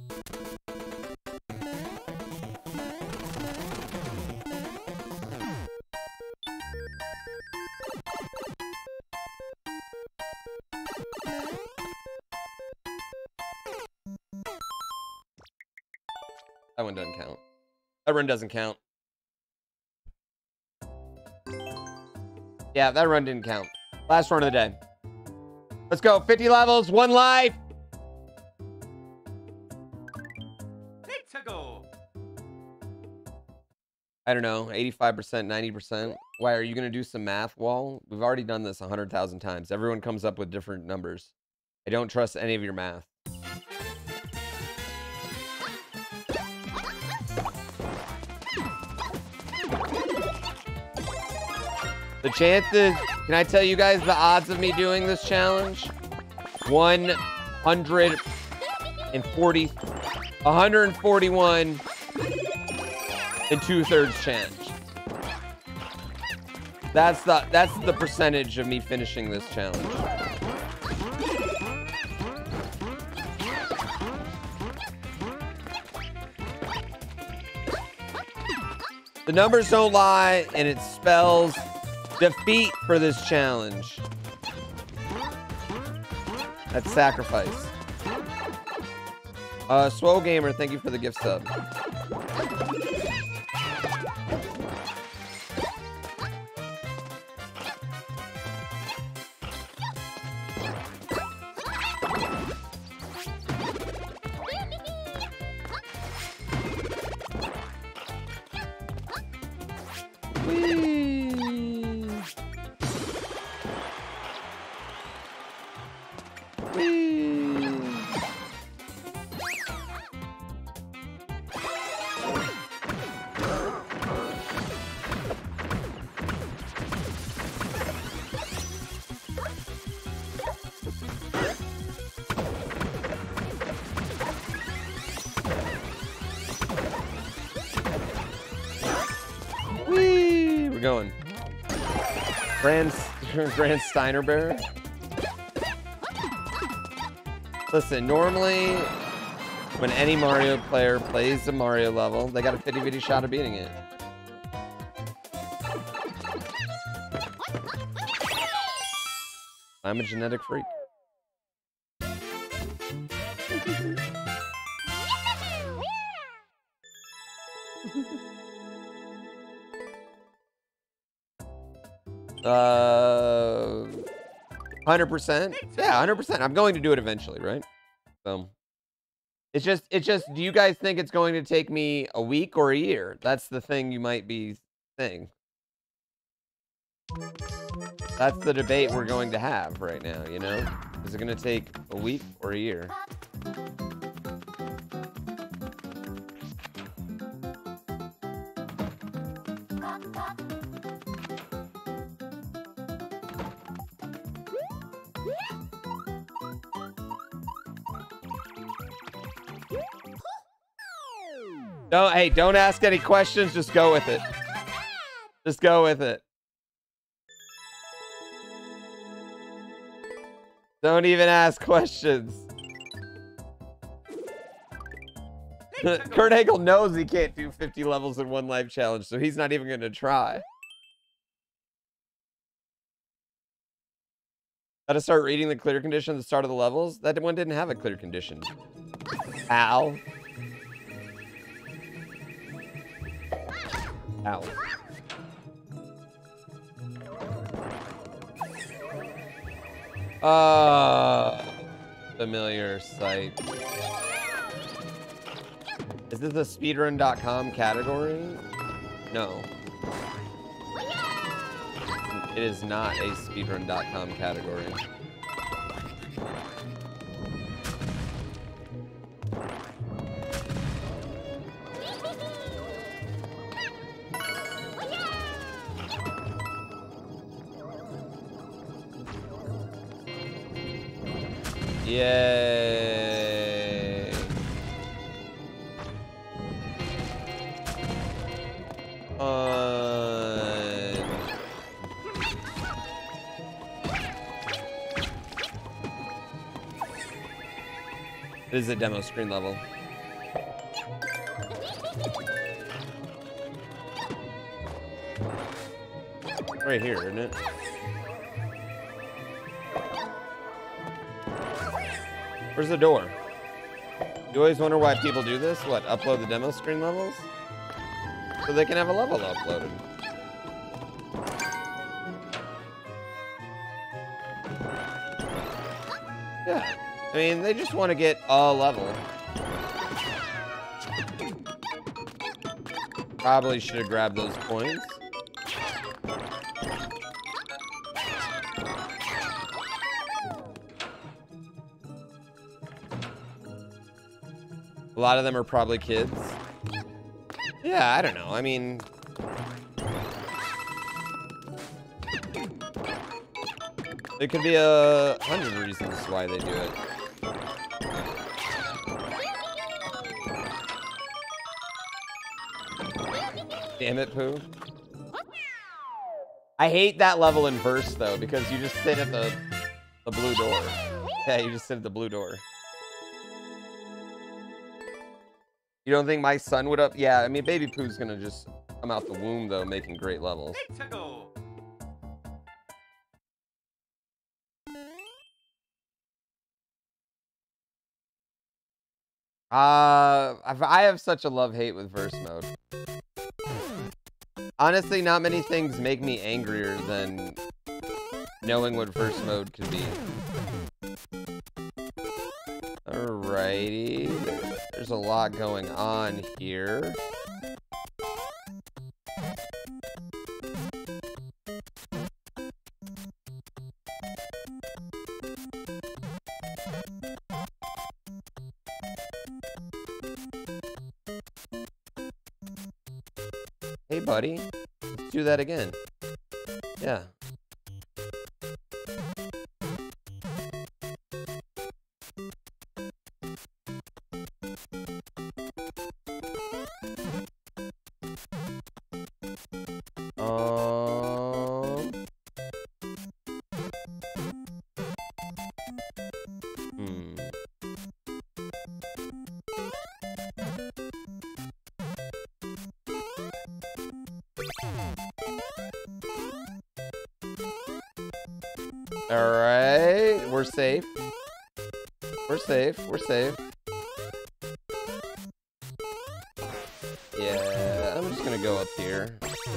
Speaker 1: That one doesn't count. That run doesn't count. Yeah, that run didn't count. Last run of the day. Let's go. fifty levels, one life.
Speaker 3: Let's go.
Speaker 1: I don't know, eighty-five percent, ninety percent. Why, are you going to do some math, Wall? We've already done this one hundred thousand times. Everyone comes up with different numbers. I don't trust any of your math. The chances, can I tell you guys the odds of me doing this challenge? one hundred forty, one hundred forty-one and two-thirds chance. That's the, that's the percentage of me finishing this challenge. The numbers don't lie, and it spells defeat for this challenge. That's sacrifice. Uh, Swole Gamer, thank you for the gift sub. Going. Grand, Grand Steiner Bear. Listen, normally when any Mario player plays a Mario level, they got a fifty fifty shot of beating it. I'm a genetic freak. Uh, one hundred percent. Yeah, one hundred percent. I'm going to do it eventually, right? So, it's just, it's just, do you guys think it's going to take me a week or a year? That's the thing you might be saying. That's the debate we're going to have right now, you know? Is it going to take a week or a year? Don't, hey, don't ask any questions. Just go with it. Just go with it. Don't even ask questions. Kurt Angle knows he can't do fifty levels in one life challenge, so he's not even going to try. How to start reading the clear condition at the start of the levels? That one didn't have a clear condition. Ow. Ow. Uh, familiar site. Is this a speedrun dot com category? No. It is not a speedrun dot com category. Yay. Fun. This is a demo screen level. Right here, isn't it? Where's the door? You always wonder why people do this? What, upload the demo screen levels? So they can have a level uploaded. Yeah. I mean, they just want to get a level. Probably should have grabbed those points. A lot of them are probably kids. Yeah, I don't know. I mean... there could be a hundred reasons why they do it. Damn it, Pooh. I hate that level in Verse, though, because you just sit at the, the blue door. Yeah, you just sit at the blue door. You don't think my son would up? Yeah, I mean, Baby Pooh's gonna just come out the womb, though, making great levels.
Speaker 3: Tickle.
Speaker 1: Uh, I've- I have such a love-hate with Verse mode. Honestly, not many things make me angrier than knowing what Verse mode could be. Alrighty. There's a lot going on here. Hey, buddy. Let's do that again. Yeah. Um. Hmm. All right, we're safe. We're safe. We're safe. Yeah, I'm just gonna go up here.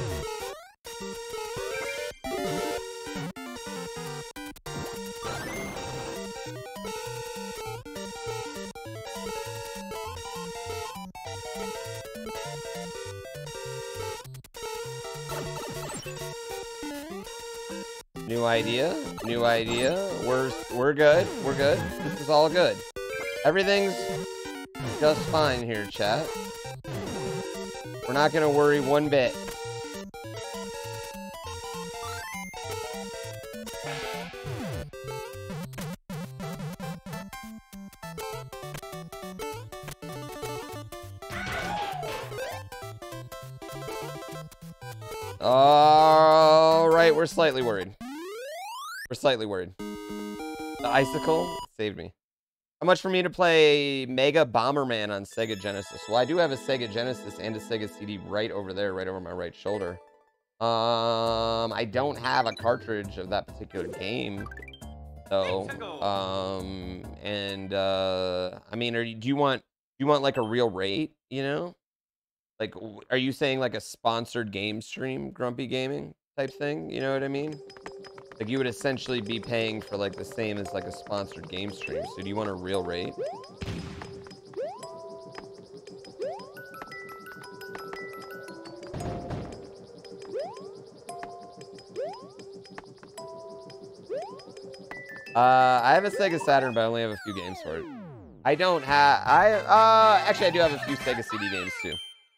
Speaker 1: New idea, new idea. We're we're good. We're good. This is all good. Everything's just fine here, chat. We're not gonna worry one bit. All right, we're slightly worried. We're slightly worried. The icicle saved me. How much for me to play Mega Bomberman on Sega Genesis? Well, I do have a Sega Genesis and a Sega C D right over there, right over my right shoulder. Um, I don't have a cartridge of that particular game, though. Um, and uh, I mean, are you, do you want do you want like a real rate? You know, like, are you saying like a sponsored game stream, Grumpy Gaming type thing? You know what I mean? Like, you would essentially be paying for, like, the same as, like, a sponsored game stream. So do you want a real rate? Uh, I have a Sega Saturn, but I only have a few games for it. I don't have. I uh, actually, I do have a few Sega C D games too.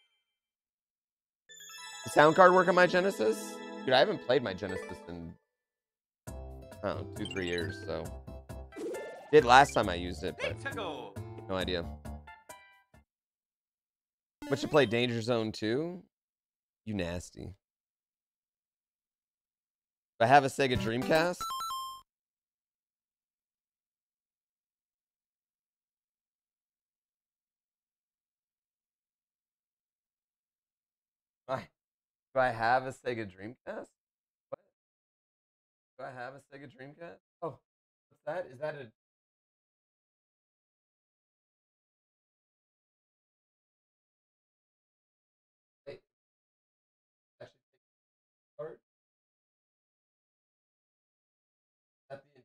Speaker 1: The sound card work on my Genesis? Dude, I haven't played my Genesis in I don't know, two, three years. So did last time I used it, but no idea. But you play Danger Zone two? You nasty. Do I have a Sega Dreamcast? Do I have a Sega Dreamcast? What? Do I have a Sega Dreamcast? Oh, what's that? Is that a... Wait. Actually, card? That the...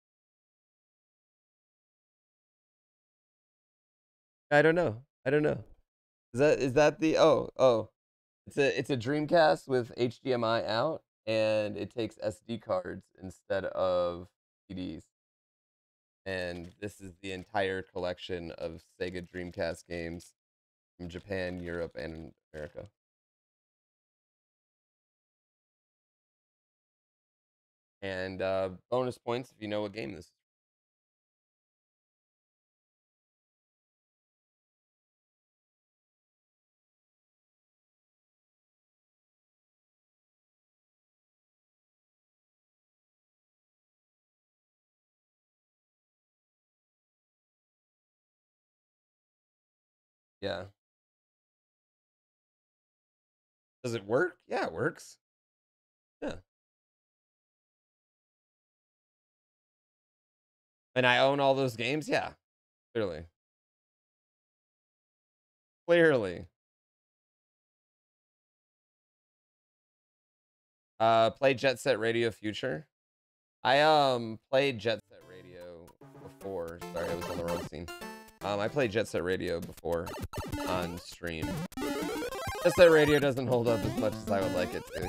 Speaker 1: I don't know. I don't know. Is that is that the... Oh, oh. It's a it's a Dreamcast with H D M I out, and it takes S D cards instead of C Ds. And this is the entire collection of Sega Dreamcast games from Japan, Europe, and America. And uh, bonus points if you know what game this is. Yeah. Does it work? Yeah, it works. Yeah. And I own all those games? Yeah. Clearly. Clearly. Uh, play Jet Set Radio Future. I um played Jet Set Radio before. Sorry, I was on the wrong scene. Um, I played Jet Set Radio before on stream. Jet Set Radio doesn't hold up as much as I would like it to.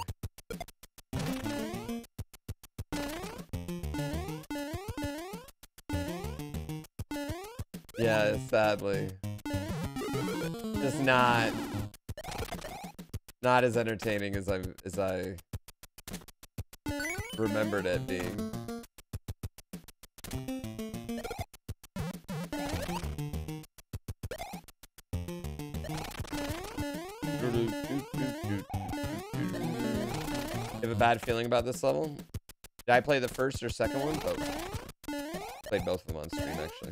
Speaker 1: Yeah, sadly. Just not not as entertaining as I as I remembered it being. You have a bad feeling about this level? Did I play the first or second one? Both. Played both of them on stream, actually.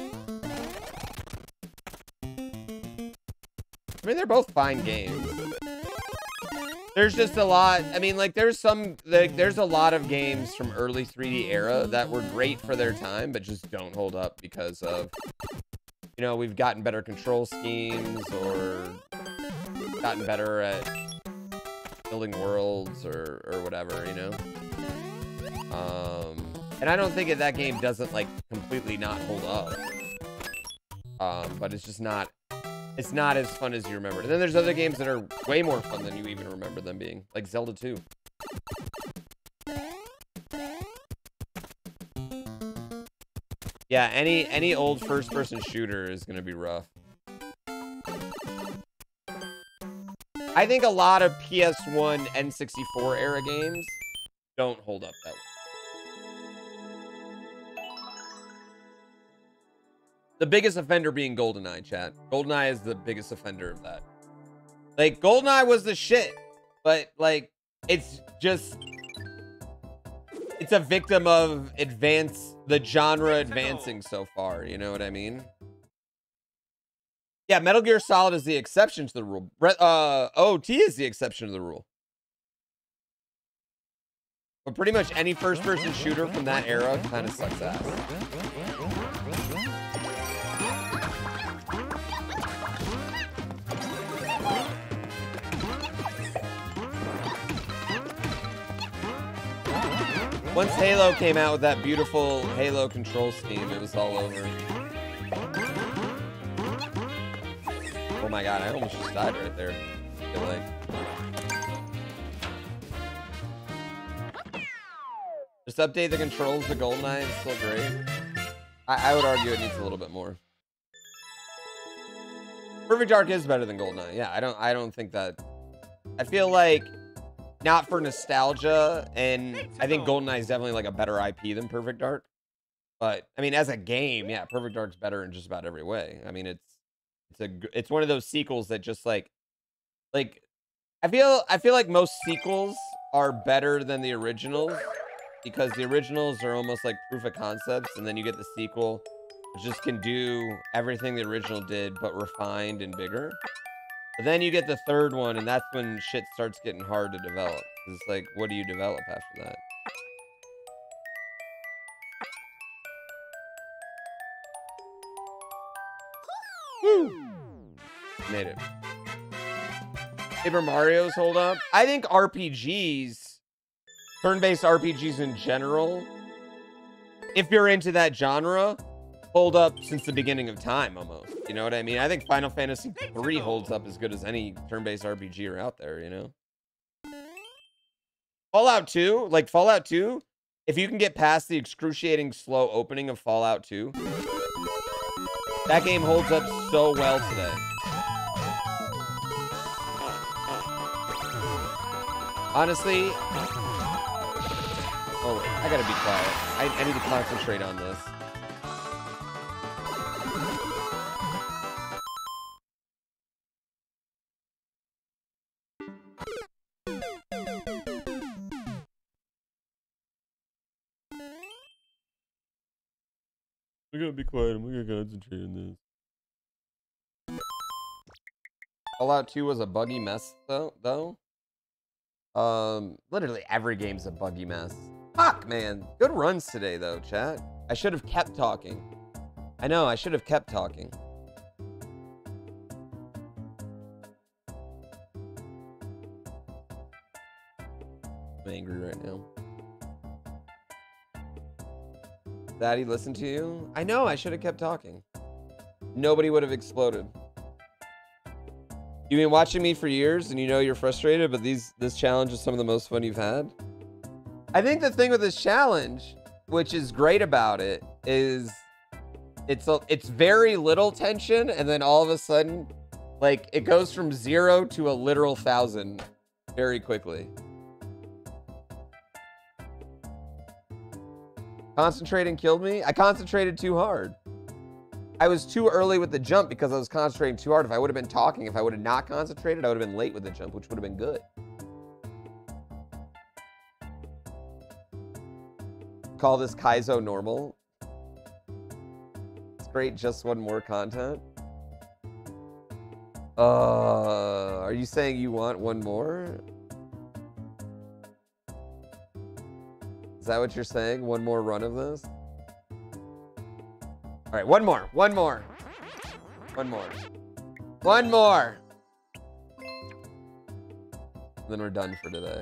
Speaker 1: I mean, they're both fine games. There's just a lot. I mean, like, there's some, like, there's a lot of games from early three D era that were great for their time, but just don't hold up because of, you know, we've gotten better control schemes or gotten better at building worlds or, or whatever, you know? Um, and I don't think that that game doesn't, like, completely not hold up. Um, but it's just not, it's not as fun as you remember. And then there's other games that are way more fun than you even remember them being, like Zelda two. Yeah, any any old first-person shooter is gonna be rough. I think a lot of P S one, N sixty-four era games don't hold up that way. The biggest offender being GoldenEye, chat. GoldenEye is the biggest offender of that. Like, GoldenEye was the shit, but, like, it's just... It's a victim of advance, the genre advancing so far, you know what I mean? Yeah, Metal Gear Solid is the exception to the rule. Uh, O T is the exception to the rule. But pretty much any first-person shooter from that era kind of sucks ass. Once Halo came out with that beautiful Halo control scheme, it was all over. Oh my god, I almost just died right there. I feel like. There's This update, the controls, the GoldenEye is still great. I, I would argue it needs a little bit more. Perfect Dark is better than GoldenEye. Yeah, I don't I don't think that. I feel like not for nostalgia, and I think GoldenEye is definitely like a better I P than Perfect Dark. But I mean, as a game, yeah, Perfect Dark's better in just about every way. I mean, it's it's a g- it's one of those sequels that just like like I feel I feel like most sequels are better than the originals because the originals are almost like proof of concepts, and then you get the sequel which just can do everything the original did but refined and bigger. But then you get the third one, and that's when shit starts getting hard to develop. It's like, what do you develop after that? Woo! Made it. Paper Mario's hold up. I think R P Gs, turn-based R P Gs in general, if you're into that genre, hold up since the beginning of time almost. You know what I mean? I think Final Fantasy three holds up as good as any turn-based R P G out there, you know? Fallout two, like Fallout two, if you can get past the excruciating slow opening of Fallout two, that game holds up so well today. Honestly, oh, I gotta be quiet. I, I need to concentrate on this. I gotta be quiet. I'm gonna concentrate on this. Fallout two was a buggy mess, though. Though, um, literally every game's a buggy mess. Fuck, man. Good runs today, though, chat. I should have kept talking. I know. I should have kept talking. I'm angry right now. Daddy, listen to you? I know, I should have kept talking. Nobody would have exploded. You've been watching me for years and you know you're frustrated, but these this challenge is some of the most fun you've had. I think the thing with this challenge, which is great about it, is it's a, it's very little tension, and then all of a sudden, like, it goes from zero to a literal thousand very quickly. Concentrating killed me? I concentrated too hard. I was too early with the jump because I was concentrating too hard. If I would have been talking, if I would have not concentrated, I would have been late with the jump, which would have been good. Call this Kaizo normal. It's great, just one more content. Uh, are you saying you want one more? Is that what you're saying? One more run of this? All right, one more, one more. One more. One more. And then we're done for today.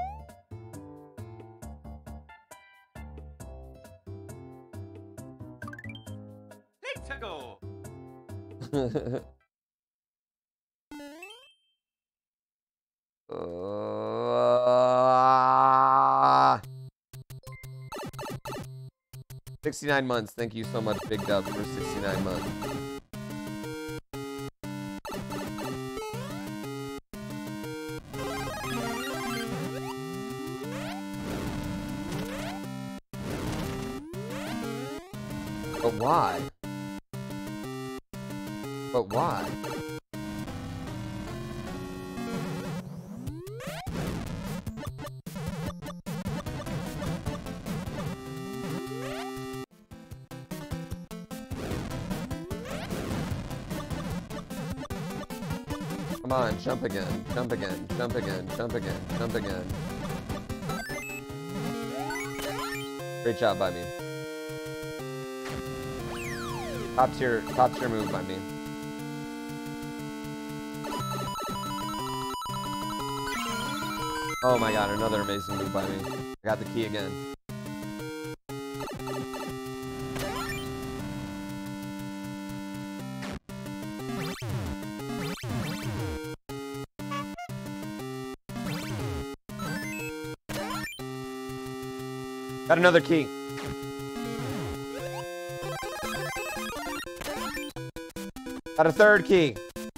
Speaker 3: Let's go.
Speaker 1: uh, sixty-nine months. Thank you so much, Big Dub, for sixty-nine months. But why? But why? Come on, jump again, jump again, jump again, jump again, jump again. Great job by me. Top tier, top tier move by me. Oh my god, another amazing move by me. I got the key again. Got another key. Got a third key.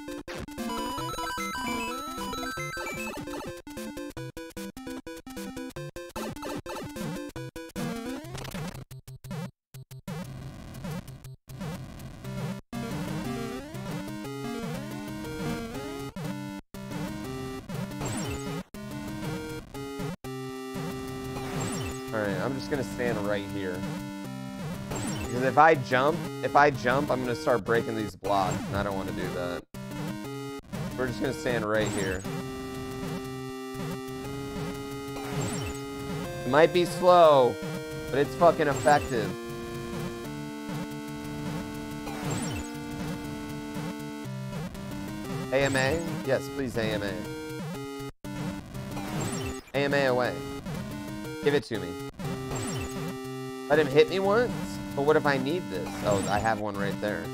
Speaker 1: Alright, I'm just gonna stand right here. Because if I jump, if I jump, I'm gonna start breaking these blocks, and I don't want to do that. We're just gonna stand right here. It might be slow, but it's fucking effective. A M A? Yes, please A M A. A M A away. Give it to me. Let him hit me once? But what if I need this? Oh, I have one right there.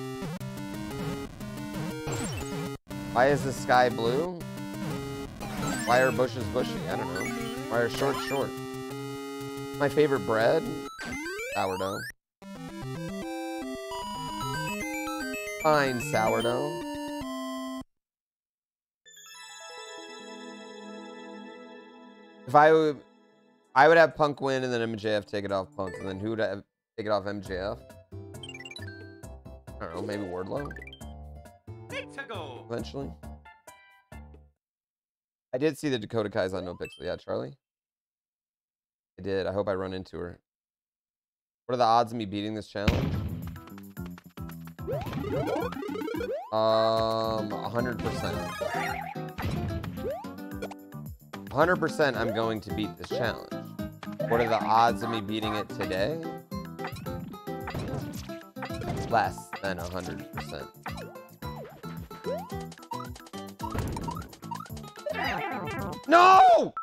Speaker 1: Why is the sky blue? Why are bushes bushy? I don't know. Why are shorts short? My favorite bread? Sourdough. Fine sourdough. If I would... I would have Punk win and then M J F take it off Punk. And then who would have take it off M J F? I don't know, maybe Wardlow? Eventually. I did see the Dakota Kai's on No Pixel. Yeah, Charlie? I did. I hope I run into her. What are the odds of me beating this challenge? Um, one hundred percent. one hundred percent I'm going to beat this challenge. What are the odds of me beating it today? Less than one hundred percent. No!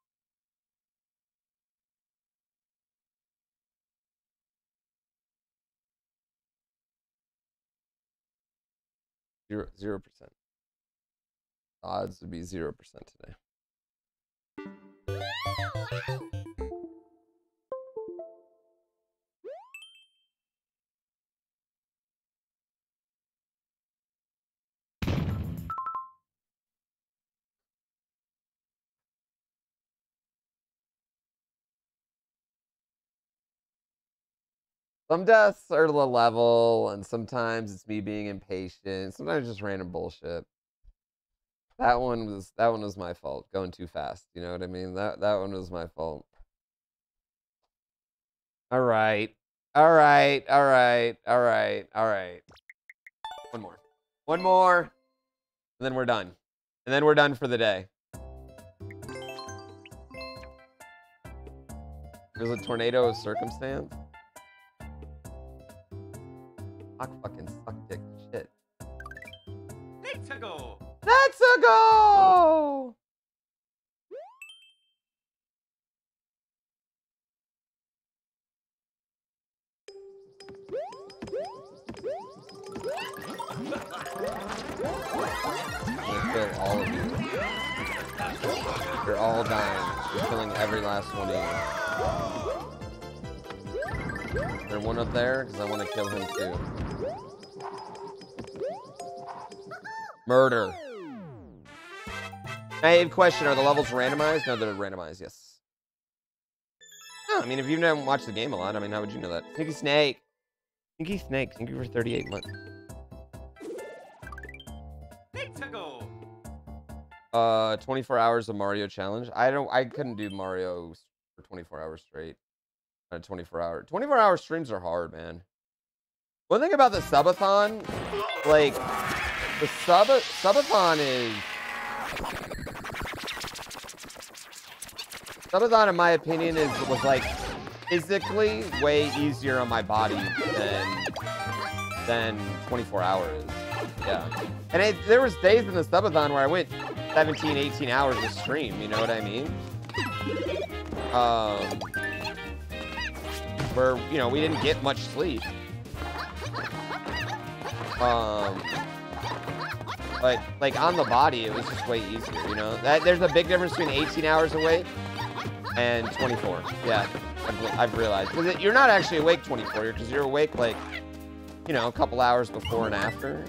Speaker 1: Zero, zero percent. Odds would be zero percent today. Some deaths are the level, and sometimes it's me being impatient. Sometimes just random bullshit. That one was that one was my fault, going too fast. You know what I mean? That that one was my fault. All right, all right, all right, all right, all right. One more, one more, and then we're done. And then we're done for the day. There's a tornado of circumstance. Fuck fucking suck dick shit.
Speaker 3: Let's go.
Speaker 1: Let's go. I'm gonna kill all of you. You're all dying. You're killing every last one of you. Is there one up there? Because I want to kill him too. Murder. I have a question. Are the levels randomized? No, they're randomized, yes. Oh, I mean, if you haven't watched the game a lot, I mean, how would you know that? Sneaky Snake. Sneaky Snake. Thank you for thirty-eight months.
Speaker 3: Let's go.
Speaker 1: Uh, twenty-four hours of Mario challenge. I don't, I couldn't do Mario for twenty-four hours straight. On a twenty-four hour. twenty-four hour streams are hard, man. One thing about the subathon, like, the sub subathon is subathon, in my opinion, is was like physically way easier on my body than than twenty-four hours. Yeah, and it, there was days in the subathon where I went seventeen, eighteen hours of stream. You know what I mean? Um, where you know we didn't get much sleep. Um. But like on the body, it was just way easier, you know. That there's a big difference between eighteen hours awake and twenty-four. Yeah, I've, I've realized. Because you're not actually awake twenty-four, because you're awake like, you know, a couple hours before and after.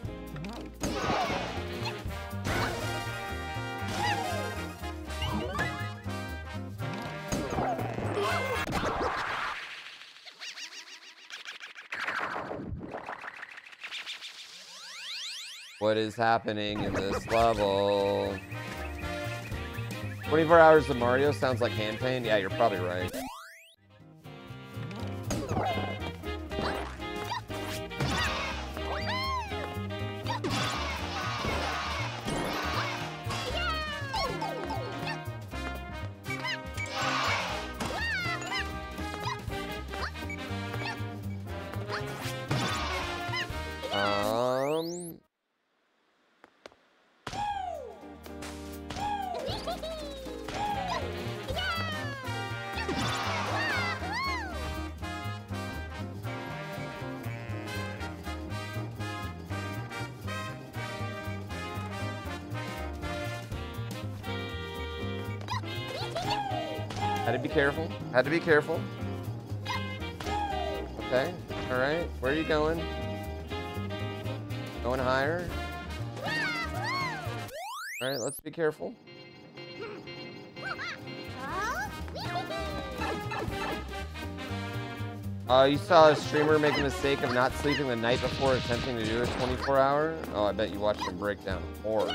Speaker 1: What is happening in this level? twenty-four hours of Mario sounds like hand pain. Yeah, you're probably right. Um... Had to be careful. Had to be careful. Okay. All right. Where are you going? Going higher. All right. Let's be careful. Uh, you saw a streamer make a mistake of not sleeping the night before attempting to do a twenty-four hour? Oh, I bet you watched him break down hard.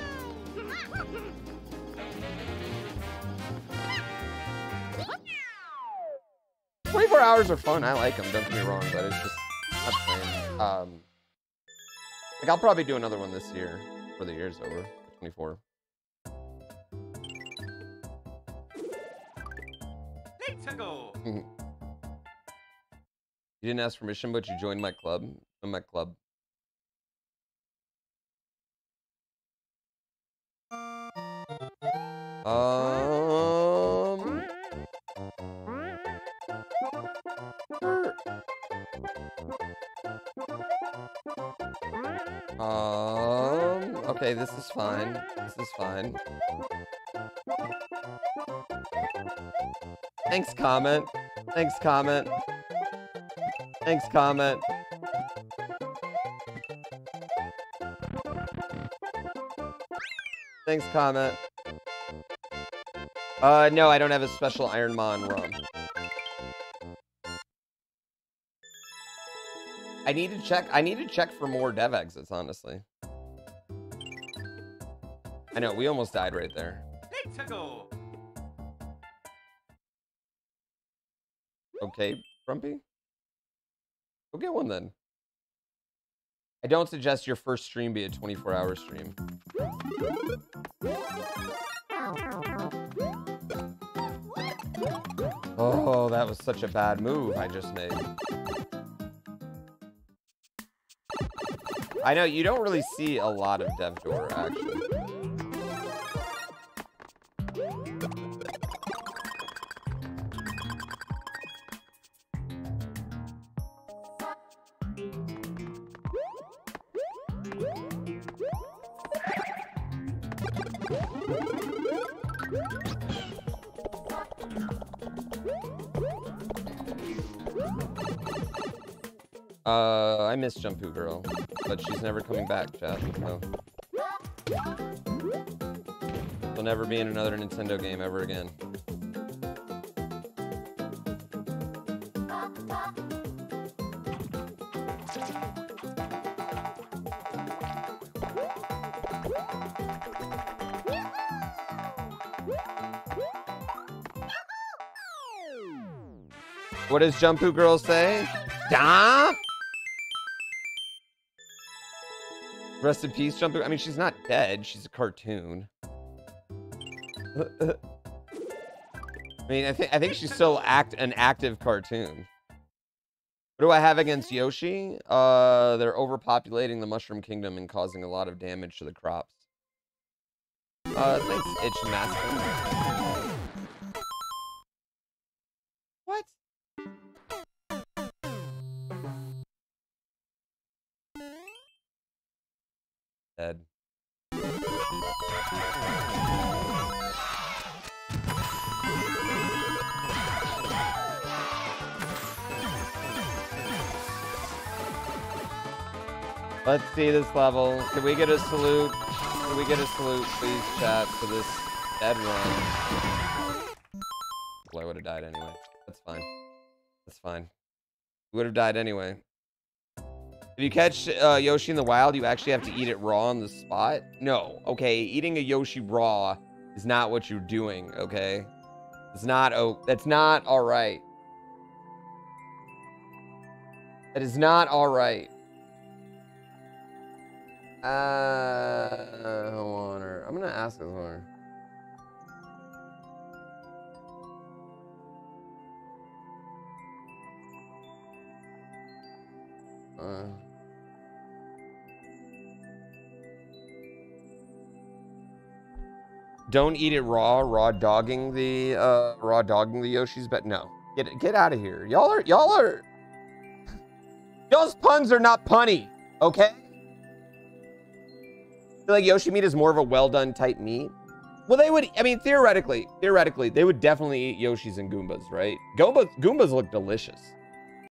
Speaker 1: twenty-four hours are fun. I like them. Don't get me wrong, but it's just not the same. Um, like I'll probably do another one this year before the year's over. twenty-four.
Speaker 3: Let's go.
Speaker 1: You didn't ask permission, but you joined my club. In my club. Um. Um. Okay, this is fine. This is fine. Thanks, comment. Thanks, comment. Thanks, comment. Thanks, comment. Uh, no, I don't have a special Ironmon ROM. I need to check. I need to check for more dev exits, honestly. I know, we almost died right there.
Speaker 3: Let's go.
Speaker 1: Okay, Grumpy? Go get one then. I don't suggest your first stream be a twenty-four hour stream. Oh, that was such a bad move I just made. I know, you don't really see a lot of DevDoor, actually. Uh, I miss Jumpu Girl, but she's never coming back, chat. No. She'll never be in another Nintendo game ever again. What does Jumpu Girl say? Stop! Rest in peace, Jumpu. I mean, she's not dead. She's a cartoon. I mean, I think I think she's still act an active cartoon. What do I have against Yoshi? Uh, they're overpopulating the Mushroom Kingdom and causing a lot of damage to the crops. Uh, thanks, Itch Master. What? Dead. Let's see this level. Can we get a salute? Can we get a salute, please, chat, for this dead run? Well, I would have died anyway. That's fine. That's fine. We would have died anyway. If you catch uh, Yoshi in the wild, you actually have to eat it raw on the spot? No. Okay, eating a Yoshi raw is not what you're doing, okay? It's not, oh, that's not all right. That is not all right. Uh, hold on. I'm gonna ask this one. Uh, don't eat it raw, raw dogging the uh, raw dogging the Yoshis, but no, get get out of here. Y'all are y'all are y'all's puns are not punny, okay? I feel like Yoshi meat is more of a well done type meat. Well, they would. I mean, theoretically, theoretically, they would definitely eat Yoshis and Goombas, right? Goombas, Goombas look delicious.